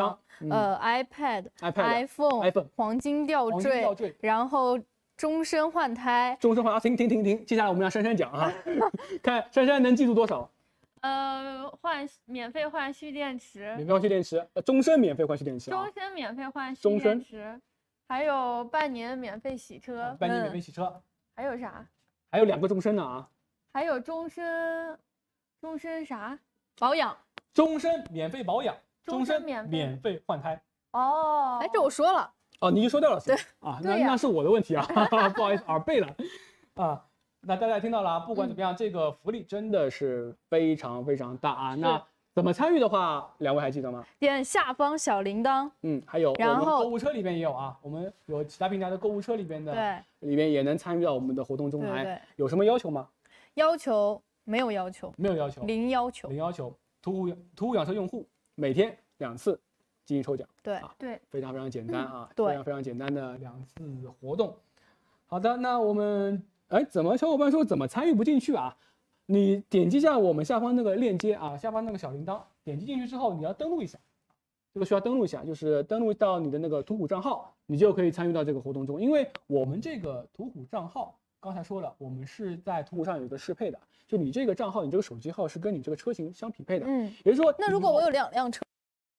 ，iPad、iPhone、黄金吊坠，然后终身换胎， 停！接下来我们让珊珊讲啊，看珊珊能记住多少？ 免费换蓄电池， 终身免费换蓄电池， 终身免费换蓄电池，还有半年免费洗车，还有啥？ 还有2个终身呢啊！ 还有终身啥？ 保养， 终身免费保养，终身免费换胎。 哦，这我说了。 哦，你就说掉了是吧？ 对啊， 那是我的问题啊，不好意思，耳背了啊。那大家听到了，不管怎么样，这个福利真的是非常非常大啊。那怎么参与的话，2位还记得吗？ 点下方小铃铛， 还有我们购物车里面也有啊，我们有其他平台的购物车里边的，里面也能参与到我们的活动中来。有什么要求吗？ 要求没有要求，零要求。 途虎养车用户每天2次进行抽奖， 对， 非常非常简单啊，非常非常简单的2次活动。好的，那我们小伙伴说怎么参与不进去啊？你点击一下我们下方那个链接啊，下方那个小铃铛，点击进去之后你要登录一下，这个需要登录一下，就是登录到你的那个途虎账号，你就可以参与到这个活动中。因为我们这个途虎账号刚才说了，我们是在途虎上有一个适配的，就你这个账号，你这个手机号是跟你这个车型相匹配的。也就是说， 那如果我有2辆车，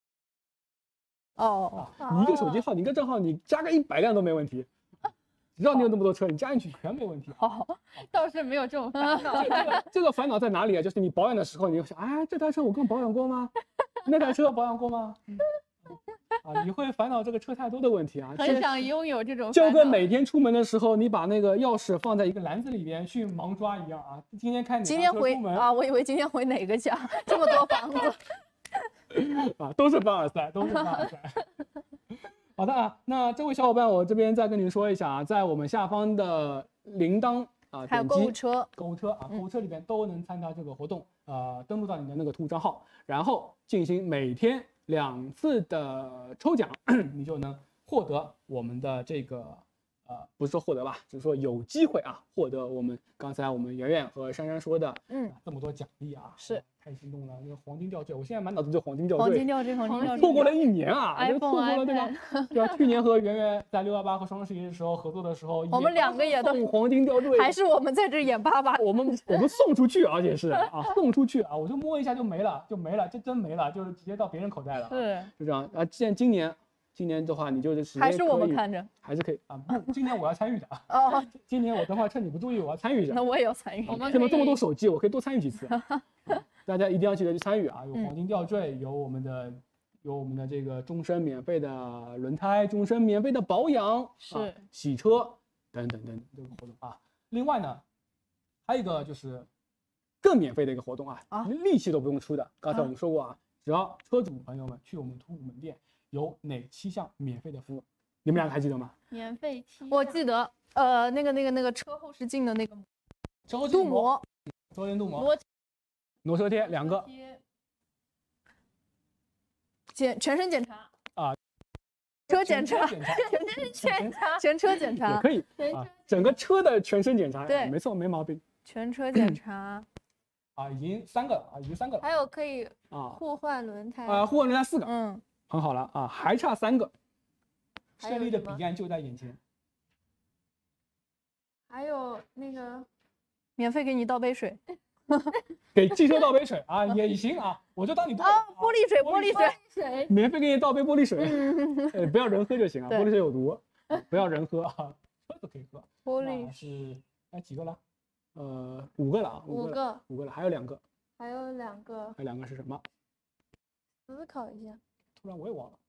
你一个手机号，你一个账号，你加个100辆都没问题。只要你有那么多车，你加进去全没问题。 倒是没有这种烦恼。 这个烦恼在哪里啊？就是你保养的时候，你就想，这台车我刚保养过吗？那台车保养过吗？你会烦恼这个车太多的问题啊。 很想拥有这种， 就跟每天出门的时候，你把那个钥匙放在一个篮子里边去盲抓一样啊。今天开哪辆车出门啊？我以为今天回哪个家？这么多房子都是凡尔赛。好的啊，那这位小伙伴，我这边再跟您说一下啊，在我们下方的铃铛啊， 还有购物车购物车里边都能参加这个活动，登录到你的那个途虎账号，然后进行每天2次的抽奖，你就能获得我们的这个不是说获得吧，就是说有机会啊，获得我们刚才我们圆圆和珊珊说的，这么多奖励啊， 是太心动了。那个黄金吊坠，我现在满脑子就黄金吊坠，错过了1年啊，错过了对吧？对吧？去年和圆圆在618和双11的时候合作的时候， 我们2个也都送黄金吊坠， 还是我们在这眼巴巴， 我们送出去，而且是送出去啊，我就摸一下就没了，就真没了，就是直接到别人口袋了，就这样啊。既然今年的话，你就是还是我们看着， 还是可以啊。今年我要参与的今年我等会儿趁你不注意，我要参与一下。 那我也要参与。 这么多手机，我可以多参与几次。 大家一定要记得去参与啊！有黄金吊坠，有我们的这个终身免费的轮胎，终身免费的保养， 是洗车等等这个活动啊。另外呢，还有一个就是更免费的一个活动啊，利息都不用出的。刚才我们说过啊，只要车主朋友们去我们途虎门店，有哪7项免费的服务？你们两个还记得吗？ 免费7项， 我记得，那个车后视镜的那个镀膜，车前镀膜，挪车贴2个， 全身检查啊， 车检查，全车检查也可以啊，整个车的全身检查， 对， 没错，没毛病。 全车检查啊，已经3个了啊，已经3个了。 还有可以互换轮胎互换轮胎4个，很好了啊，还差3个。胜利的彼岸就在眼前。 还有那个免费给你倒杯水， 给汽车倒杯水啊也行啊，我就当你对了。 玻璃水， 免费给你倒杯玻璃水，不要人喝就行啊，玻璃水有毒，不要人喝啊，车子可以喝。 玻璃是几个了？5个了啊，5个了，还有2个。 还有2个是什么？ 思考一下， 突然我也忘了。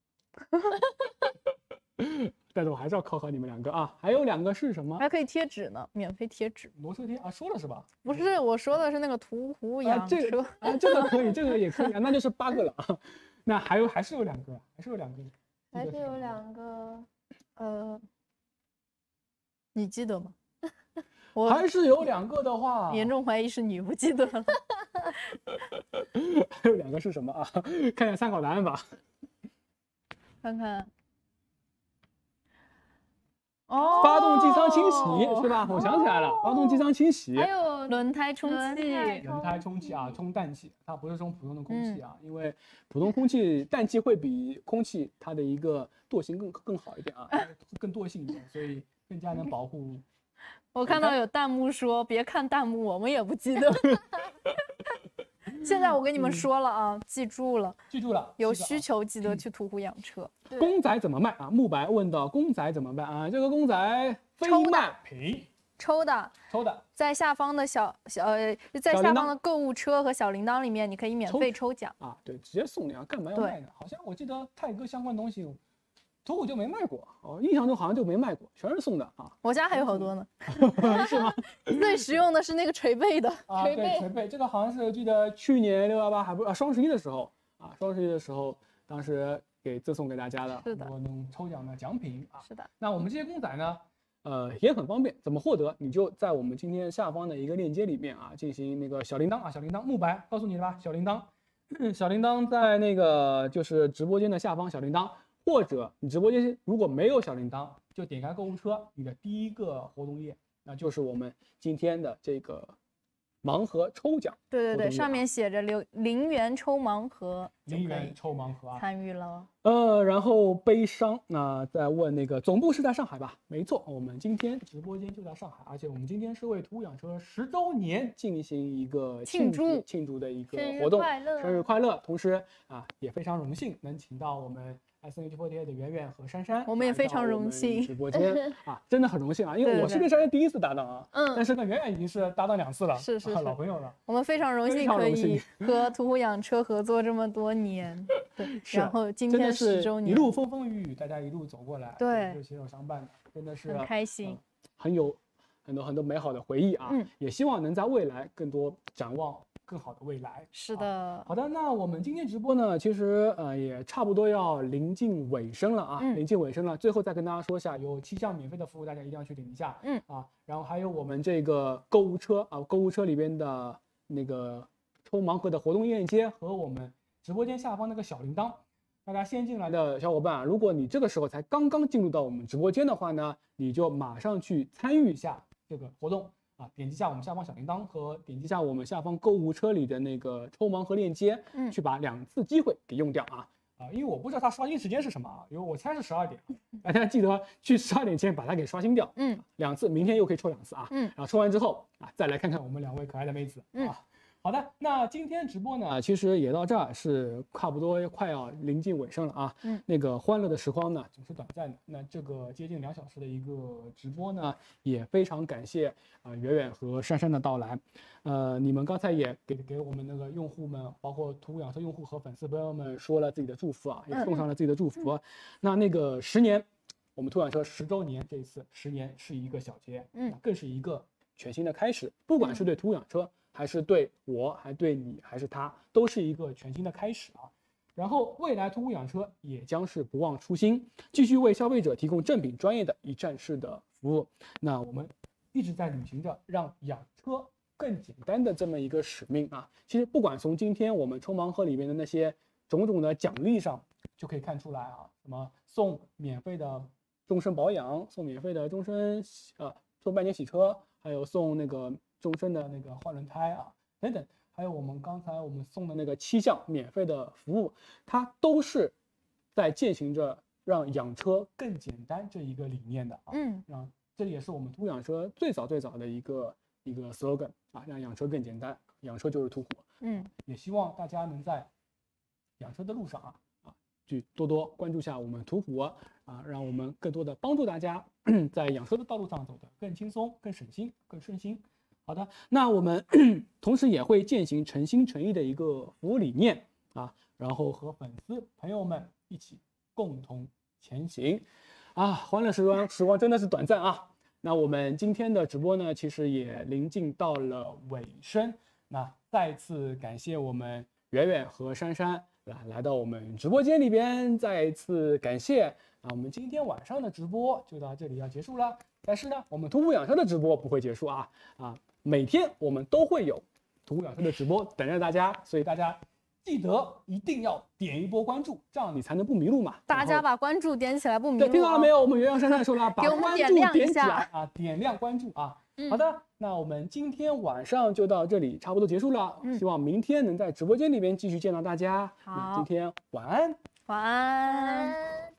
但是我还是要考考你们2个啊，还有2个是什么？ 还可以贴纸呢，免费贴纸。 挪车贴啊，说了是吧？ 不是，我说的是那个途虎养车。 这个可以，这个也可以啊，那就是8个了啊。那还是有2个， 还是有2个， 你记得吗？ 还是有2个的话， 严重怀疑是你不记得了。 还有2个是什么啊？看看参考答案吧。 看看。 发动机舱清洗是吧？我想起来了，发动机舱清洗， 还有轮胎充气， 轮胎充气啊，充氮气，它不是充普通的空气啊，因为普通空气氮气会比空气它的一个惰性更好一点啊，更惰性一点，所以更加能保护。 我看到有弹幕说，别看弹幕，我们也不记得。现在我跟你们说了啊，记住了，有需求记得去途虎养车。 公仔怎么卖啊？慕白问到公仔怎么办啊？这个公仔非卖品， 抽的，在下方的在下方的购物车和小铃铛里面，你可以免费抽奖啊。对，直接送你啊，干嘛要卖呢？好像我记得泰哥相关东西，途虎就没卖过哦，印象中好像就没卖过，全是送的啊。 我家还有好多呢， 是吗？ 最实用的是那个捶背的， 捶背，这个好像是记得去年618还不是双11的时候啊，当时赠送给大家的， 是的， 我能抽奖的奖品啊。 是的。 那我们这些公仔呢，也很方便，怎么获得？你就在我们今天下方的一个链接里面啊，进行那个小铃铛啊，小铃铛慕白告诉你了吧，小铃铛在那个就是直播间的下方小铃铛。或者你直播间如果没有小铃铛，就点开购物车，你的第1个活动页，那就是我们今天的这个盲盒抽奖。 对，上面写着0元抽盲盒 ，0元抽盲盒啊， 参与了。 然后悲伤，那再问那个总部是在上海吧？没错，我们今天直播间就在上海，而且我们今天是为途虎养车10周年进行一个庆祝的一个活动，生日快乐！同时啊，也非常荣幸能请到我们SNH48的圆圆和珊珊， 我们也非常荣幸。 直播间啊，真的很荣幸啊，因为我是跟珊珊第1次搭档啊，但是跟圆圆已经是搭档2次了， 是老朋友了。 我们非常荣幸可以和途虎养车合作这么多年，对，然后今天10周年， 一路风风雨雨，大家一路走过来， 对， 携手相伴的，真的是很开心， 很有很多美好的回忆啊，也希望能在未来更多展望更好的未来。 是的， 好的，那我们今天直播呢，其实也差不多要临近尾声了啊，临近尾声了。最后再跟大家说一下，有7项免费的服务，大家一定要去领一下。然后还有我们这个购物车啊，购物车里边的那个抽盲盒的活动链接和我们直播间下方那个小铃铛。大家先进来的小伙伴，如果你这个时候才刚刚进入到我们直播间的话呢，你就马上去参与一下这个活动。点击一下我们下方小铃铛和点击一下我们下方购物车里的那个抽盲盒链接，去把2次机会给用掉啊！因为我不知道它刷新时间是什么啊，因为我猜是12点，大家记得去12点前把它给刷新掉。2次，明天又可以抽2次啊。然后抽完之后啊，再来看看我们2位可爱的妹子啊。 好的，那今天直播呢，其实也到这儿是差不多快要临近尾声了啊。那个欢乐的时光呢总是短暂的，那这个接近2小时的一个直播呢，也非常感谢圆圆和珊珊的到来。你们刚才也给我们那个用户们，包括图养车用户和粉丝朋友们说了自己的祝福啊，也送上了自己的祝福。那个10年，我们图养车10周年，这一次10年是一个小节，更是一个全新的开始。不管是对图养车，还是对我，还对你，还是他，都是一个全新的开始啊。然后未来途虎养车也将是不忘初心，继续为消费者提供正品专业的一站式的服务。那我们一直在履行着让养车更简单的这么一个使命啊。其实不管从今天我们抽盲盒里面的那些种种的奖励上，就可以看出来啊，什么送免费的终身保养，送免费的终身做半年洗车，还有送那个终身的那个换轮胎啊等等，还有我们刚才我们送的那个7项免费的服务，它都是在践行着让养车更简单这一个理念的啊。这也是我们途虎养车最早的一个 slogan 啊，让养车更简单，养车就是途虎。也希望大家能在养车的路上去多多关注下我们途虎啊，让我们更多的帮助大家在养车的道路上走得更轻松、更省心、更顺心。好的，那我们同时也会践行诚心诚意的一个服务理念啊，然后和粉丝朋友们一起共同前行啊！欢乐时光真的是短暂啊。那我们今天的直播呢，其实也临近到了尾声。那再次感谢我们圆圆和珊珊来到我们直播间里边，再一次感谢。我们今天晚上的直播就到这里要结束了。但是呢，我们途虎养车的直播不会结束啊！每天我们都会有途虎养车的直播等着大家，所以大家记得一定要点一波关注，这样你才能不迷路嘛。 大家把关注点起来，不迷路。 对，听到了没有？我们圆圆珊珊说了，把关注点起来啊， 点亮关注啊。好的，那我们今天晚上就到这里，差不多结束了。希望明天能在直播间里边继续见到大家。 好， 今天晚安。 晚安。